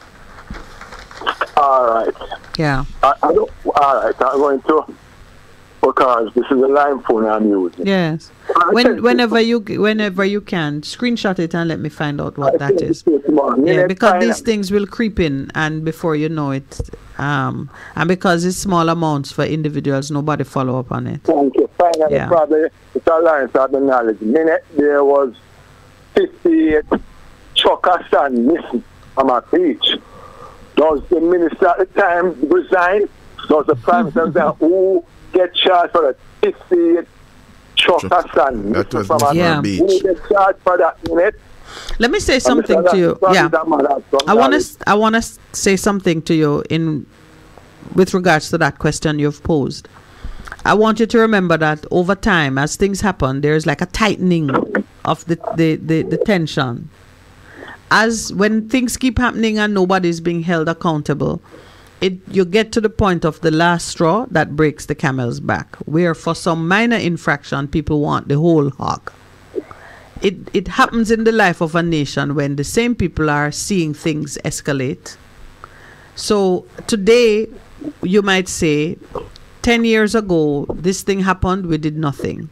All right. Yeah. I, I don't, all right. I'm going to because this is a line phone I'm using. Yes. When whenever you whenever you can screenshot it and let me find out what that is. Yeah, because these things will creep in, and before you know it, um, and because it's small amounts for individuals, nobody follow up on it. Thank you. Finally, yeah. Probably it's a line of the knowledge. Minute there was fifty-eight truckers and missing on my beach. Does the minister at the time resign? Does the prime minister who get charged for the fifty-eight truckers and missing from our yeah. beach? Who get charged for that minute? Let me say something to you. Yeah, I want to. I want to say something to you in with regards to that question you've posed. I want you to remember that over time, as things happen, there's like a tightening of the, the, the, the tension. As when things keep happening and nobody's being held accountable, it you get to the point of the last straw that breaks the camel's back, where for some minor infraction, people want the whole hog. It, it happens in the life of a nation when the same people are seeing things escalate. So today, you might say, ten years ago, this thing happened, we did nothing.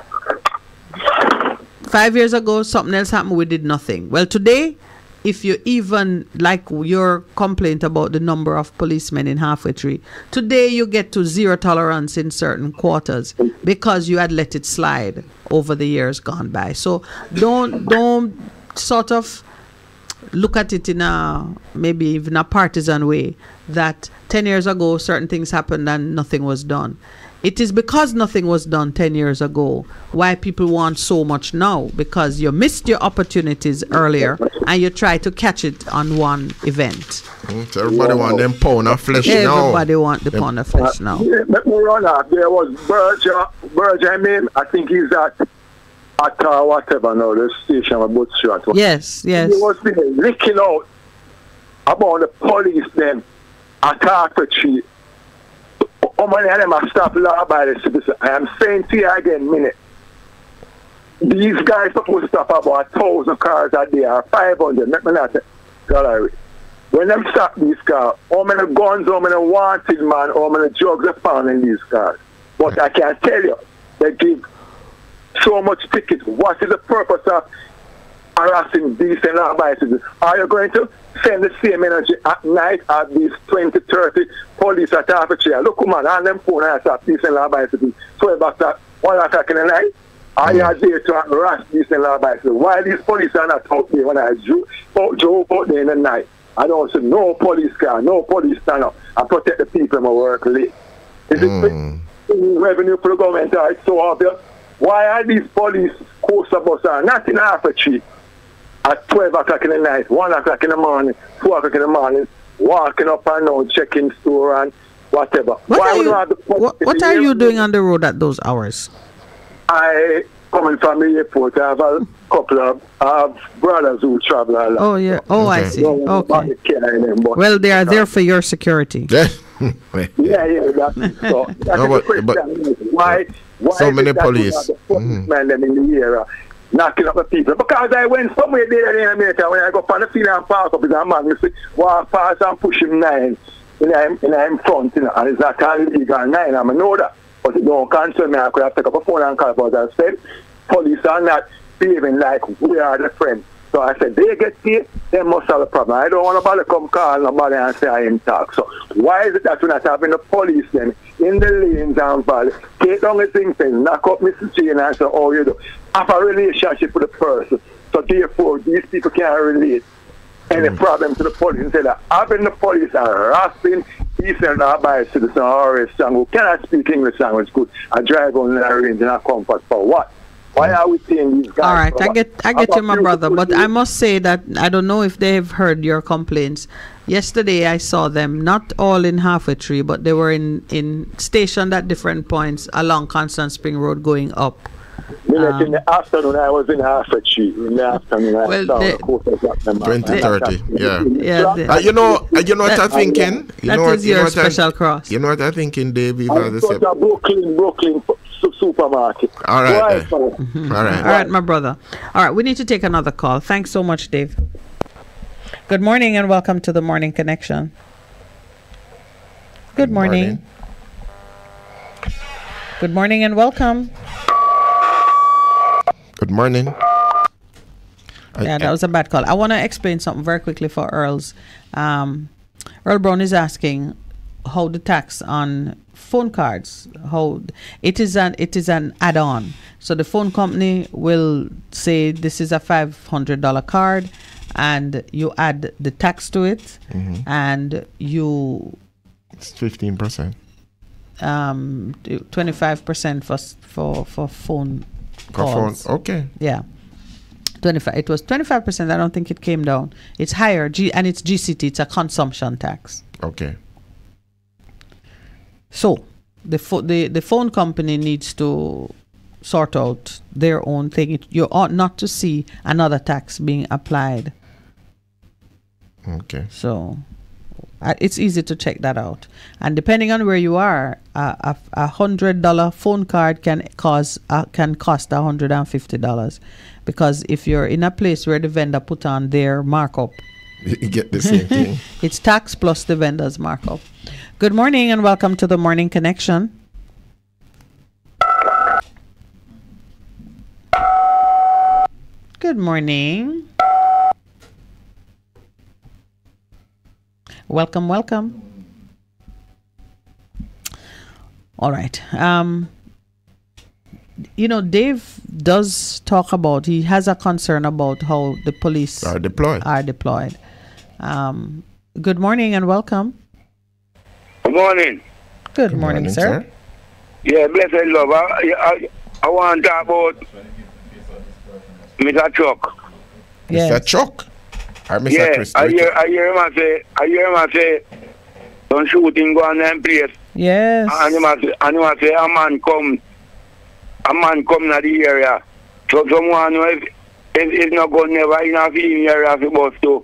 Five years ago, something else happened, we did nothing. Well, today, if you even, like your complaint about the number of policemen in Halfway Tree, today you get to zero tolerance in certain quarters because you had let it slide over the years gone by. So don't, don't sort of look at it in a, maybe even a partisan way, that ten years ago certain things happened and nothing was done. It is because nothing was done ten years ago why people want so much now, because you missed your opportunities earlier and you try to catch it on one event. Mm, so everybody want them pound of flesh everybody now. Everybody want the them pound of flesh now. Uh, yeah, let me run up. There was Berger, Berger, I mean, I think he's at, at uh, whatever now, the station of Butch Shot. Yes, yes. He was been licking out about the police then at Halfway Tree. How many of them are stop law by the citizen? I am saying to you again, minute. These guys supposed to stop about a thousand cars a day or five hundred. Let me not say, gallery. When them stop these cars, how many guns, how many wanted man, how many drugs are found in these cars? But I can tell you, they give so much tickets. What is the purpose of harassing decent law-abiding citizens? Are you going to send the same energy at night at these twenty, thirty police at Halfway Tree? Look, man, on them phone and stop decent law-abiding citizens. So about that, one o'clock in the night, are you there to harass decent law-abiding citizens? Why these police are not out there when I drove, drove out there in the night? I don't see no police car, no police stand up and protect the people in my work late. Is mm. it revenue for the government? It's so obvious. Why are these police coaster buses are not in Halfway Tree at twelve o'clock in the night, one o'clock in the morning, two o'clock in the morning, walking up and down, checking store and whatever? What Why are you, have the what, what are you doing on the road at those hours? I coming from the airport. I have a couple of I have brothers who travel a lot. Oh, yeah. Oh, okay. I see. Okay. Them, well, they are there for your security. yeah, yeah. That's, so, that's no, but, the but, why, why so many police. The policemen mm-hmm. them in the area knocking up the people? Because I went somewhere there in America when I go on the field and park up with a man, you see, walk past and push him nine in him, in him front, you know, and it's not all illegal nine, I know that. But it don't concern me. I could have taken up a phone and call about that. I said, police are not behaving like we are the friends. So I said, they get paid, they must have a problem. I don't want nobody come call nobody and say I ain't talk. So why is it that we're not having the police then in the lanes and valley, take down the things and knock up Missus Jane and say, oh, you do have a relationship with the person. So therefore, these people can't relate any mm. problem to the police. And say that having the police harassing Eastern law-abiding citizens or a song who cannot speak English language good and drive on the range in a comfort for what? Why are we seeing these guys? All right, I get I get you, my brother, but I must say that I don't know if they have heard your complaints. Yesterday I saw them, not all in Halfway Tree, but they were in, in stationed at different points along Constant Spring Road going up. Um, in the afternoon, I was in Halfway Tree. In the afternoon, I well, saw they, the twenty thirty, yeah. yeah they, uh, you know, uh, you know what I'm thinking? You that know is what, your you know special I'm, cross. You know what I'm thinking, Dave? I was in Brooklyn, Brooklyn supermarket. All right. Uh, mm-hmm. All right. All right, my brother. All right, we need to take another call. Thanks so much, Dave. Good morning and welcome to the Morning Connection. Good, Good morning. morning. Good morning and welcome. Good morning. Yeah, that was a bad call. I want to explain something very quickly for Earls. Um, Earl Brown is asking how the tax on phone cards, how it is an it is an add-on. So the phone company will say this is a five hundred dollar card, and you add the tax to it, mm-hmm. and you. It's fifteen percent. Um, twenty-five percent for for for phone. For phone, okay. Yeah. twenty-five It was twenty-five percent. I don't think it came down. It's higher, G, and it's G C T. It's a consumption tax. Okay. So, the, fo- the the phone company needs to sort out their own thing. It, you ought not to see another tax being applied. Okay. So uh, it's easy to check that out. And depending on where you are, uh, a a hundred dollar phone card can cause uh, can cost a hundred and fifty dollars, because if you're in a place where the vendor put on their markup, you get the same thing. It's tax plus the vendor's markup. Good morning and welcome to the Morning Connection. Good morning. Welcome, welcome. All right. Um, you know, Dave does talk about, he has a concern about how the police are deployed. Are deployed. Um, good morning and welcome. Good morning. Good, good morning, morning, sir. sir. Yeah, blessed love. I, I, I want to talk about Mister Chuck. Yes. Mister Chuck? Or Mister Yeah, Chris I hear, I hear him say, I hear him say, don't shooting go on them place. Yes. And him say, and him say, a man come, a man come to the area. So someone who is, is, is not going never in a female area for bus too.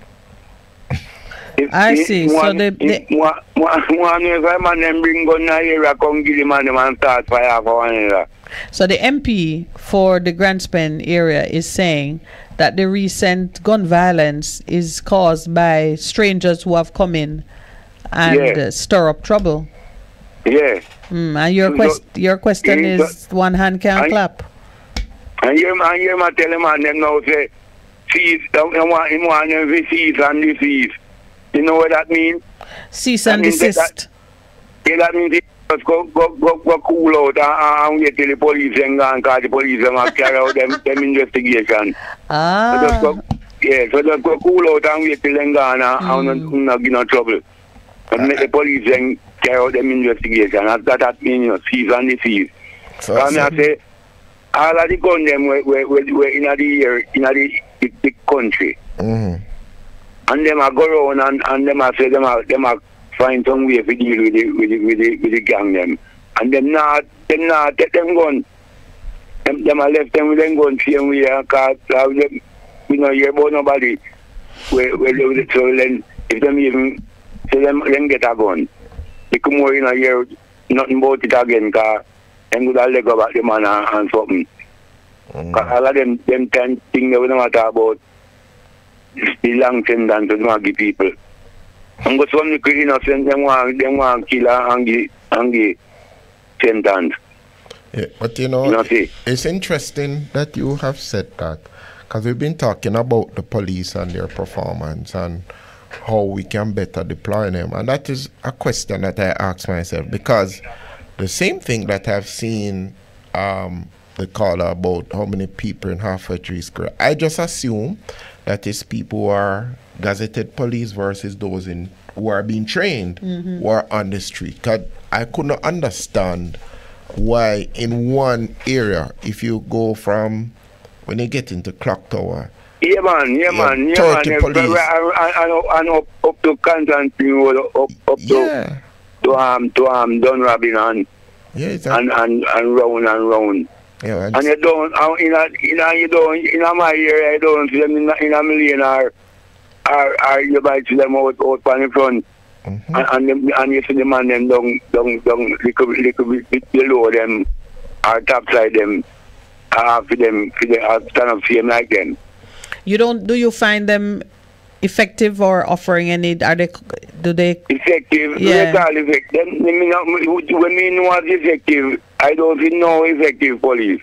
I see. One, so they, they one, one, one if a man them bring gun in the area, come give him and them and start fire for one another. So the M P for the Grand Spen area is saying that the recent gun violence is caused by strangers who have come in and yeah. uh, stir up trouble. Yeah. Mm, and your, quest- your question yeah, is so, one hand can't and, clap. And you and you man tell him and them now say, cease, he want him want them to cease and desist. You know what that means? Cease and desist. That, yeah, that means he just go, go, go, go cool out and, and wait till the police and go and call the police and carry out them, them investigation. Ah. So just go, yeah, so just go cool out and wait till them go and, mm. and, and not get no trouble. And make the police and carry out them investigation. That, that, that means, you know, cease and desist. So, so I say, all of the gun them were, were, were, were in the air, in the, the, the country. Mm-hmm. And them a go around and, and them a say them a them a find some way to deal with the with the with the, with the gang them. And them not them not take them gun. Them them a left them with them gun same way cause uh, them, you know hear about nobody where where they so then if them even say them them get a gun. They come more in a year nothing about it again cause them would have leg about the man and, and something. Mm. Cause all of them them ten thing they would not talk about the long sentence to Maggie people. And go some innocent, them want, them want kill and give, and give sentence. Yeah, but you know, you know it, it's interesting that you have said that, because we've been talking about the police and their performance and how we can better deploy them. And that is a question that I ask myself, because the same thing that I've seen um, the caller about how many people in Halfway Tree Square, I just assume that is people who are gazetted police versus those in who are being trained, mm-hmm. who are on the street. Because I could not understand why in one area, if you go from, when you get into Clock Tower, yeah man, yeah man, yeah man, police. And, and, and up, up to Constantine, up, up yeah. to, to, um, to um, Dunrabin and, yeah, and, and, and round and round. Yeah, and you don't, uh, in a, in a, you don't, in a my area, you don't see them in a, in a million or, or, or you buy to them out, out on the front. Mm-hmm. And, and, them, and you see the man them down, down, down, little, little bit below them, or top side them, uh, for them, for them, uh, stand up same like them. You don't, do you find them effective or offering any, are they, do they? Effective, yeah. They call effective. Them, they mean, when we know what's effective, I don't see no effective police.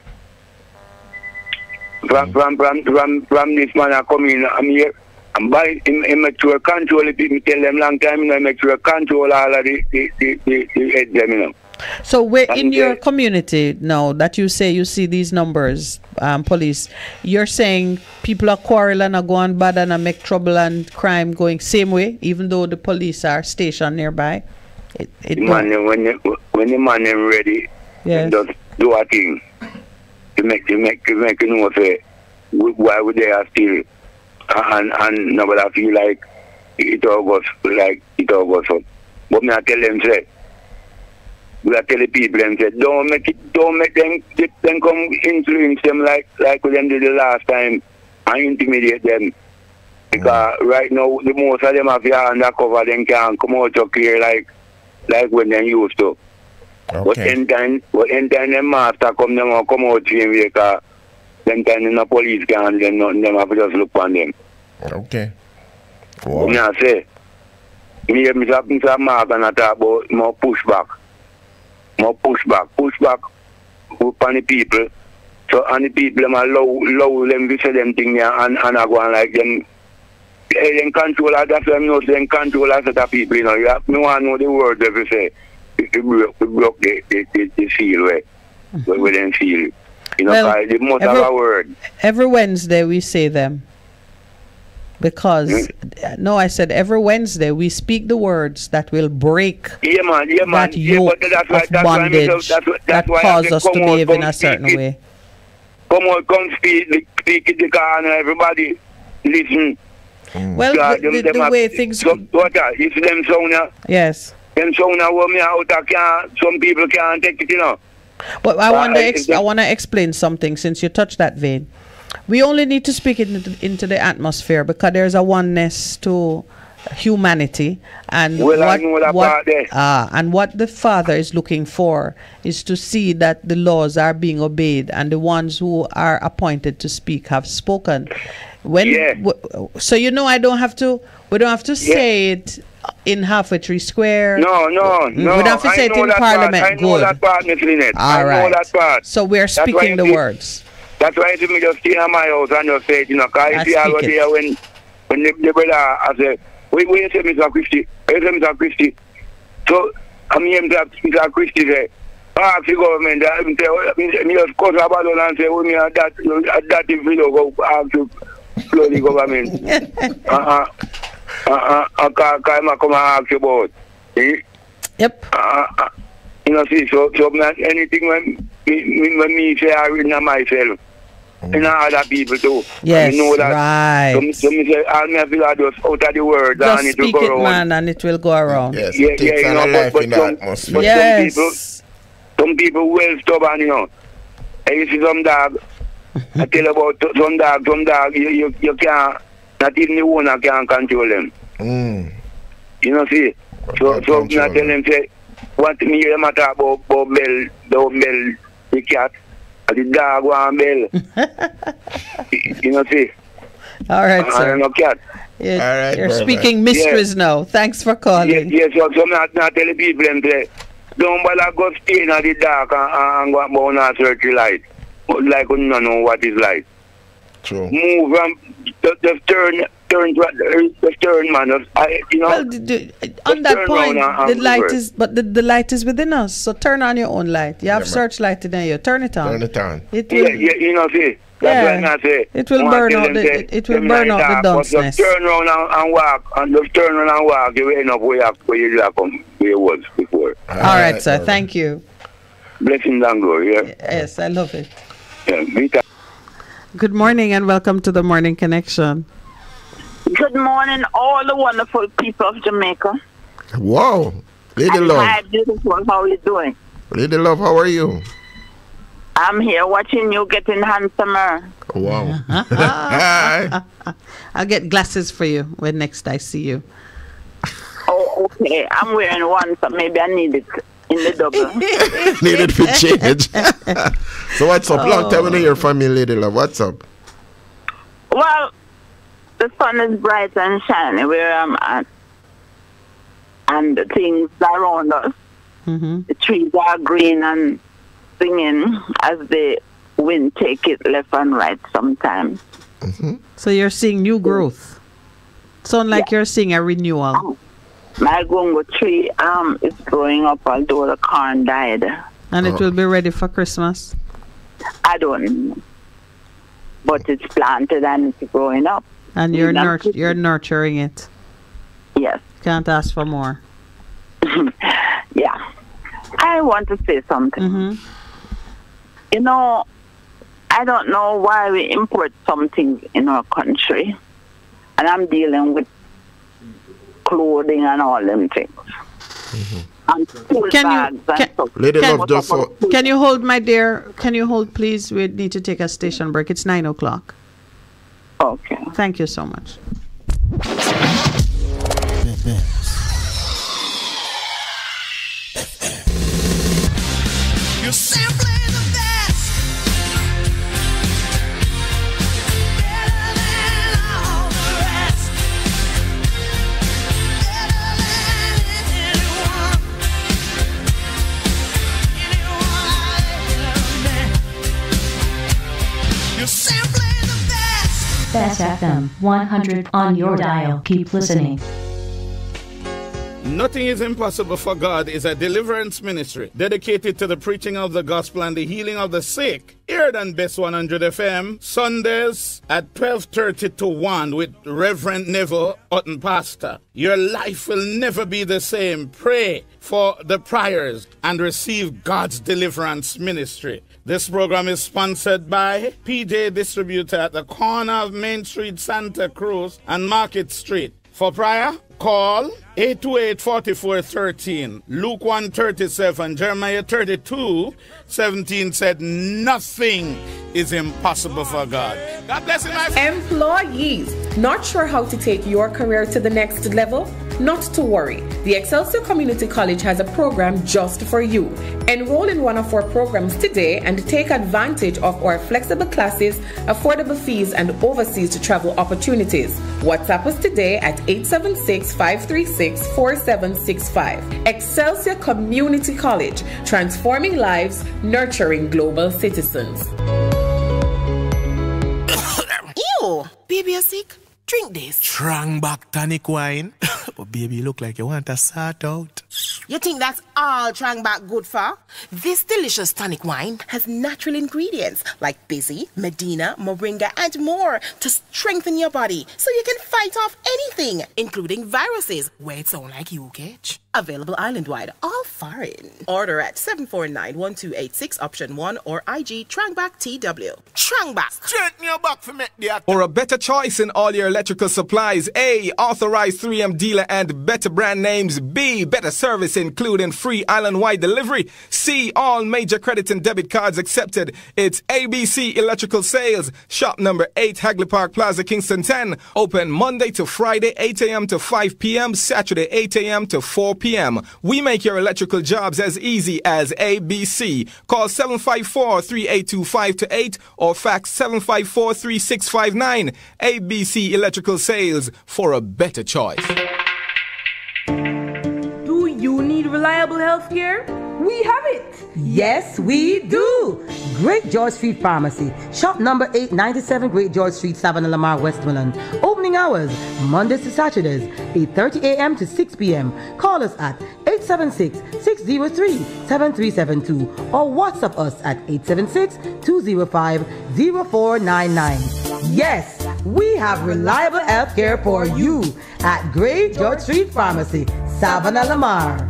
From, mm. from, from, from, from this man I come in, I'm here, and by him, him make sure control it, me tell them long time, you know, make sure control all of the, the, the, the, the head them, you know. So where in your community now that you say you see these numbers, um, police, you're saying people are quarreling and going bad and make trouble and crime going same way, even though the police are stationed nearby? It, it man, when, the, when the man is ready, yes. just do a thing to make to make to make you know say why would they are still and and nobody feel like it all goes like it all goes up. But me I tell them say we are telling people and say, don't make it, don't make them, them come influence them like like we them did the last time and intimidate them. Because mm. right now, the most of them have your undercover, them can't come out so clear like like when they used to. Okay. But anytime, but anytime them master come, them will come out same way, because then time the police can't do nothing, them have to just look on them. Okay. Wow. Me I say, me hear Mister Mister Mark and I talk about more pushback. More pushback. Pushback upon the people. So, and the people, them allow, allow them to say them things and, and I go on like them. They can control that, that's why I know they can control that set of people, you know. You have, me want to know the words that we say. We broke, we broke the, the, the, the seal where, where we then feel. You know, well, the most every, of a word. Every Wednesday we say them. Because, mm. no, I said every Wednesday we speak the words that will break yeah, man, yeah, man. that yoke yeah, that's why, of that's bondage why that's, that's that why cause us to out, behave in a speak certain it. way. Come on, come speak, speak it, the car and everybody listen. Mm. Well, the, the, the, the way things... So, what are, you see them sound now? Yes. Them sound now, me out, can, some people can't take it, you know. Well, I want to ex- I want to explain something since you touched that vein. We only need to speak it into, into the atmosphere because there's a oneness to humanity, and well, what, I know that what part there. Uh, and what the Father is looking for is to see that the laws are being obeyed and the ones who are appointed to speak have spoken. When yeah. w- so you know I don't have to we don't have to yeah. say it in Halfway Tree Square. No, no, we no. don't have to say I it in Parliament. Part. I know Good. that part, Miss Lynette. All I right. know that part. So we're speaking the see, words. That's why I me just stay in my house and just say it, you know, because I see all there when, when the, the brother, I say, wait, wait, say Mister Christie, wait, say Mister Christie. So, I'm here, Mister Christie say, ask the government, I say, me just cut a ball and say, oh, me that, that if we don't go, ask to flow the government. Uh-uh. Uh-uh. I can't come and ask you about. Eh? Yep. Uh-uh. You know, see, so, so anything when me, when me say I read myself, mm. and other people too. Yes, you know that, right. So, so me say, all me feel like just out of the word just and it speak will go it, around. man, and it will go around. Yes, yeah, it yeah, takes you on know, a life but, in but the some, atmosphere. but yes. some people, some people well stubborn, you know. And you see some dog, I tell you about some dog, some dog, you, you, you can't, not even the owner can control them. Mm. You know, see? So, so I tell them, say, what me hear them talk about, about Bell, the Bell, the cat, and the dog want Bell. You know, see? All right, and, sir. And no cat. You're, All right, you're brother. speaking mysteries yeah. now. Thanks for calling. Yes, yes, so, so I not tell the people, them say, don't bother go stay in the dark and, and go about and search the light. Like you don't know what is light. True. Move and just, just turn, turn, just turn, man. Just, I, you know, well, the, the, on that point, and, the and light work. is, but the, the light is within us. So turn on your own light. You have Yeah, searchlight in there. Turn it on. Turn it on. It will, yeah, yeah, you know, see. That's yeah, why I say. it will burn out the, say, it, it will burn out like the that, dunceness. Just turn around and, and walk, and just turn around and walk. You end up where you, where you come, where you was before. All, All right, right, sir. Thank you. Blessings and glory. Yeah. Yes, I love it. Yeah, me too. Good morning and welcome to the Morning Connection. Good morning, all the wonderful people of Jamaica. Wow. Lady and Love. Hi, beautiful. How are you doing? Lady Love, how are you? I'm here watching you getting handsomer. Wow. I'll get glasses for you when next I see you. Oh, okay. I'm wearing one, so maybe I need it in the double. Need it for change. So what's up? Oh. Long time to hear from you, Lady Love. What's up? Well, the sun is bright and shiny where I'm at. And the things around us, mm-hmm. the trees are green and singing as the wind take it left and right sometimes. Mm-hmm. So you're seeing new growth. Sound like yeah. you're seeing a renewal. Um, my gungo tree um is growing up although the corn died. And oh. it will be ready for Christmas? I don't know. But it's planted and it's growing up. And you're nurt- you're nurturing it. Yes. Can't ask for more. Yeah. I want to say something. Mm-hmm. You know, I don't know why we import some things in our country. And I'm dealing with clothing and all them things. Mm-hmm. and school Can bags you and can, stuff. Lady can, Love, just so. can you hold, my dear? Can you hold, please? We need to take a station break. It's nine o'clock. Okay. Thank you so much. You're simply the best. Better than all the rest. Better than anyone. Anyone I've ever met. You're simply the best. Best F M one hundred on your dial. Keep listening. Nothing is Impossible for God is a deliverance ministry dedicated to the preaching of the gospel and the healing of the sick. Aired on Best one hundred F M, Sundays at twelve thirty to one with Reverend Neville Hutton Pastor. Your life will never be the same. Pray for the prayers and receive God's deliverance ministry. This program is sponsored by P J Distributor at the corner of Main Street, Santa Cruz and Market Street. For prayer, call eight two eight, four four one three. Luke one thirty-seven, Jeremiah thirty-two seventeen said, nothing is impossible for God. God bless you, my friend. Employees, not sure how to take your career to the next level? Not to worry. The Excelsior Community College has a program just for you. Enroll in one of our programs today and take advantage of our flexible classes, affordable fees, and overseas to travel opportunities. WhatsApp us today at eight seven six, five three six, four seven six five. Excelsior Community College, transforming lives, nurturing global citizens. Ew, baby, you sick? Drink this. Strong back tonic wine. But baby, you look like you want to sort out. You think that's all Trang back good for? This delicious tonic wine has natural ingredients like Busy, Medina, Moringa, and more to strengthen your body so you can fight off anything, including viruses, where it sound like you catch. Available island-wide, all foreign. Order at seven four nine, one two eight six, option one, or I G Trangback T W. Trangback. Straighten your back for me, dear. For a better choice in all your electrical supplies. A. Authorized three M dealer and better brand names. B. Better service including free island-wide delivery. C. All major credit and debit cards accepted. It's A B C Electrical Sales. Shop number eight, Hagley Park Plaza, Kingston ten. Open Monday to Friday, eight a.m. to five p.m. Saturday, eight a.m. to four p.m. We make your electrical jobs as easy as A B C. Call seven five four, three eight two, five two eight or fax seven five four, three six five nine. A B C Electrical Sales, for a better choice. Do you need reliable health care? We have it! Yes, we do! Great George Street Pharmacy. Shop number eight ninety-seven Great George Street, Savannah, Lamar, Westmoreland. Opening hours, Mondays to Saturdays, eight thirty a.m. to six p.m. Call us at eight seven six, six zero three, seven three seven two or WhatsApp us at eight seven six, two zero five, zero four nine nine. Yes, we have reliable health care for you at Great George Street Pharmacy, Savannah, Lamar.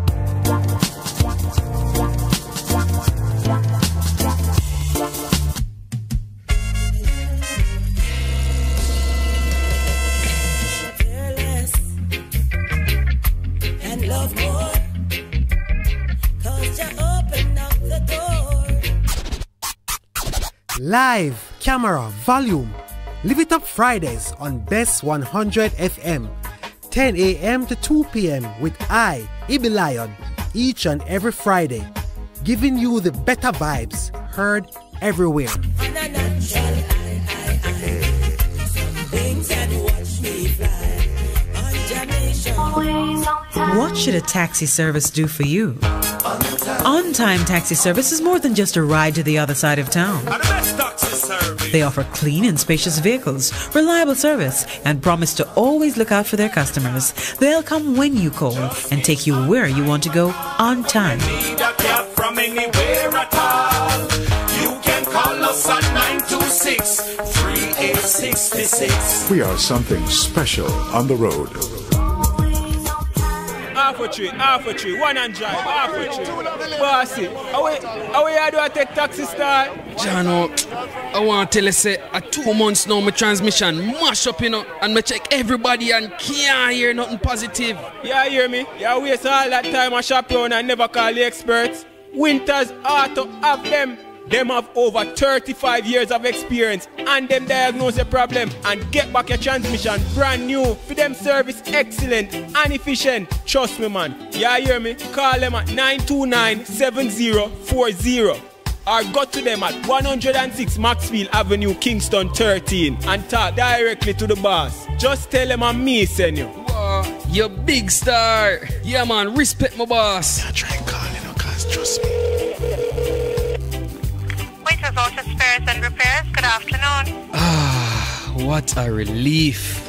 Live, camera, volume. Live It Up Fridays on Best one hundred F M. ten a.m. to two p.m. with I, Ibi Lion, each and every Friday. Giving you the better vibes, heard everywhere. What should a taxi service do for you? On-Time Taxi Service is more than just a ride to the other side of town. They offer clean and spacious vehicles, reliable service, and promise to always look out for their customers. They'll come when you call and take you where you want to go on time. From anywhere at all. You can call us at nine two six, three eight six six. We are something special on the road. A half a tree, half a tree, one and drive, half a tree. Bossy, how we, how we do I take taxi star? Jano, I want to tell you, say, at two months now, my transmission mash up, you know, and me check everybody and can't hear nothing positive. Yeah, hear me? Yeah, waste all that time I shop around and never call the experts. Winters Auto have them. Them have over thirty-five years of experience and them diagnose the problem and get back your transmission brand new. For them service excellent and efficient. Trust me, man. Yeah, hear me? Call them at nine two nine, seven zero four zero or go to them at one oh six Maxfield Avenue, Kingston thirteen and talk directly to the boss. Just tell them I'm me, send you. Wow, you big star. Yeah, man, respect my boss. I try and call you, know, cause trust me. Waiters Auto Spares and Repairs, good afternoon. Ah, what a relief.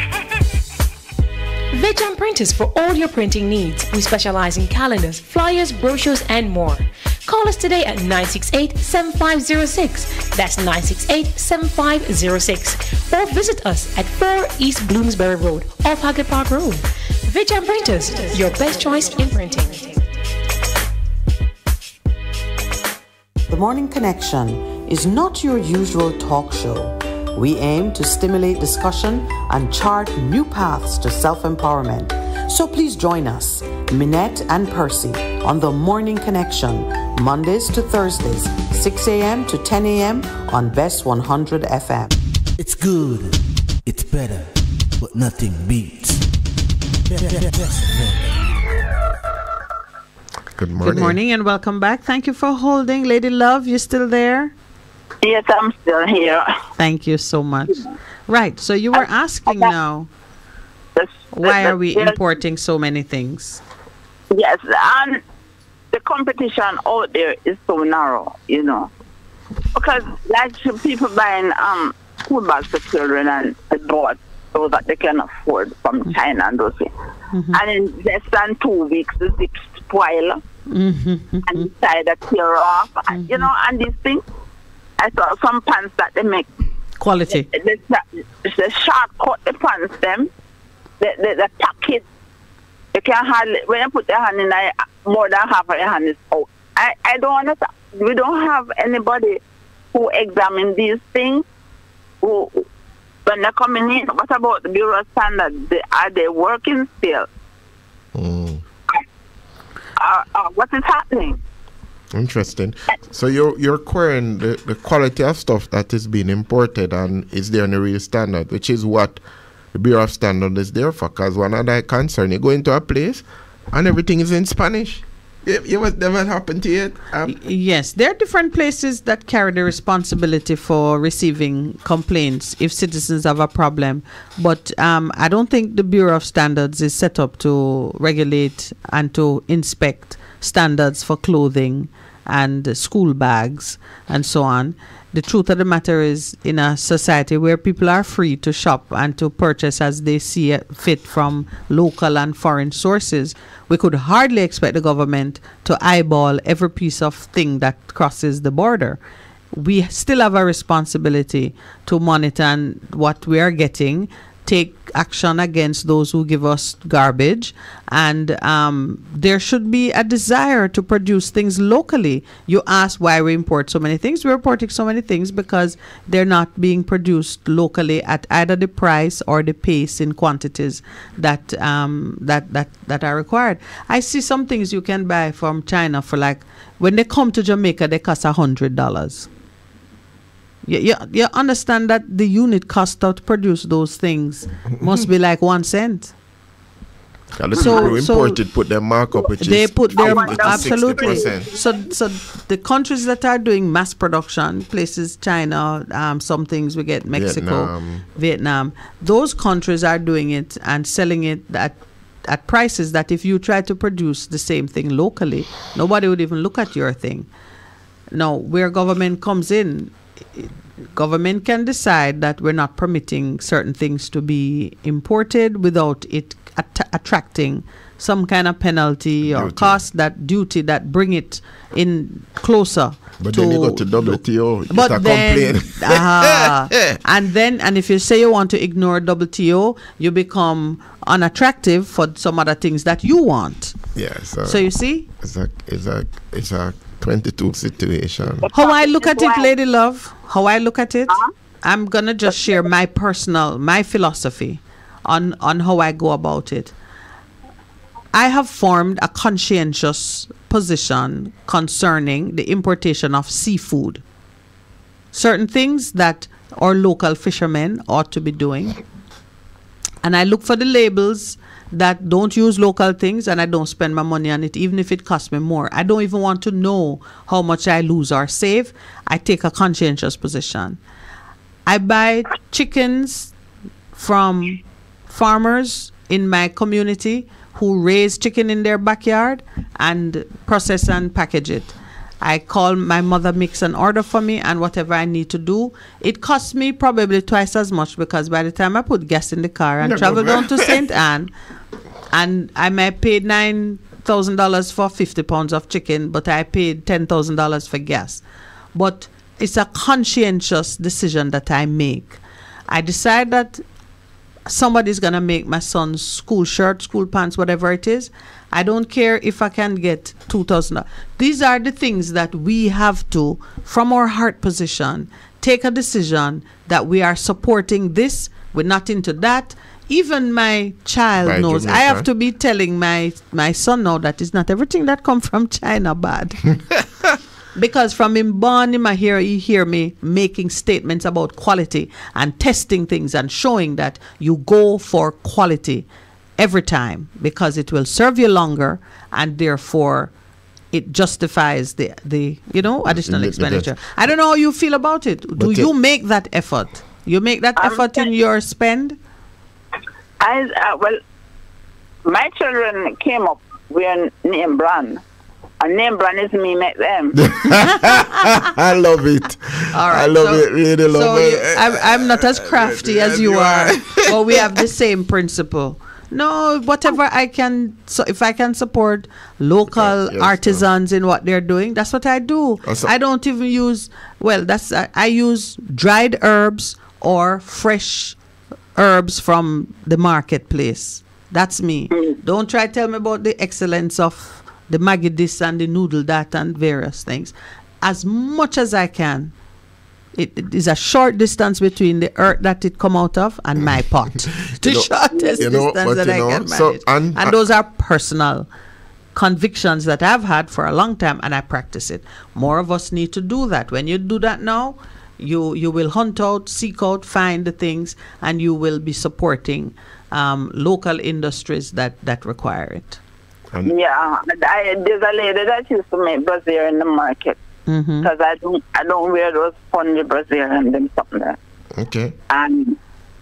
Veg Print is for all your printing needs. We specialize in calendars, flyers, brochures, and more. Call us today at nine six eight, seven five zero six. That's nine six eight, seven five zero six. Or visit us at four East Bloomsbury Road, off Hagley Park Road. Veg Printers, your best choice in printing. The Morning Connection is not your usual talk show. We aim to stimulate discussion and chart new paths to self-empowerment. So please join us, Minette and Percy, on The Morning Connection, Mondays to Thursdays, six a.m. to ten a.m. on Best one hundred F M. It's good, it's better, but nothing beats. Good morning. Good morning and welcome back. Thank you for holding. Lady Love, you still there? Yes, I'm still here. Thank you so much. Right, so you were asking now, why are we importing so many things? Yes, and the competition out there is so narrow, you know. Because like people buying um food bags for children and abroad so that they can afford from China and those things. Mm-hmm. And in less than two weeks, the zips spoil mm-hmm. and inside a tear off. Mm-hmm. And, you know, and these things, I saw some pants that they make. Quality. They, they, they, they shortcut the pants, them. The, the, the packet. You can hardly, when you put your hand in, I, more than half of your hand is out. I, I don't understand. We don't have anybody who examine these things. Who, when they're coming in, what about the Bureau of Standards? They, are they working still? Mm. Uh, uh, what is happening? Interesting. So you're you're querying the, the quality of stuff that is being imported and is there any real standard, which is what the Bureau of Standards is there for. Because one other concern, you go into a place and everything is in Spanish. You, you what never happened to you? Um, yes, there are different places that carry the responsibility for receiving complaints if citizens have a problem. But um, I don't think the Bureau of Standards is set up to regulate and to inspect standards for clothing and school bags and so on. The truth of the matter is, in a society where people are free to shop and to purchase as they see it fit from local and foreign sources, we could hardly expect the government to eyeball every piece of thing that crosses the border. We still have a responsibility to monitor what we are getting, take action against those who give us garbage, and um, there should be a desire to produce things locally. You ask why we import so many things. We're importing so many things because they're not being produced locally at either the price or the pace in quantities that um, that that that are required. I see some things you can buy from China for, like, when they come to Jamaica, they cost a hundred dollars. You, you, you understand that the unit cost to produce those things must be like one cent. And the so, people who import so it put their markup, which they is put their absolutely. So, so the countries that are doing mass production, places China, um, some things we get Mexico, Vietnam. Vietnam. Those countries are doing it and selling it at at prices that if you try to produce the same thing locally, nobody would even look at your thing. Now, where government comes in, government can decide that we're not permitting certain things to be imported without it att- attracting some kind of penalty or Duty. cost, that duty that bring it in closer. But to then you go to W T O, you but start then, complaining. uh, and then, and if you say you want to ignore W T O, you become unattractive for some other things that you want. Yeah. So, So you see? it's a it's a it's a twenty-two situation. How I look at it, Lady Love, how I look at it, I'm gonna just share my personal, my philosophy on on how I go about it. I have formed a conscientious position concerning the importation of seafood. Certain things that our local fishermen ought to be doing. And I look for the labels that don't use local things, and I don't spend my money on it, even if it costs me more. I don't even want to know how much I lose or save. I take a conscientious position. I buy chickens from farmers in my community who raise chicken in their backyard and process and package it. I call my mother, makes an order for me, and whatever I need to do, it costs me probably twice as much, because by the time I put gas in the car and No, travel no, down to Saint Anne, and I may pay nine thousand dollars for fifty pounds of chicken, but I paid ten thousand dollars for gas. But it's a conscientious decision that I make. I decide that somebody's going to make my son's school shirt, school pants, whatever it is. I don't care if I can get two thousand dollars. These are the things that we have to, from our heart position, take a decision that we are supporting this, we're not into that. Even my child By knows. Jamaica. I have to be telling my, my son now that it's not everything that come from China bad. Because from him born, him I hear, he hear me making statements about quality and testing things and showing that you go for quality every time, because it will serve you longer, and therefore it justifies the, the you know, additional It- it expenditure. does. I don't know how you feel about it. Do But, uh, you make that effort? You make that effort in your spend? I, uh, well, my children came up with a name brand. A name brand is me make them. I love it. All right, I love so- it. Really love so it. you, I'm, I'm not as crafty as you are, but we have the same principle. No, whatever I can, so if I can support local yes, artisans in what they're doing, that's what I do. Also- I don't even use, well, that's I, I use dried herbs or fresh herbs from the marketplace. That's me. Don't try to tell me about the excellence of the Maggie this and the noodle that and various things. As much as I can, it, it is a short distance between the earth that it come out of and my pot. The You know- shortest you know, distance but that you I know, can so- manage. and- and those are personal convictions that I've had for a long time, and I practice it. More of us need to do that. When you do that now, you you will hunt out, seek out, find the things, and you will be supporting um, local industries that, that require it. Yeah, I, there's a lady that used to make brassiere in the market. Mhm. Because I don't, I don't wear those spongy brassiere and them something there. Okay. And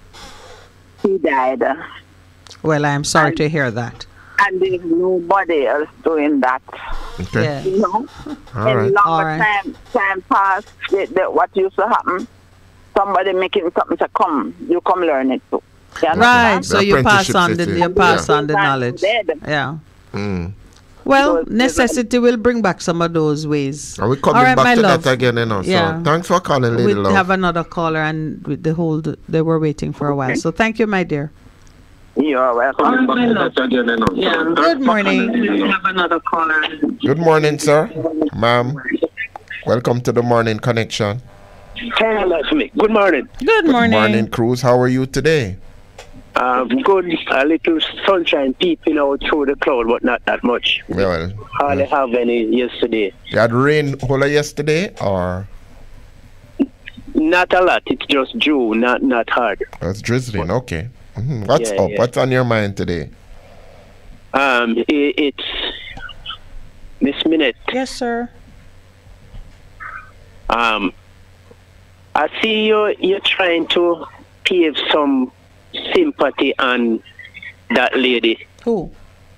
he died. Well, I am sorry to hear that. And there's nobody else doing that. Okay. Yeah. You know? All in right. longer All right. time, time past, the, the, what used to happen, somebody making something to come, you come learn it too. You Right, understand? so you pass apprenticeship on the system. you pass Yeah. on the knowledge. Dead. Yeah. Mm. Well, necessity will bring back some of those ways. Are we coming All right, my back to love. that again, you know? Yeah. So thanks for calling, Lady We Love. have another caller, and with the hold, they were waiting for a while. So thank you, my dear. You're welcome. Good morning. have another caller. Good morning, sir. Ma'am. Welcome to the Morning Connection. Hey, that's me. Good morning. Good morning. Morning, Cruz. How are you today? Um, good. A little sunshine peeping out through the cloud, but not that much. Well, Hardly have any yesterday. you had rain whole of yesterday, or Not a lot. It's just June, not not hard. it's drizzling? Okay. Mhm. What's Yeah, up? yeah. What's on your mind today? Um, i it's Miss Minute. Yes, sir. Um, I see you. You're trying to pave some sympathy on that lady. Who?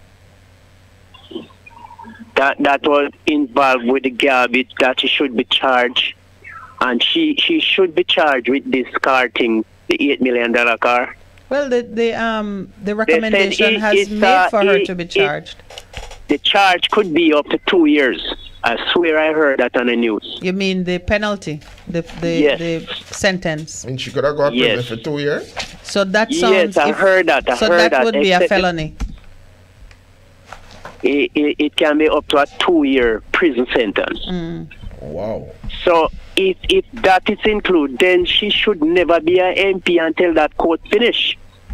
That that was involved with the garbage. That she should be charged, and she she should be charged with this car thing, the eight million dollar car. Well, the the um the recommendation it- has it's, made uh, for her it- to be it- charged. The charge could be up to two years. I swear I heard that on the news. You mean the penalty, the the, Yes. the sentence? And she could have got prison Yes. for two years? So that sounds. Yes, I if- heard that. I so heard that that. would be a Except- felony. It, it, it can be up to a two-year prison sentence. Mm. Wow. So if if that is included, then she should never be an M P until that court finish.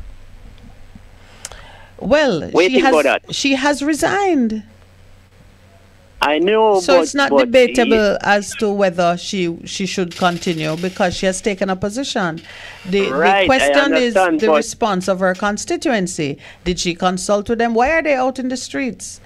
Well, What do you she think has about that? she has resigned. I know, So but, it's not but debatable as to whether she she should continue because she has taken a position. The, Right, I the question is understand, the but- response of her constituency. Did she consult with them? Why are they out in the streets?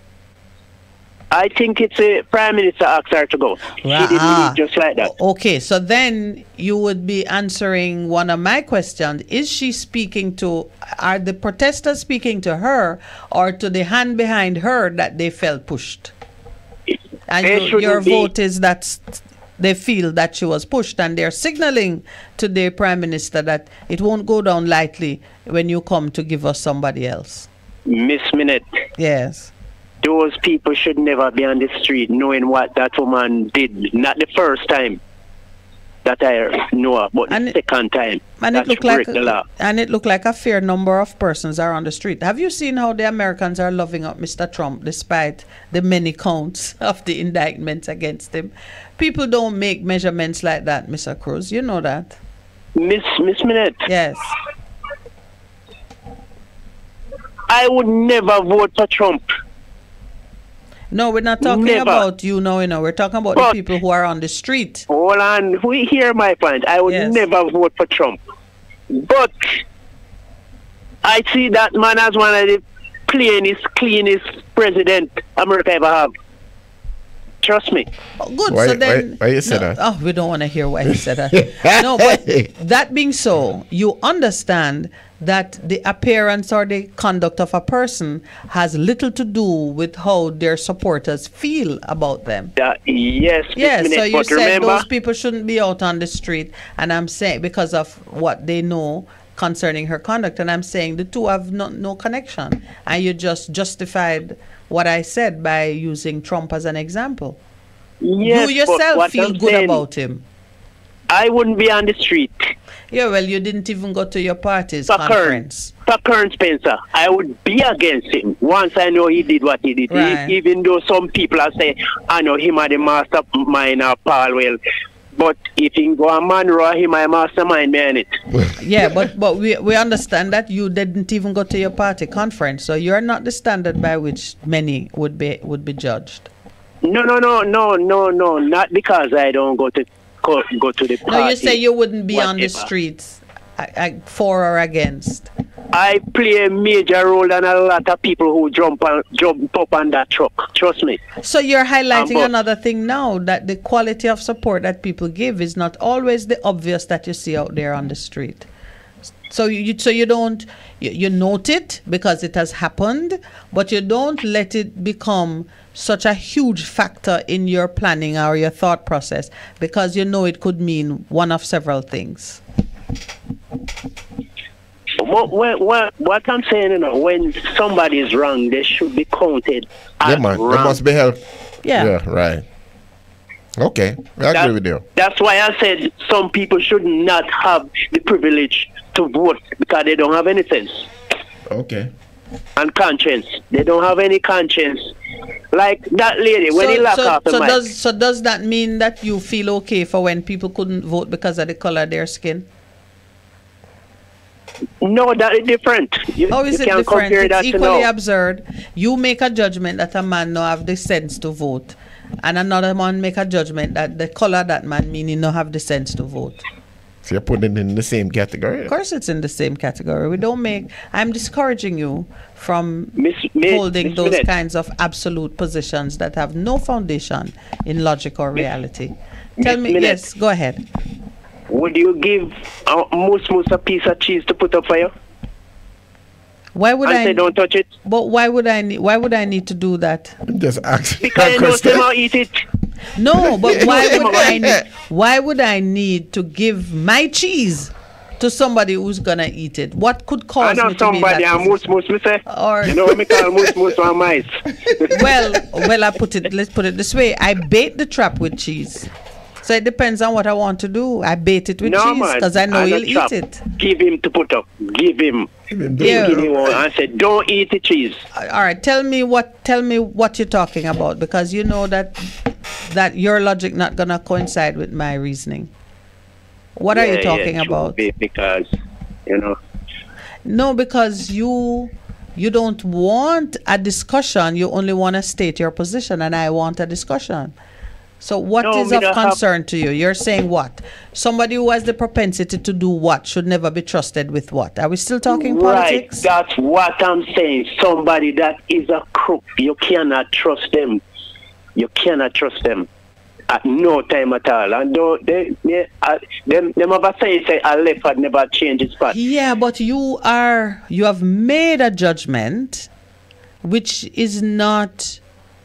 I think it's a prime minister asked her to go. She didn't Ah. leave just like that. Okay, so then you would be answering one of my questions. Is she speaking to, are the protesters speaking to her or to the hand behind her that they felt pushed? And There you, shouldn't your be- vote is that they feel that she was pushed and they're signaling to the prime minister that it won't go down lightly when you come to give us somebody else. Miss Minute, Yes. those people should never be on the street knowing what that woman did. Not the first time that I know of, but the second time. And that it looked she like break the law. and it looked like a fair number of persons are on the street. Have you seen how the Americans are loving up Mister Trump despite the many counts of the indictments against him? People don't make measurements like that, Mister Cruz. You know that. Miss Miss Minute. Yes. I would never vote for Trump. No, we're not talking Never. about you know, you know. We're talking about But- the people who are on the street. Hold on, we hear my point. I would Yes. never vote for Trump. But I see that man as one of the cleanest, cleanest president America ever have. Trust me. Oh, good. Why- so then, why- why you say no, that? Oh, we don't want to hear why you said that. No, but that being so, you understand that the appearance or the conduct of a person has little to do with how their supporters feel about them. Uh, yes, Miss Yes, Minute, so you but said remember, those people shouldn't be out on the street, and I'm saying because of what they know concerning her conduct, and I'm saying the two have no, no connection, and you just justified what I said by using Trump as an example. yes, you but yourself what feel I'm good saying, about him. I wouldn't be on the street. Yeah, well, you didn't even go to your party's For Kern, conference. for Kern Spencer, I would be against him once I know he did what he did. E- Right. Even though some people are saying, I know him are the mastermind of Paulwell. But if he go a Monroe, he my mastermind behind it. Yeah, but but we we understand that you didn't even go to your party conference, so you're not the standard by which many would be would be judged. No, no, no, no, no, no. Not because I don't go to go, go to the party. No, you say you wouldn't be on the whatever. streets I, I, for or against. I play a major role than a lot of people who jump on, jump up on that truck. Trust me. So you're highlighting Um, but- another thing now, that the quality of support that people give is not always the obvious that you see out there on the street. So you so you don't you, you note it because it has happened, but you don't let it become such a huge factor in your planning or your thought process because you know it could mean one of several things. What, what, what, what I'm saying, you know, when somebody is wrong, they should be counted as Yeah, man. wrong. There must be help. Yeah. Yeah, right. Okay. I agree That- with you. That's why I said some people should not have the privilege to vote because they don't have any sense Okay. and conscience. They don't have any conscience. Like that lady, when so, he locked so, off the so mic. does so does that mean that you feel okay for when people couldn't vote because of the color of their skin? No, that is different. You, How is you it can't different? compare It's that to equally now. absurd. You make a judgment that a man no have the sense to vote, and another man make a judgment that the color that man mean he no have the sense to vote. So you're putting it in the same category. Of course, it's in the same category. We don't make. I'm discouraging you from Miss, Miss, holding Miss those Minette. kinds of absolute positions that have no foundation in logic or reality. Tell Miss me, Minette. yes, go ahead. Would you give uh, Moose Moose a piece of cheese to put up for you? Why would and I? say don't touch it? But why would I? Need, why would I need to do that? Just ask. Because you know them out eat it. No, but why Yeah. would I? Need, why would I need to give my cheese to somebody who's gonna eat it? What could cause I know me to be in somebody that and moose moose me say. Or you know what me call moose moose or mice. well, well, I put it. Let's put it this way: I bait the trap with cheese. So it depends on what I want to do. I bait it with no, cheese because I know I he'll trap. eat it. Give him to put up. Give him. Give him. Yeah. Give him one and say, don't eat the cheese. All right, tell me what. Tell me what you're talking about because you know that that your logic not gonna coincide with my reasoning. What yeah, are you talking yeah, about? Be because you know. No, because you you don't want a discussion. You only want to state your position, and I want a discussion. So what no, is of concern have... to you? You're saying what? Somebody who has the propensity to do what should never be trusted with what? Are we still talking right, politics? That's what I'm saying. Somebody that is a crook, you cannot trust them. You cannot trust them at no time at all. And don't they, they uh, them them ever say say a leopard never changes spot. Yeah, but you are you have made a judgment which is not.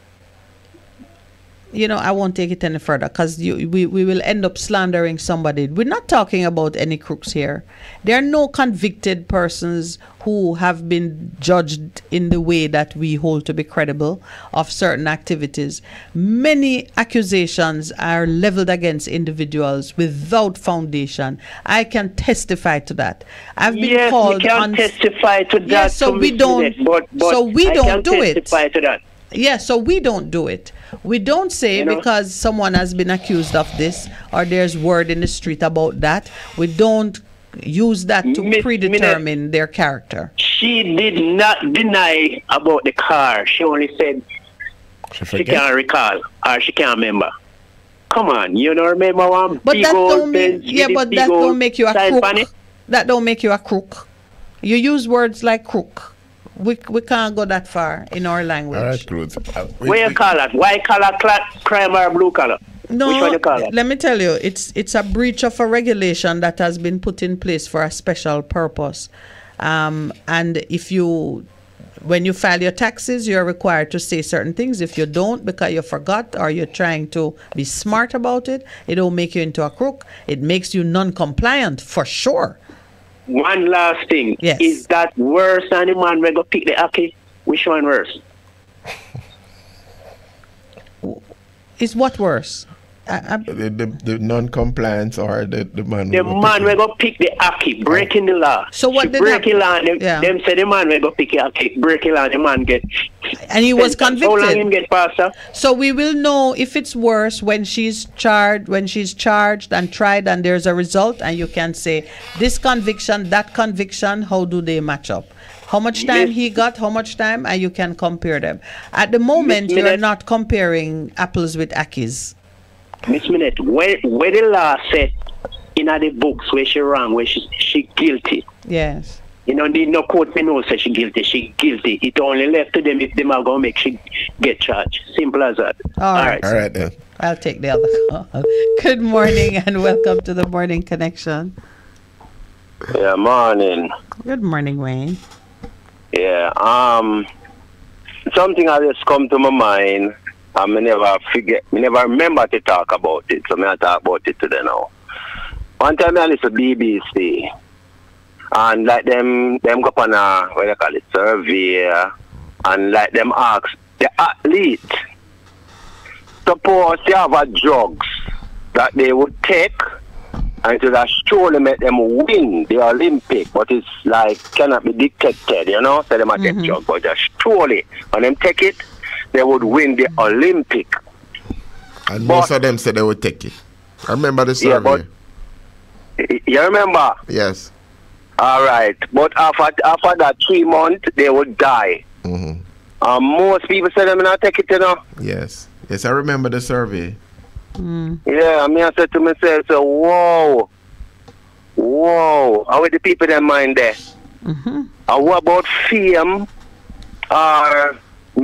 You know, I won't take it any further because we, we will end up slandering somebody. We're not talking about any crooks here. There are no convicted persons who have been judged in the way that we hold to be credible of certain activities. Many accusations are leveled against individuals without foundation. I can testify to that. I've been yes, called you can on testify to that. Yes, so we don't. It, but, but so we I don't can do it. Testify to that. Yeah, so we don't do it. We don't say you know? because someone has been accused of this or there's word in the street about that. We don't use that to Miss predetermine Minute, their character. She did not deny about the car. She only said she, she can't recall or she can't remember. Come on, you don't remember one but big that old don't mean, Yeah, but that don't make you a crook. That don't make you a crook. You use words like crook. We we can't go that far in our language. All right, Cruz. Uh, Where you call it? White collar, crime, or blue collar? No, which one you call it? Let me tell you, it's it's a breach of a regulation that has been put in place for a special purpose. Um, and if you, when you file your taxes, you're required to say certain things. If you don't, because you forgot or you're trying to be smart about it, it don't make you into a crook. It makes you non-compliant for sure. One last thing. Yes. Is that worse than the man we go pick the ackee? Which one worse? Is what worse? I, I, the, the, the non-compliance or the, the man the man we go pick the ackee, breaking the law. So what she did break the law? Them, yeah. them say the man we go pick the ackee, break the law, the man get. And he was convicted. How long him get pastor? So we will know if it's worse when she's charged, when she's charged and tried, and there's a result, and you can say this conviction, that conviction. How do they match up? How much time Miss, he got, how much time, and you can compare them. At the moment, Miss you're Minute, not comparing apples with ackies. Miss Minute, where, where the law said in the books where she wrong, where she, she guilty. Yes. You know, need no court me know say she guilty. She guilty. It only left to them if them are going to make she get charged. Simple as that. All right. All right, then. I'll take the other call. Good morning and welcome to the Morning Connection. Yeah, morning. Good morning, Wayne. Yeah, um, something has just come to my mind. I may never forget, I never remember to talk about it, so I'm going to talk about it today now. One time I listened to B B C, and like them, them go on a, what they call it, survey, and like them ask the athlete, suppose they have a drugs that they would take, and to that surely make them win the Olympic, but it's like cannot be dictated, you know, so they might mm-hmm. take drugs, but just surely, when them take it, they would win the Olympic. And but, most of them said they would take it. I remember the survey. Yeah, but, you remember? Yes. All right. But after, after that three months, they would die. Mm-hmm. Um, most people say they may not take it, you know? Yes. Yes, I remember the survey. Mm. Yeah, I mean, I said to myself, so, whoa. Whoa. How are the people in mind there? Mm-hmm. And what about fame? Or...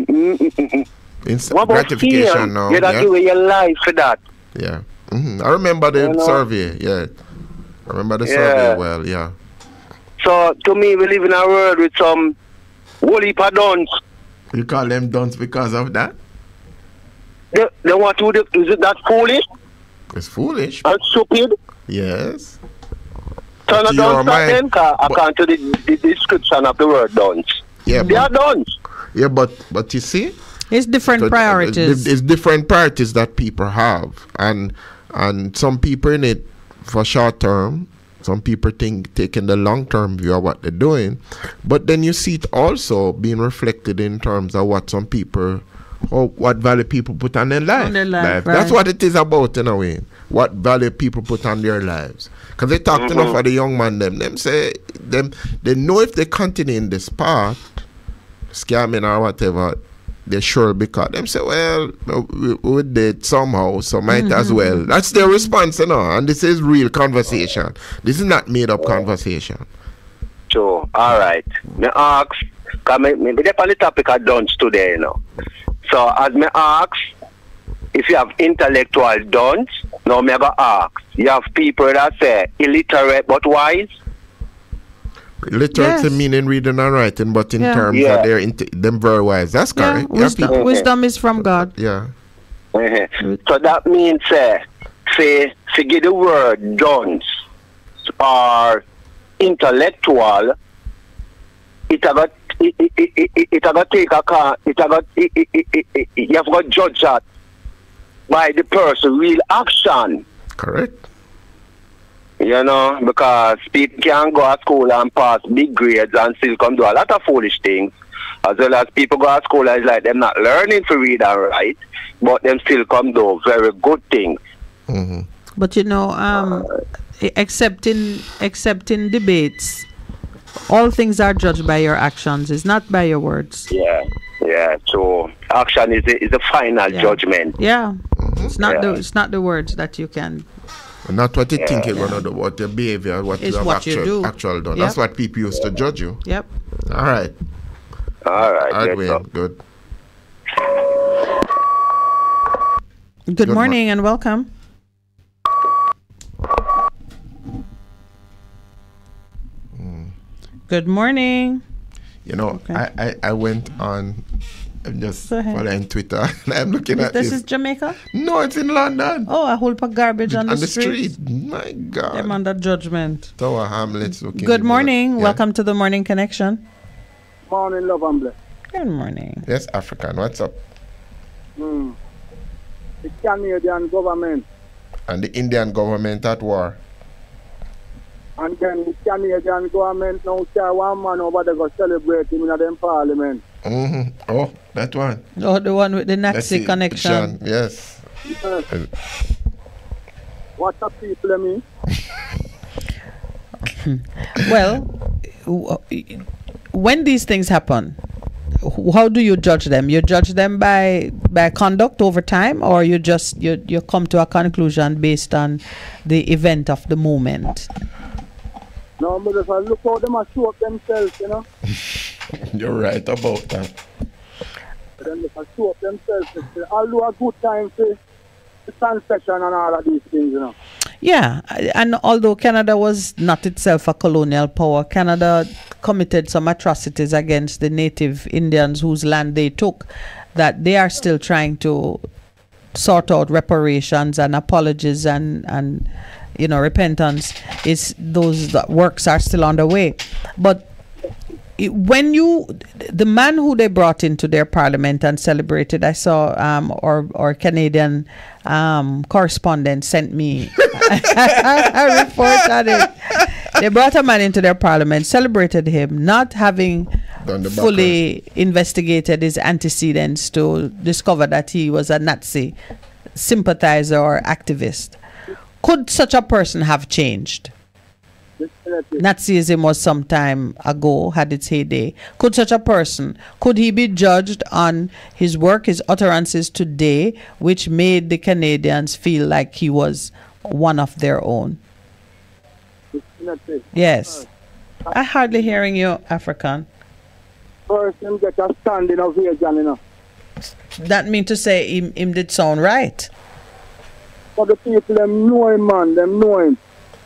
Inst- what about gratification fame? now. You don't yeah? give away your life for that. Yeah. Mm-hmm. I remember the you know? survey. Yeah. I remember the yeah. survey well. Yeah. So, to me, we live in a world with some whole heap of dunce. You call them dunce because of that? They, they want to do, is it that foolish? It's foolish. And stupid? Yes. So not to your don't start mind. then, cause according to the, the description of the word dunce. Yeah, they are dunce. Yeah, but but you see, it's different so, priorities. It's different priorities that people have, and and some people in it for short term. Some people think taking the long term view of what they're doing, but then you see it also being reflected in terms of what some people, or what value people put on their life. On their life, life. right. That's what it is about in a way. What value people put on their lives. Because they talked Mm-hmm. enough of the young man. Them, them say them. They know if they continue in this path, scamming or whatever, they sure be caught. Them say, well, we, we did somehow, so might Mm-hmm. as well. That's their response, you know. And this is real conversation. This is not made up conversation. So, all right. Me ask, cause me, me, me dey on the topic of dunce today, you know. So, as me ask, if you have intellectual dunce, now me go ask, you have people that say illiterate but wise. Literacy Yes. meaning reading and writing, but in Yeah. terms Yeah. of their int- them very wise. That's Yeah, correct. Yeah, wisdom, people- wisdom is from God. yeah. Mhm. So that means, uh, say, to get the word dunce or intellectual, it a got it it it it, it a got take a car. It a got it, it, it, it, it, you have got judge that by the person real action. Correct. You know, because people can go to school and pass big grades and still come do a lot of foolish things. As well as people go to school and it's like them not learning to read and write, but them still come do very good things. Mm-hmm. But you know, um, except in except in debates, all things are judged by your actions. It's not by your words. Yeah, yeah. So action is the, is the final Yeah. judgment. Yeah, it's not Yeah. the it's not the words that you can. And not what you Yeah. think you're gonna do, what your behavior, what It's you have what you actual, do. actual done. Yep. That's what people used to judge you. Yep. All right. All right. All right, yes, Wayne. sir. Good. Good, Good morning and welcome. Good morning. You know, Okay. I, I, I went on, I'm just Go ahead. following Twitter, and I'm looking Is at this this. is Jamaica? No, it's in London. Oh, a whole pack garbage on, on the, the street. street. My God. Them under judgment. Tower Hamlets looking. Good morning. Yeah. Welcome to the Morning Connection. Morning, love and bless. Good morning. Yes, African. What's up? Mm. The Canadian government And the Indian government at war. and then the Canadian government now say one man over there go celebrate him in them parliament. Mm-hmm. Oh, that one. Oh, the one with the That's Nazi it, connection. Sean, yes. Yes. What a people, I mean? Well, w- when these things happen, wh- how do you judge them? You judge them by by conduct over time, or you just you you come to a conclusion based on the event of the moment? No, but if I look how them a show up themselves, you know. You're right about that. But then if I show up themselves, it's, I'll do a good time for the concession and all of these things, you know. Yeah, I- and although Canada was not itself a colonial power, Canada committed some atrocities against the native Indians whose land they took, that they are still trying to sort out reparations and apologies and and you know repentance. Is those that works are still underway, but it- when you the man who they brought into their parliament and celebrated, I saw um or or Canadian um correspondent sent me a report on it. They brought a man into their parliament, celebrated him, not having Done the fully investigated his antecedents to discover that he was a Nazi sympathizer or activist. Could such a person have changed? Nazism was some time ago, had its heyday. Could such a person, could he be judged on his work, his utterances today, which made the Canadians feel like he was one of their own? Yes. I hardly hearing you, African. First, him get a standing ovation, you know. That mean to say him, him did sound right. But the people, them know him, man. Them know him.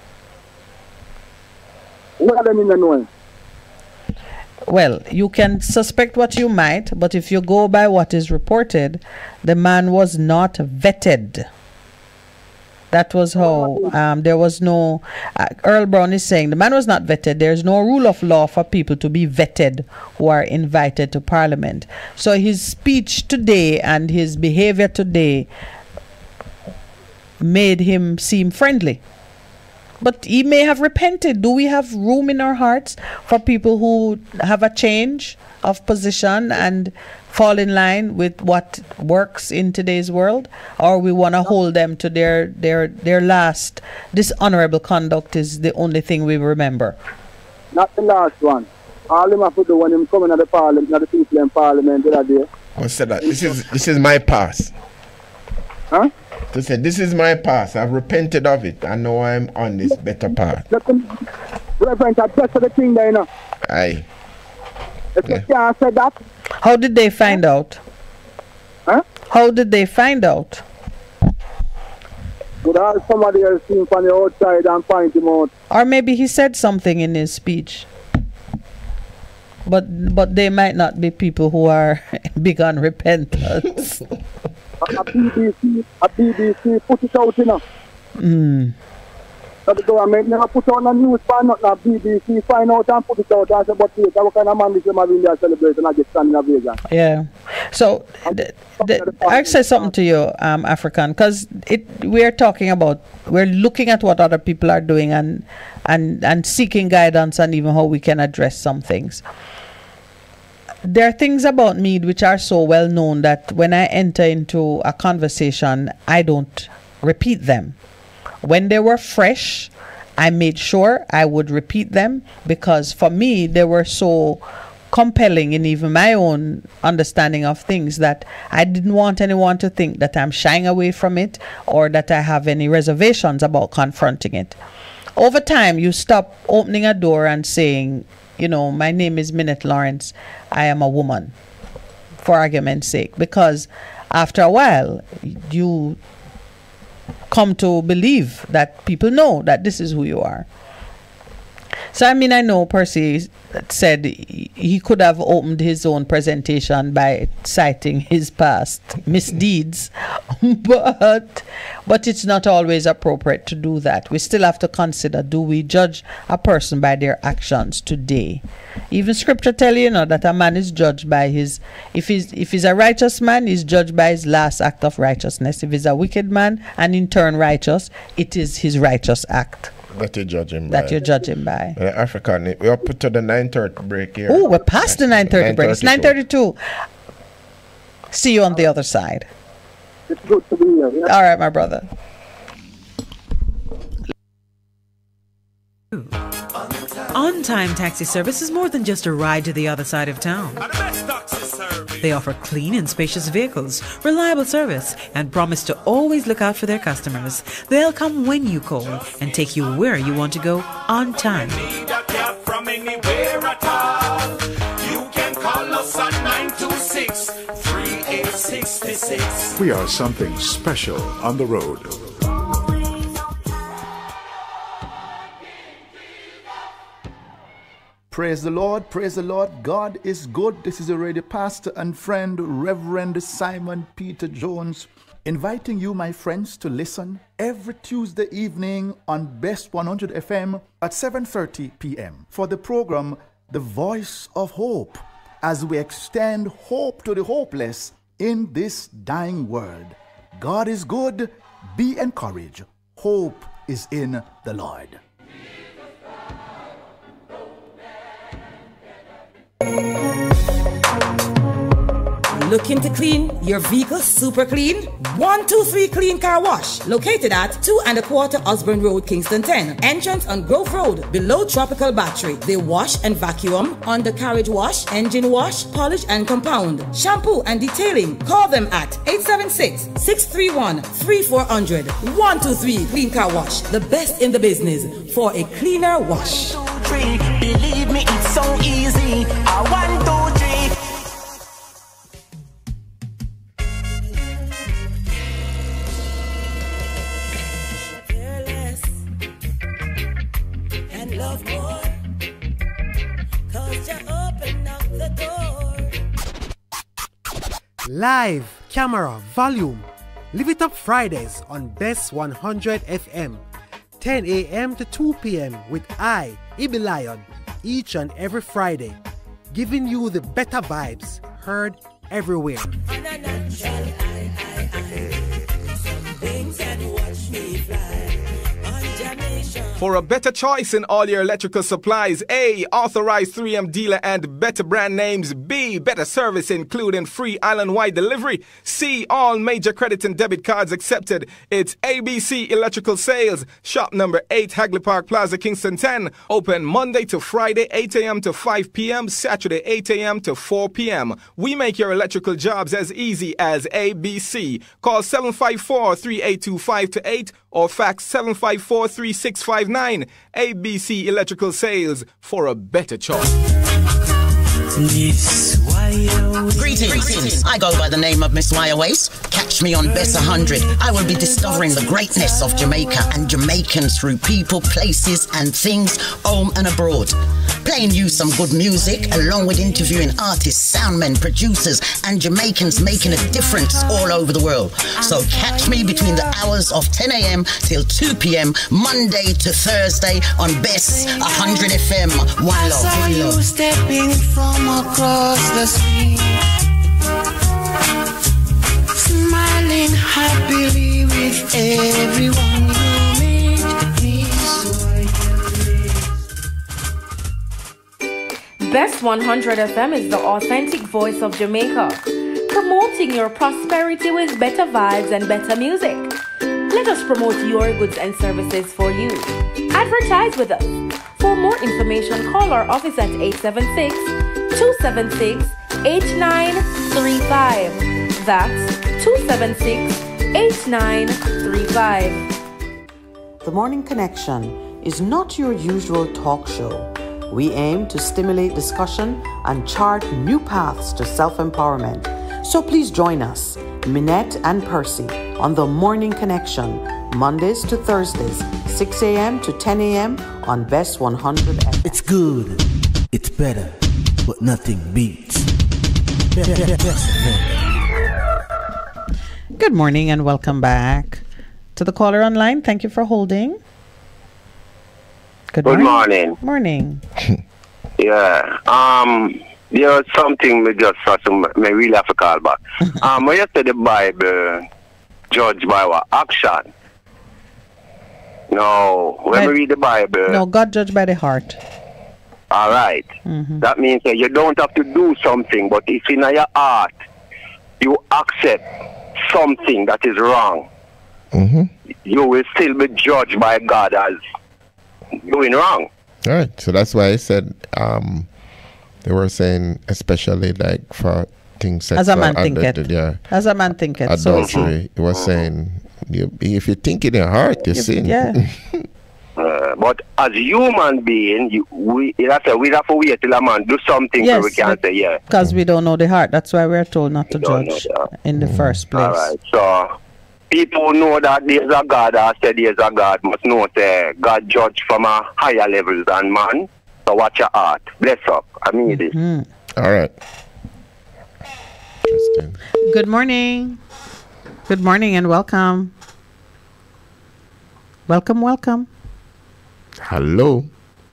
What them in the know him? Well, you can suspect what you might, but if you go by what is reported, the man was not vetted. That was how um, there was no. Uh, Earl Brown is saying the man was not vetted. There's no rule of law for people to be vetted who are invited to Parliament. So his speech today and his behavior today made him seem friendly. But he may have repented. Do we have room in our hearts for people who have a change of position and fall in line with what works in today's world, or we want to hold them to their their their last dishonorable conduct is the only thing we remember? Not the last one. All him have to do when him coming to the parliament, not the people in parliament the other day. I said that this is this is my past. Huh? To say this is my past. I've repented of it. I know I'm on this better path. Reverend, I just the thing there, you know. Aye. If you can't say that. How did they find out? Huh? How did they find out? Would have somebody else seen from the outside and find him out. Or maybe he said something in his speech. But but they might not be people who are big on repentance. A B B C, a B B C put it out, you know. Mm. So the government never put on a news for nothing. A B B C find out and put it out and say, but wait, what kind of man this them have in there celebrating and get standing in Vegas? Yeah. So the, the, I'll say something to you, um, African, because it we're talking about, we're looking at what other people are doing and and and seeking guidance and even how we can address some things. There are things about Meade which are so well known that when I enter into a conversation, I don't repeat them. When they were fresh, I made sure I would repeat them because for me, they were so compelling in even my own understanding of things that I didn't want anyone to think that I'm shying away from it or that I have any reservations about confronting it. Over time, you stop opening a door and saying, you know, my name is Minette Lawrence. I am a woman, for argument's sake, because after a while, you come to believe that people know that this is who you are. So, I mean, I know Percy said he could have opened his own presentation by citing his past misdeeds, but but it's not always appropriate to do that. We still have to consider, do we judge a person by their actions today? Even scripture tell you, you know, that a man is judged by his, if he's, if he's a righteous man, he's judged by his last act of righteousness. If he's a wicked man and in turn righteous, it is his righteous act. That you judge him by. That you judge him by. Uh, African, we are put to the nine thirty break here. Oh, we're past the nine thirty break. It's nine thirty-two. See you on the other side. It's good to be here. Yeah? All right, my brother. On-time taxi service is more than just a ride to the other side of town. They offer clean and spacious vehicles, reliable service, and promise to always look out for their customers. They'll come when you call and take you where you want to go on time. From anywhere at all, you can call us at nine two six, three eight six six. We are something special on the road. Praise the Lord, praise the Lord. God is good. This is your radio pastor and friend, Reverend Simon Peter Jones, inviting you, my friends, to listen every Tuesday evening on Best one hundred F M at seven thirty p m for the program The Voice of Hope, as we extend hope to the hopeless in this dying world. God is good. Be encouraged. Hope is in the Lord. Looking to clean your vehicle super clean? one two three Clean Car Wash, located at two and a quarter Osborne Road, Kingston ten. Entrance on Grove Road, below Tropical Battery. They wash and vacuum, undercarriage wash, engine wash, polish and compound, shampoo and detailing. Call them at eight seven six, six three one, three four zero zero. one two three Clean Car Wash, the best in the business for a cleaner wash. One, two, three. Believe me, it's so easy. I one, two, three. Love more, 'cause you open up the door. Live, camera, volume. Live It Up Fridays on Best one hundred F M, ten a.m. to two p.m. with I, Ibi Lion, each and every Friday, giving you the better vibes heard everywhere. For a better choice in all your electrical supplies, A, authorized three M dealer and better brand names. B, better service including free island-wide delivery. C, all major credit and debit cards accepted. It's A B C Electrical Sales, shop number eight, Hagley Park Plaza, Kingston ten. Open Monday to Friday, eight a.m. to five p.m., Saturday, eight a.m. to four p.m. We make your electrical jobs as easy as A B C. Call seven five four, three eight two, five two eight or fax seven five four, three six five nine. A B C Electrical Sales, for a better choice. Greetings. I go by the name of Miss Wire Waste. Catch me on Best one hundred. I will be discovering the greatness of Jamaica and Jamaicans through people, places and things home and abroad. Playing you some good music along with interviewing artists, soundmen, producers and Jamaicans making a difference all over the world. So catch me between the hours of ten a.m. till two p.m. Monday to Thursday on Best one hundred F M. One love. I saw you stepping from across the street, smiling happily with everyone you meet. Me Best one hundred F M is the authentic voice of Jamaica, promoting your prosperity with better vibes and better music. Let us promote your goods and services for you. Advertise with us. For more information, call our office at eight seven six, two seven six, eight nine three five. That's two seven six, eight nine three five. The Morning Connection is not your usual talk show. We aim to stimulate discussion and chart new paths to self-empowerment. So please join us, Minette and Percy, on The Morning Connection, Mondays to Thursdays, six a.m. to ten a.m. on Best one hundred F M. It's good, it's better, but nothing beats. Good morning and welcome back to the caller online. Thank you for holding. Good, Good morning. morning. Morning. Yeah. Um. There was something me just saw some me really have to call back. um. When you say the Bible judged by what action? No. When we read the Bible. No, God judged by the heart. All right. Mm-hmm. That means that you don't have to do something, but if in your heart you accept something that is wrong, Mm-hmm. you will still be judged by God as doing wrong. All right. So that's why I said um, they were saying, especially like for things As a man sexual thinketh. adultery, yeah, As a man thinketh. So is he. adultery. It was saying, you, if you think in your heart, you If- sin. yeah. Uh, but as human being, you, we that's a, we have to wait till a man do something Yes, so we can say yeah. Because we don't know the heart. That's why we're told not to don't judge know that. in the first place. All right. So people who know that there's a God or say there's a God must know that God judge from a higher level than man. So watch your heart. Bless up. I mean this. All right. Good morning. Good morning and welcome. Welcome, welcome. Hello.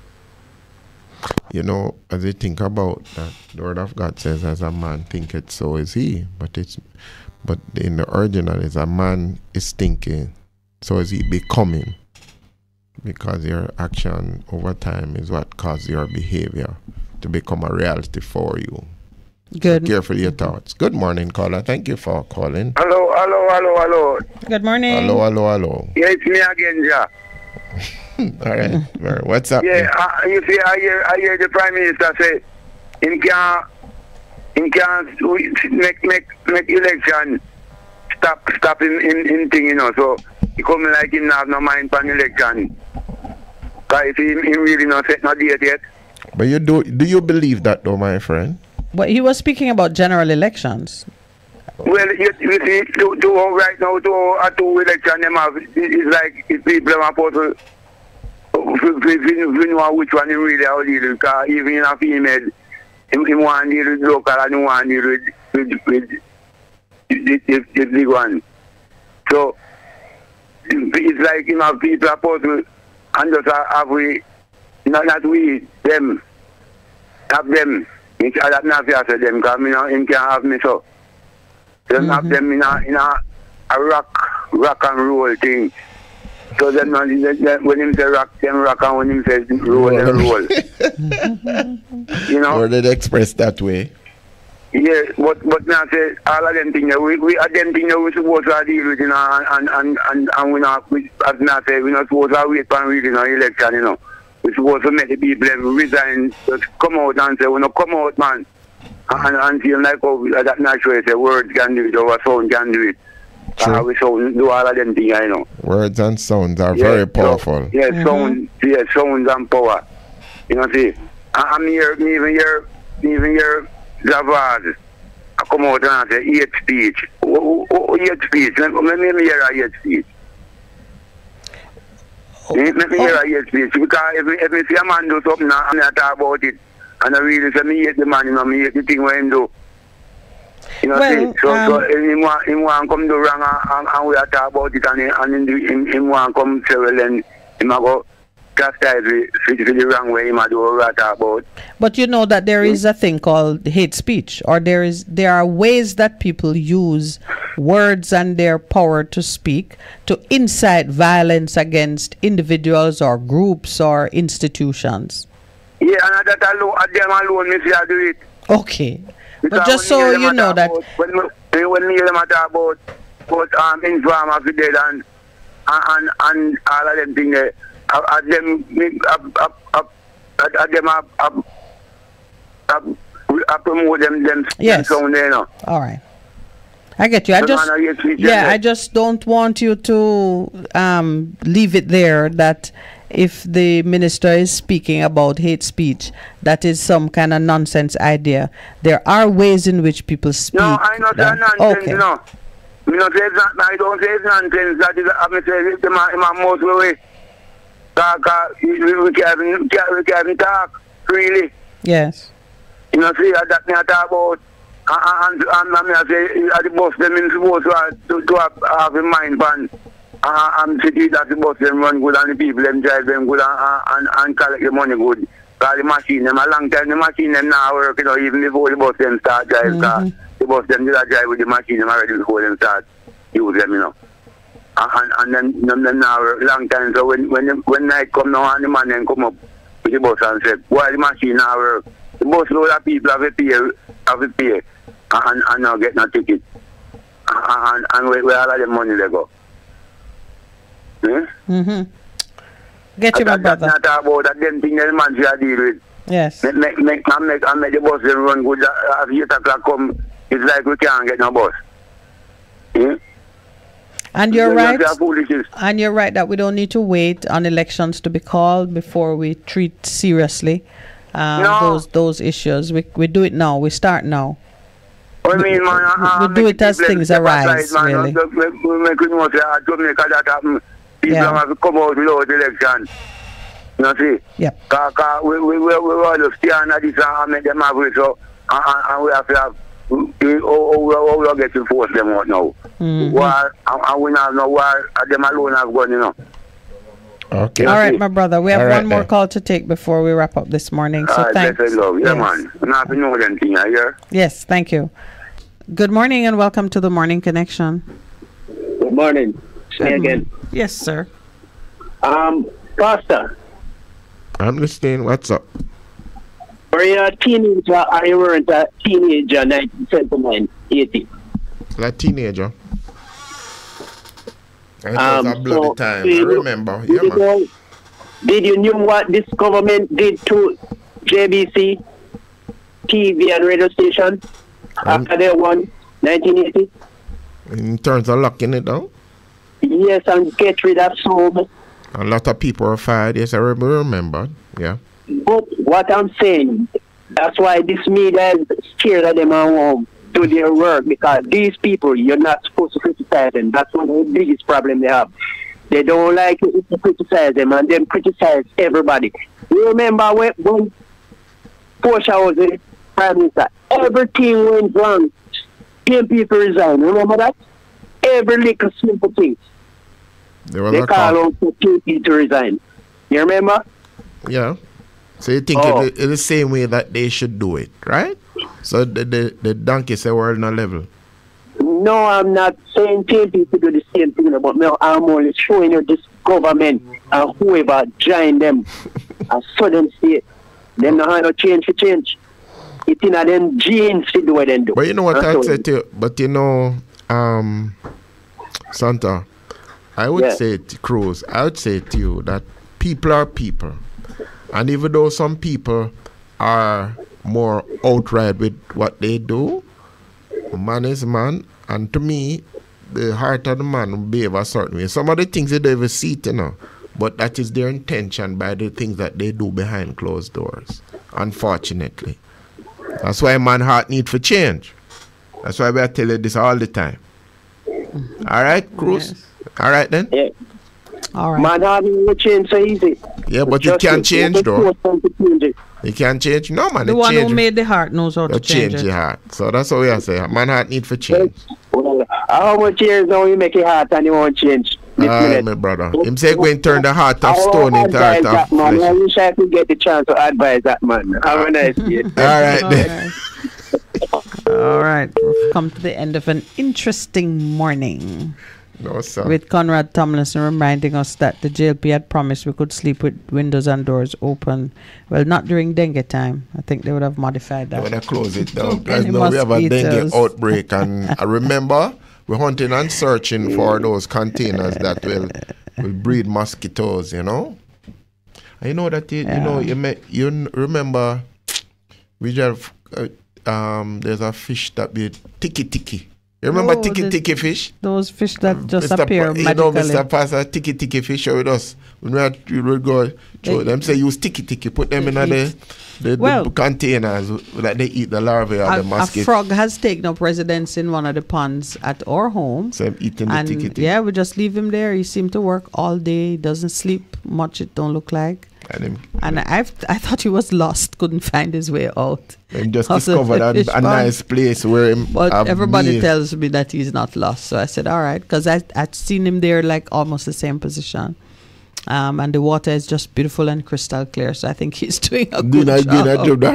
You know, as you think about that, the word of God says, as a man thinketh, so is he. But it's but in the original is a man is thinking, so is he becoming. Because your action over time is what causes your behavior to become a reality for you. Good. So careful your thoughts. Good morning, caller. Thank you for calling. Hello, hello, hello, hello. Good morning. Hello, hello, hello. Yeah, it's me again, ja. All right. Well, what's up? Yeah, uh, you see, I hear, I hear the Prime Minister say, him can, him can make, make, make election stop, stop in, in, in thing, you know. So, he come like him have no mind for an election. Because if he, he really not set no date yet. But you do, do you believe that though, my friend? But he was speaking about general elections. Well, you, you see, to, to right now, to a two election, them have, it's like if people are supposed to we know which one he really are deal with, because even in a female, he, he want to deal with local and he want to deal with, with, with the, the, the big one. So it's like, you know, people are supposed to, and just have we, not, not we, them, have them, it's that not fair to them, because you know, him can't have me, so. Just mm-hmm. have them in a, in a, a rock, rock and roll thing. So then when him say rock, them rock, and when him say roll, them roll. You know? Or they express that way. Yeah, but but now say all of them things we we are them things we supposed to deal with, you know, and and and and we not we, as now say we not supposed to wait for reading an election, you know. We supposed to make the people resign, just come out and say we not come out, man, and and feel like oh that naturally say words can do it or sound can do it. Uh, we sound do all of them things, you know. Words and sounds are yeah, very powerful. So, yeah, mm-hmm. sound, yeah, sounds and power. You know, see, I, I'm here, me even here, me even here. Zavaz, I come out and I say, hate speech. Oh, oh, oh, hate speech. Let me hear a hate speech. Oh. Let me hear a hate speech. Because if, if I see a man do something and I talk about it, and I really say, me hate the man, you know, me hate the thing when he do. You know, well, so, um, so he want, he want to come do wrong and, and, and we talk about it, and, he, and he, he, he want to come say, well, then he might go, the wrong way about. But you know that there is a thing called hate speech, or there is there are ways that people use words and their power to speak to incite violence against individuals or groups or institutions. Yeah, and that alone, them alone, me see I do it. Okay, because but just so you know that about, when when me hear them talk about about um inform of the dead and and and all of them things. I, I them, I, I, I, I, them, I, I, I, I promote them, them yes. sound there, you know. All right. I get you. I just, yeah, I just don't want you to um, leave it there that if the minister is speaking about hate speech, that is some kind of nonsense idea. There are ways in which people speak. No, I know that nonsense, okay. you know. You know, say not, I don't say it's nonsense. That is, I mean, say it's my, my most way. Because we, we, can't, we, can't, we can't talk freely. Yes. You know, see, that me I talk about, and, and, and I mean, I say, at the bus, them is supposed to, have, to, to have, have a mind ban, uh, and see that the bus, them run good, and the people, them drive them good, and, and, and collect the money good. Because the machine, them, a long time, the machine, them now work, you know, even before the bus, them start drive, mm-hmm. the bus, them did drive with the machine, them already before them start use them, you know. And, and then, then, then now long time, so when when when night come now and the man then come up with the bus and say, why the machine now work? The bus load of people have to pay, have to pay, and, and now get no ticket. And, and where, where all of the money they go? Hmm? Mm-hmm. Get you, my brother. That's not about that them thing that the man should deal with. Yes. Make, make, make, and make, and make the bus then run good. As eight o'clock come, it's like we can't get no bus. Hmm? And you're right. And you're right that we don't need to wait on elections to be called before we treat seriously um, no. those those issues. We we do it now. We start now. I mean, man, we, we do it as things arise. Aside, really. We make it know that Jamaica that happen. People yeah. have to come out without election. You know, see? Yeah. Because we we we we all stay under this and make them have it. So and, and we have to have. How we get to force them out now? Mm-hmm. War, and we have no war, them alone have gone, you know. Okay. All right, my brother. We have All one right, more then. call to take before we wrap up this morning. So right, thanks. Love. Yeah, yes. man. I'm not know them thing, here. Yes, thank you. Good morning and welcome to the Morning Connection. Good morning. Say again. Yes, sir. Um, Pastor. I'm listening. What's up? Were you a teenager or you weren't a teenager in nineteen seventy-nine, eighty? A teenager. It um, was a bloody so time. I you, remember. Did, Yeah, you man. know, did you know what this government did to J B C, T V and radio station um, after they won nineteen eighty? In terms of locking it down? Yes, and get rid of some. A lot of people are fired. Yes, I remember. Yeah. But what I'm saying, that's why this media is scared of them at home do their work, because these people, you're not supposed to criticize them. That's one of the biggest problem they have. They don't like you to criticize them, and then criticize everybody. You remember when, when Portia was the Prime Minister, everything went wrong. P M P for resign. Remember that? every little simple thing. There was They a call call. out for K P to resign. You remember? Yeah. So you think Oh. it, it's the same way that they should do it, right? So the the, the donkey say we're on a level. No, I'm not saying K P to do the same thing, but no, I'm only showing you this government and whoever join them and so them say them not have no change for change. It's in a them genes to do what they do. But you know what That's I'd all. say to you? But you know, um, Santa, I would Yeah. say to Cruz, I would say to you that people are people. And even though some people are more outright with what they do, man is man. And to me, the heart of the man will behave a certain way. Some of the things they don't even see it, you know. But that is their intention by the things that they do behind closed doors, unfortunately. That's why man heart need for change. That's why we tell you this all the time. All right, Cruz? All right then? Yeah. All right. Man heart will change so easy. Yeah, but you Just can't it. change Just though. force them to change it. You can't change. No man, The it one change. who made the heart knows how You to change, change it. your heart. So that's what we are saying. Man heart need for change. Well, how much years now you make it hard and you won't change? This All minute. right, my brother. Him say go and turn the heart of I won't stone into advise heart that of man. I flesh. wish I could get the chance to advise that man. Have a nice day. All right then. All right. We've come to the end of an interesting morning. No, sir. With Conrad Tomlinson reminding us that the J L P had promised we could sleep with windows and doors open. Well, not during dengue time. I think they would have modified that. They would have closed it down. Too Because many now we have a mosquitoes. dengue outbreak. And I remember we're hunting and searching for those containers that will, will breed mosquitoes, you know. And you know that, you, you know, you, may, you n- remember we have, uh, um, there's a fish that be tiki tiki. You remember Oh, tiki the- tiki fish? Those fish that just Mister appear Pa- you know, magically. Mister Pastor, tiki tiki fish with us. When we, had, we would go through They- them, say use tiki tiki, put them in They the, eat. the, the Well, containers that they eat the larvae of A, the a mosquito. frog has taken up residence in one of the ponds at our home. So I'm eating the and tiki tiki. yeah, we just leave him there. He seemed to work all day. Doesn't sleep much. It don't look like. And, him, And I've I thought he was lost. Couldn't find his way out. and just of the discovered a, fish a pond. nice place where him But have everybody meal. tells me that he's not lost. So I said, all right, because I I'd seen him there like almost the same position. Um, and the water is just beautiful and crystal clear. So I think he's doing a good Doing a, job. doing a job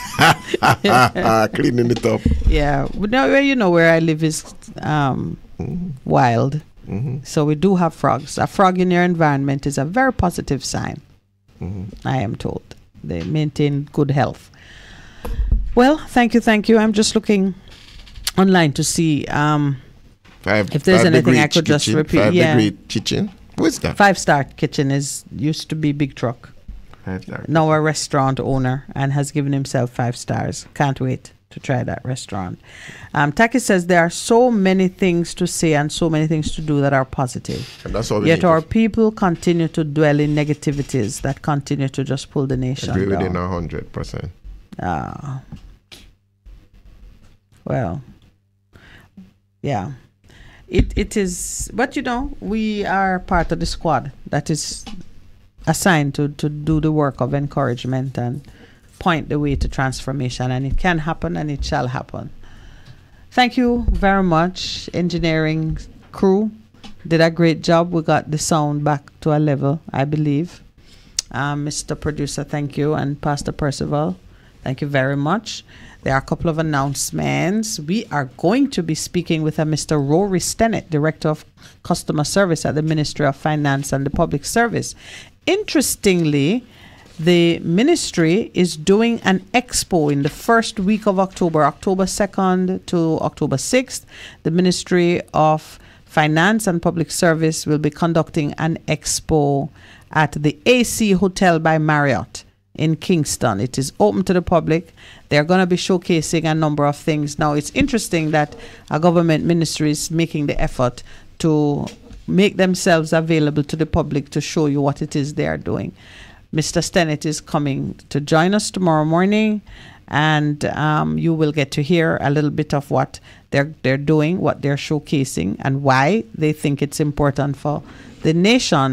that. Cleaning it up. Yeah, but now where you know where I live is um, wild, Mhm. so we do have frogs. A frog in your environment is a very positive sign. Mhm. I am told they maintain good health. Well, thank you, thank you. I'm just looking online to see um, Five, if there's five anything I degree could just kitchen, repeat. Five Yeah, degree kitchen. What's that? Five Star Kitchen is used to be Big Truck. Five star. Now a restaurant owner and has given himself five stars. Can't wait to try that restaurant. Um, Taki says there are so many things to say and so many things to do that are positive. And that's all we Yet need to our people continue to dwell in negativities that continue to just pull the nation agree with down. you a hundred percent. Ah. Well, yeah. It it is, but you know, we are part of the squad that is assigned to, to do the work of encouragement and point the way to transformation, and it can happen and it shall happen. Thank you very much, engineering crew. Did a great job. We got the sound back to a level, I believe. Um, Mister Producer, thank you, and Pastor Percival, thank you very much. There are a couple of announcements. We are going to be speaking with a Mister Rory Stennett, Director of Customer Service at the Ministry of Finance and the Public Service. Interestingly, the ministry is doing an expo in the first week of October, October second to October sixth. The Ministry of Finance and Public Service will be conducting an expo at the A C Hotel by Marriott in Kingston. It is open to the public. They're going to be showcasing a number of things. Now, it's interesting that a government ministry is making the effort to make themselves available to the public to show you what it is they are doing. Mister Stennett is coming to join us tomorrow morning, and um, you will get to hear a little bit of what they're they're doing, what they're showcasing, and why they think it's important for the nation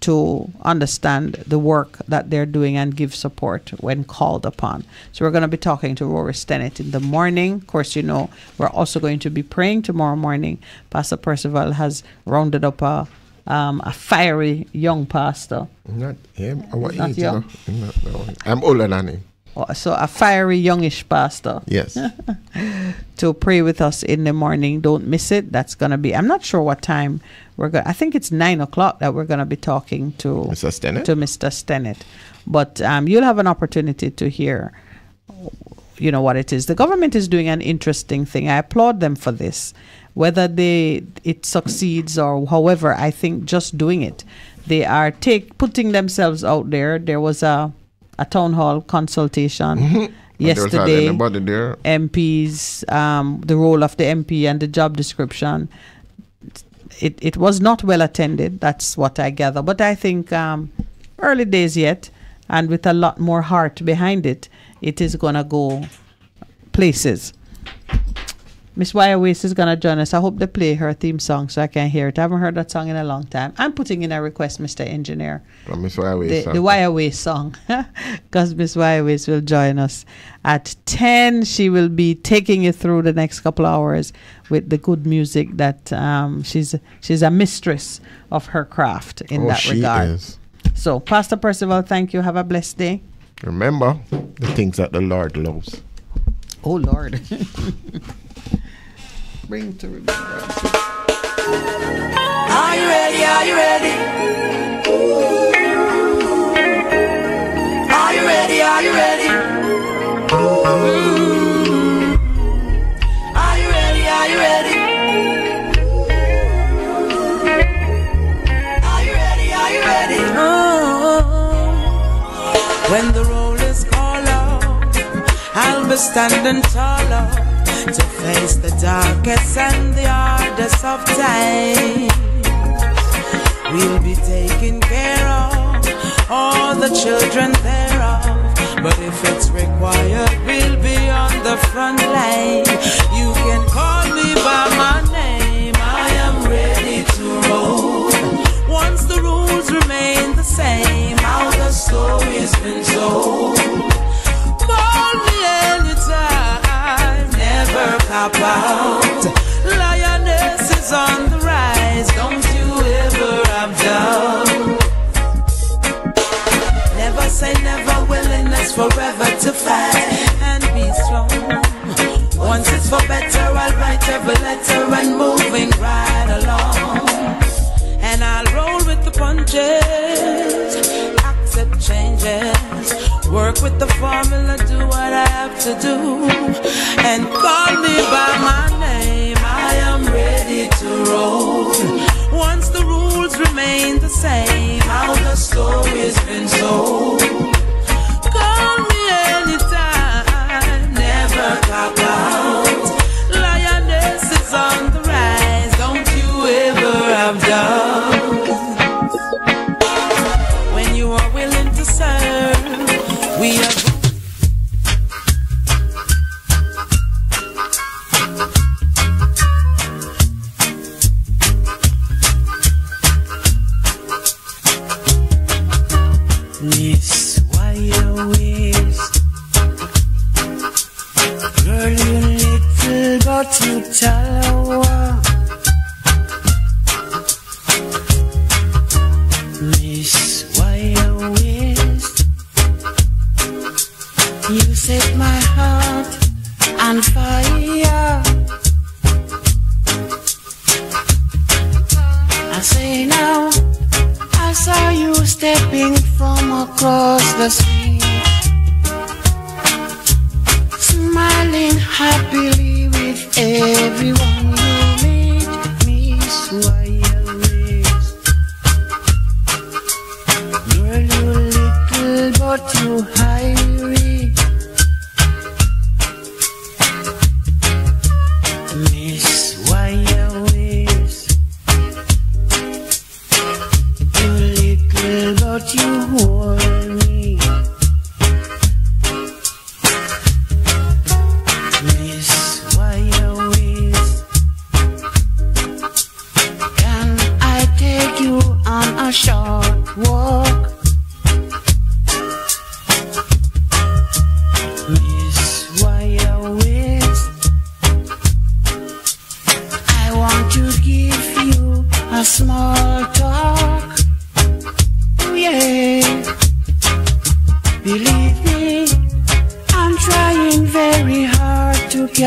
to understand the work that they're doing and give support when called upon. So we're going to be talking to Rory Stennett in the morning. Of course, you know, we're also going to be praying tomorrow morning. Pastor Percival has rounded up a um, a fiery young pastor. Not him. I want Not you to young? know. Not, no. I'm older than him. Oh, so a fiery youngish pastor. Yes. To pray with us in the morning. Don't miss it. That's going to be, I'm not sure what time we're going. I think it's nine o'clock that we're going to be talking to Mister Stennett. To Mister Stennett. But um, you'll have an opportunity to hear, you know, what it is. The government is doing an interesting thing. I applaud them for this. Whether they it succeeds or however, I think just doing it. They are take putting themselves out there. There was a a town hall consultation Mm-hmm. yesterday. Anybody there? M Ps, um, the role of the M P and the job description. It it was not well attended. That's what I gather. But I think um, early days yet, and with a lot more heart behind it, it is gonna go places. Miss Wire Waste is gonna join us. I hope they play her theme song so I can hear it. I haven't heard that song in a long time. I'm putting in a request, Mister Engineer. From Miss Wire Waste. The, the Wire Waste song, because Miss Wire Waste will join us at ten. She will be taking you through the next couple of hours with the good music that um, she's she's a mistress of her craft in Oh, that she regard. is. So, Pastor Percival, thank you. Have a blessed day. Remember the things that the Lord loves. Oh Lord. Bring to remembrance. Are you ready? Are you ready? Are you ready? Are you ready? Mm. Are you ready? Are you ready? Are you ready? Are you ready? Oh, when the roll is called out, I'll be standing taller to face the darkest and the hardest of times. We'll be taking care of all the children thereof, but if it's required, we'll be on the front line. You can call me by my name, I am ready to roll. Once the rules remain the same, how the story's been told. Call me anytime, never cop out. Lioness is on the rise, don't you ever have doubt. Never say never, willingness forever to fight and be strong. Once it's for better, I'll write every letter and moving right along. And I'll roll with the punches, accept changes, work with the formula, do what I have to do, and call me by my name, I am ready to roll. Once the rules remain the same, how the story's been told. Call me anytime, never cop out. Lioness is on the rise, don't you ever have doubt. When you are willing to serve, we are Miss Wire Waste. Girl, you little but you tall. Miss Wire Waste. You set my heart on fire. I say now, I saw you stepping from across the street, smiling happily with everyone you meet. Miss Wire Waste. Girl, you little but you hairy. Miss Wire Waste. You little but you hold me. Miss Wire Waste. Can I take you on a short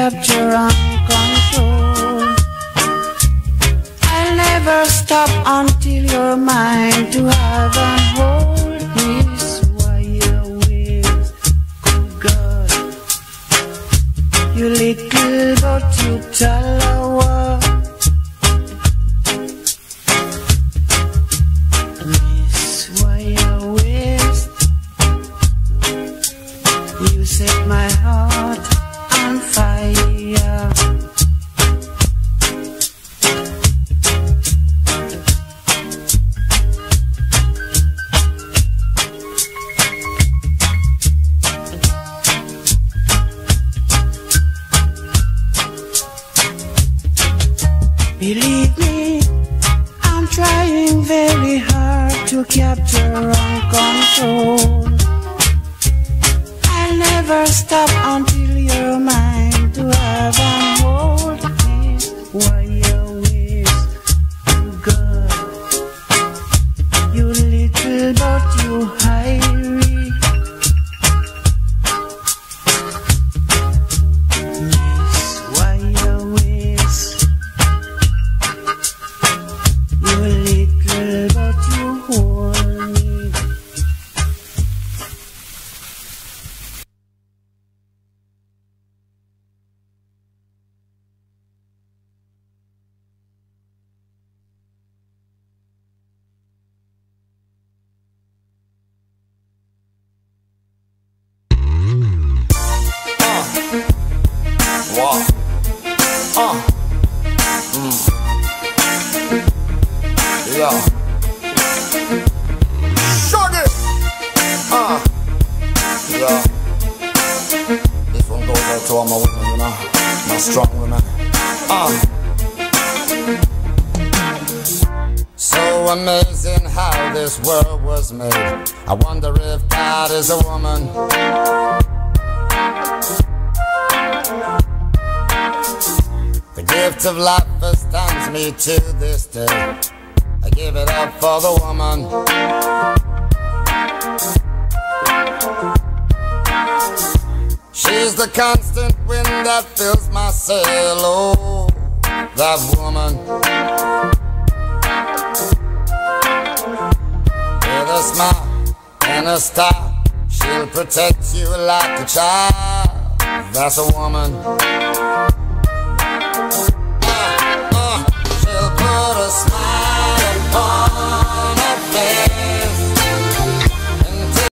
capture and control. I'll never stop until you're mine to have and hold. Miss, why you waste? Good God, you little but you talawa. Miss, why you waste? You set my heart on fire. Believe me, I'm trying very hard to capture and control. I'll never stop until you're mine to have and hold. Please, why you waste? You God, you little but you hairy. Miss, why you waste? You little but you hold me. Wow. Uh. Mm. Yeah. Shaggy. Uh. Yeah. This one goes out to all my women, you know, my strong women. Uh. So amazing how this world was made. I wonder if God is a woman. The gift of life astounds me to this day. I give it up for the woman. She's the constant wind that fills my sail. Oh, that woman. With a smile and a star, she'll protect you like a child. That's a woman. Uh, uh, she'll put a smile upon a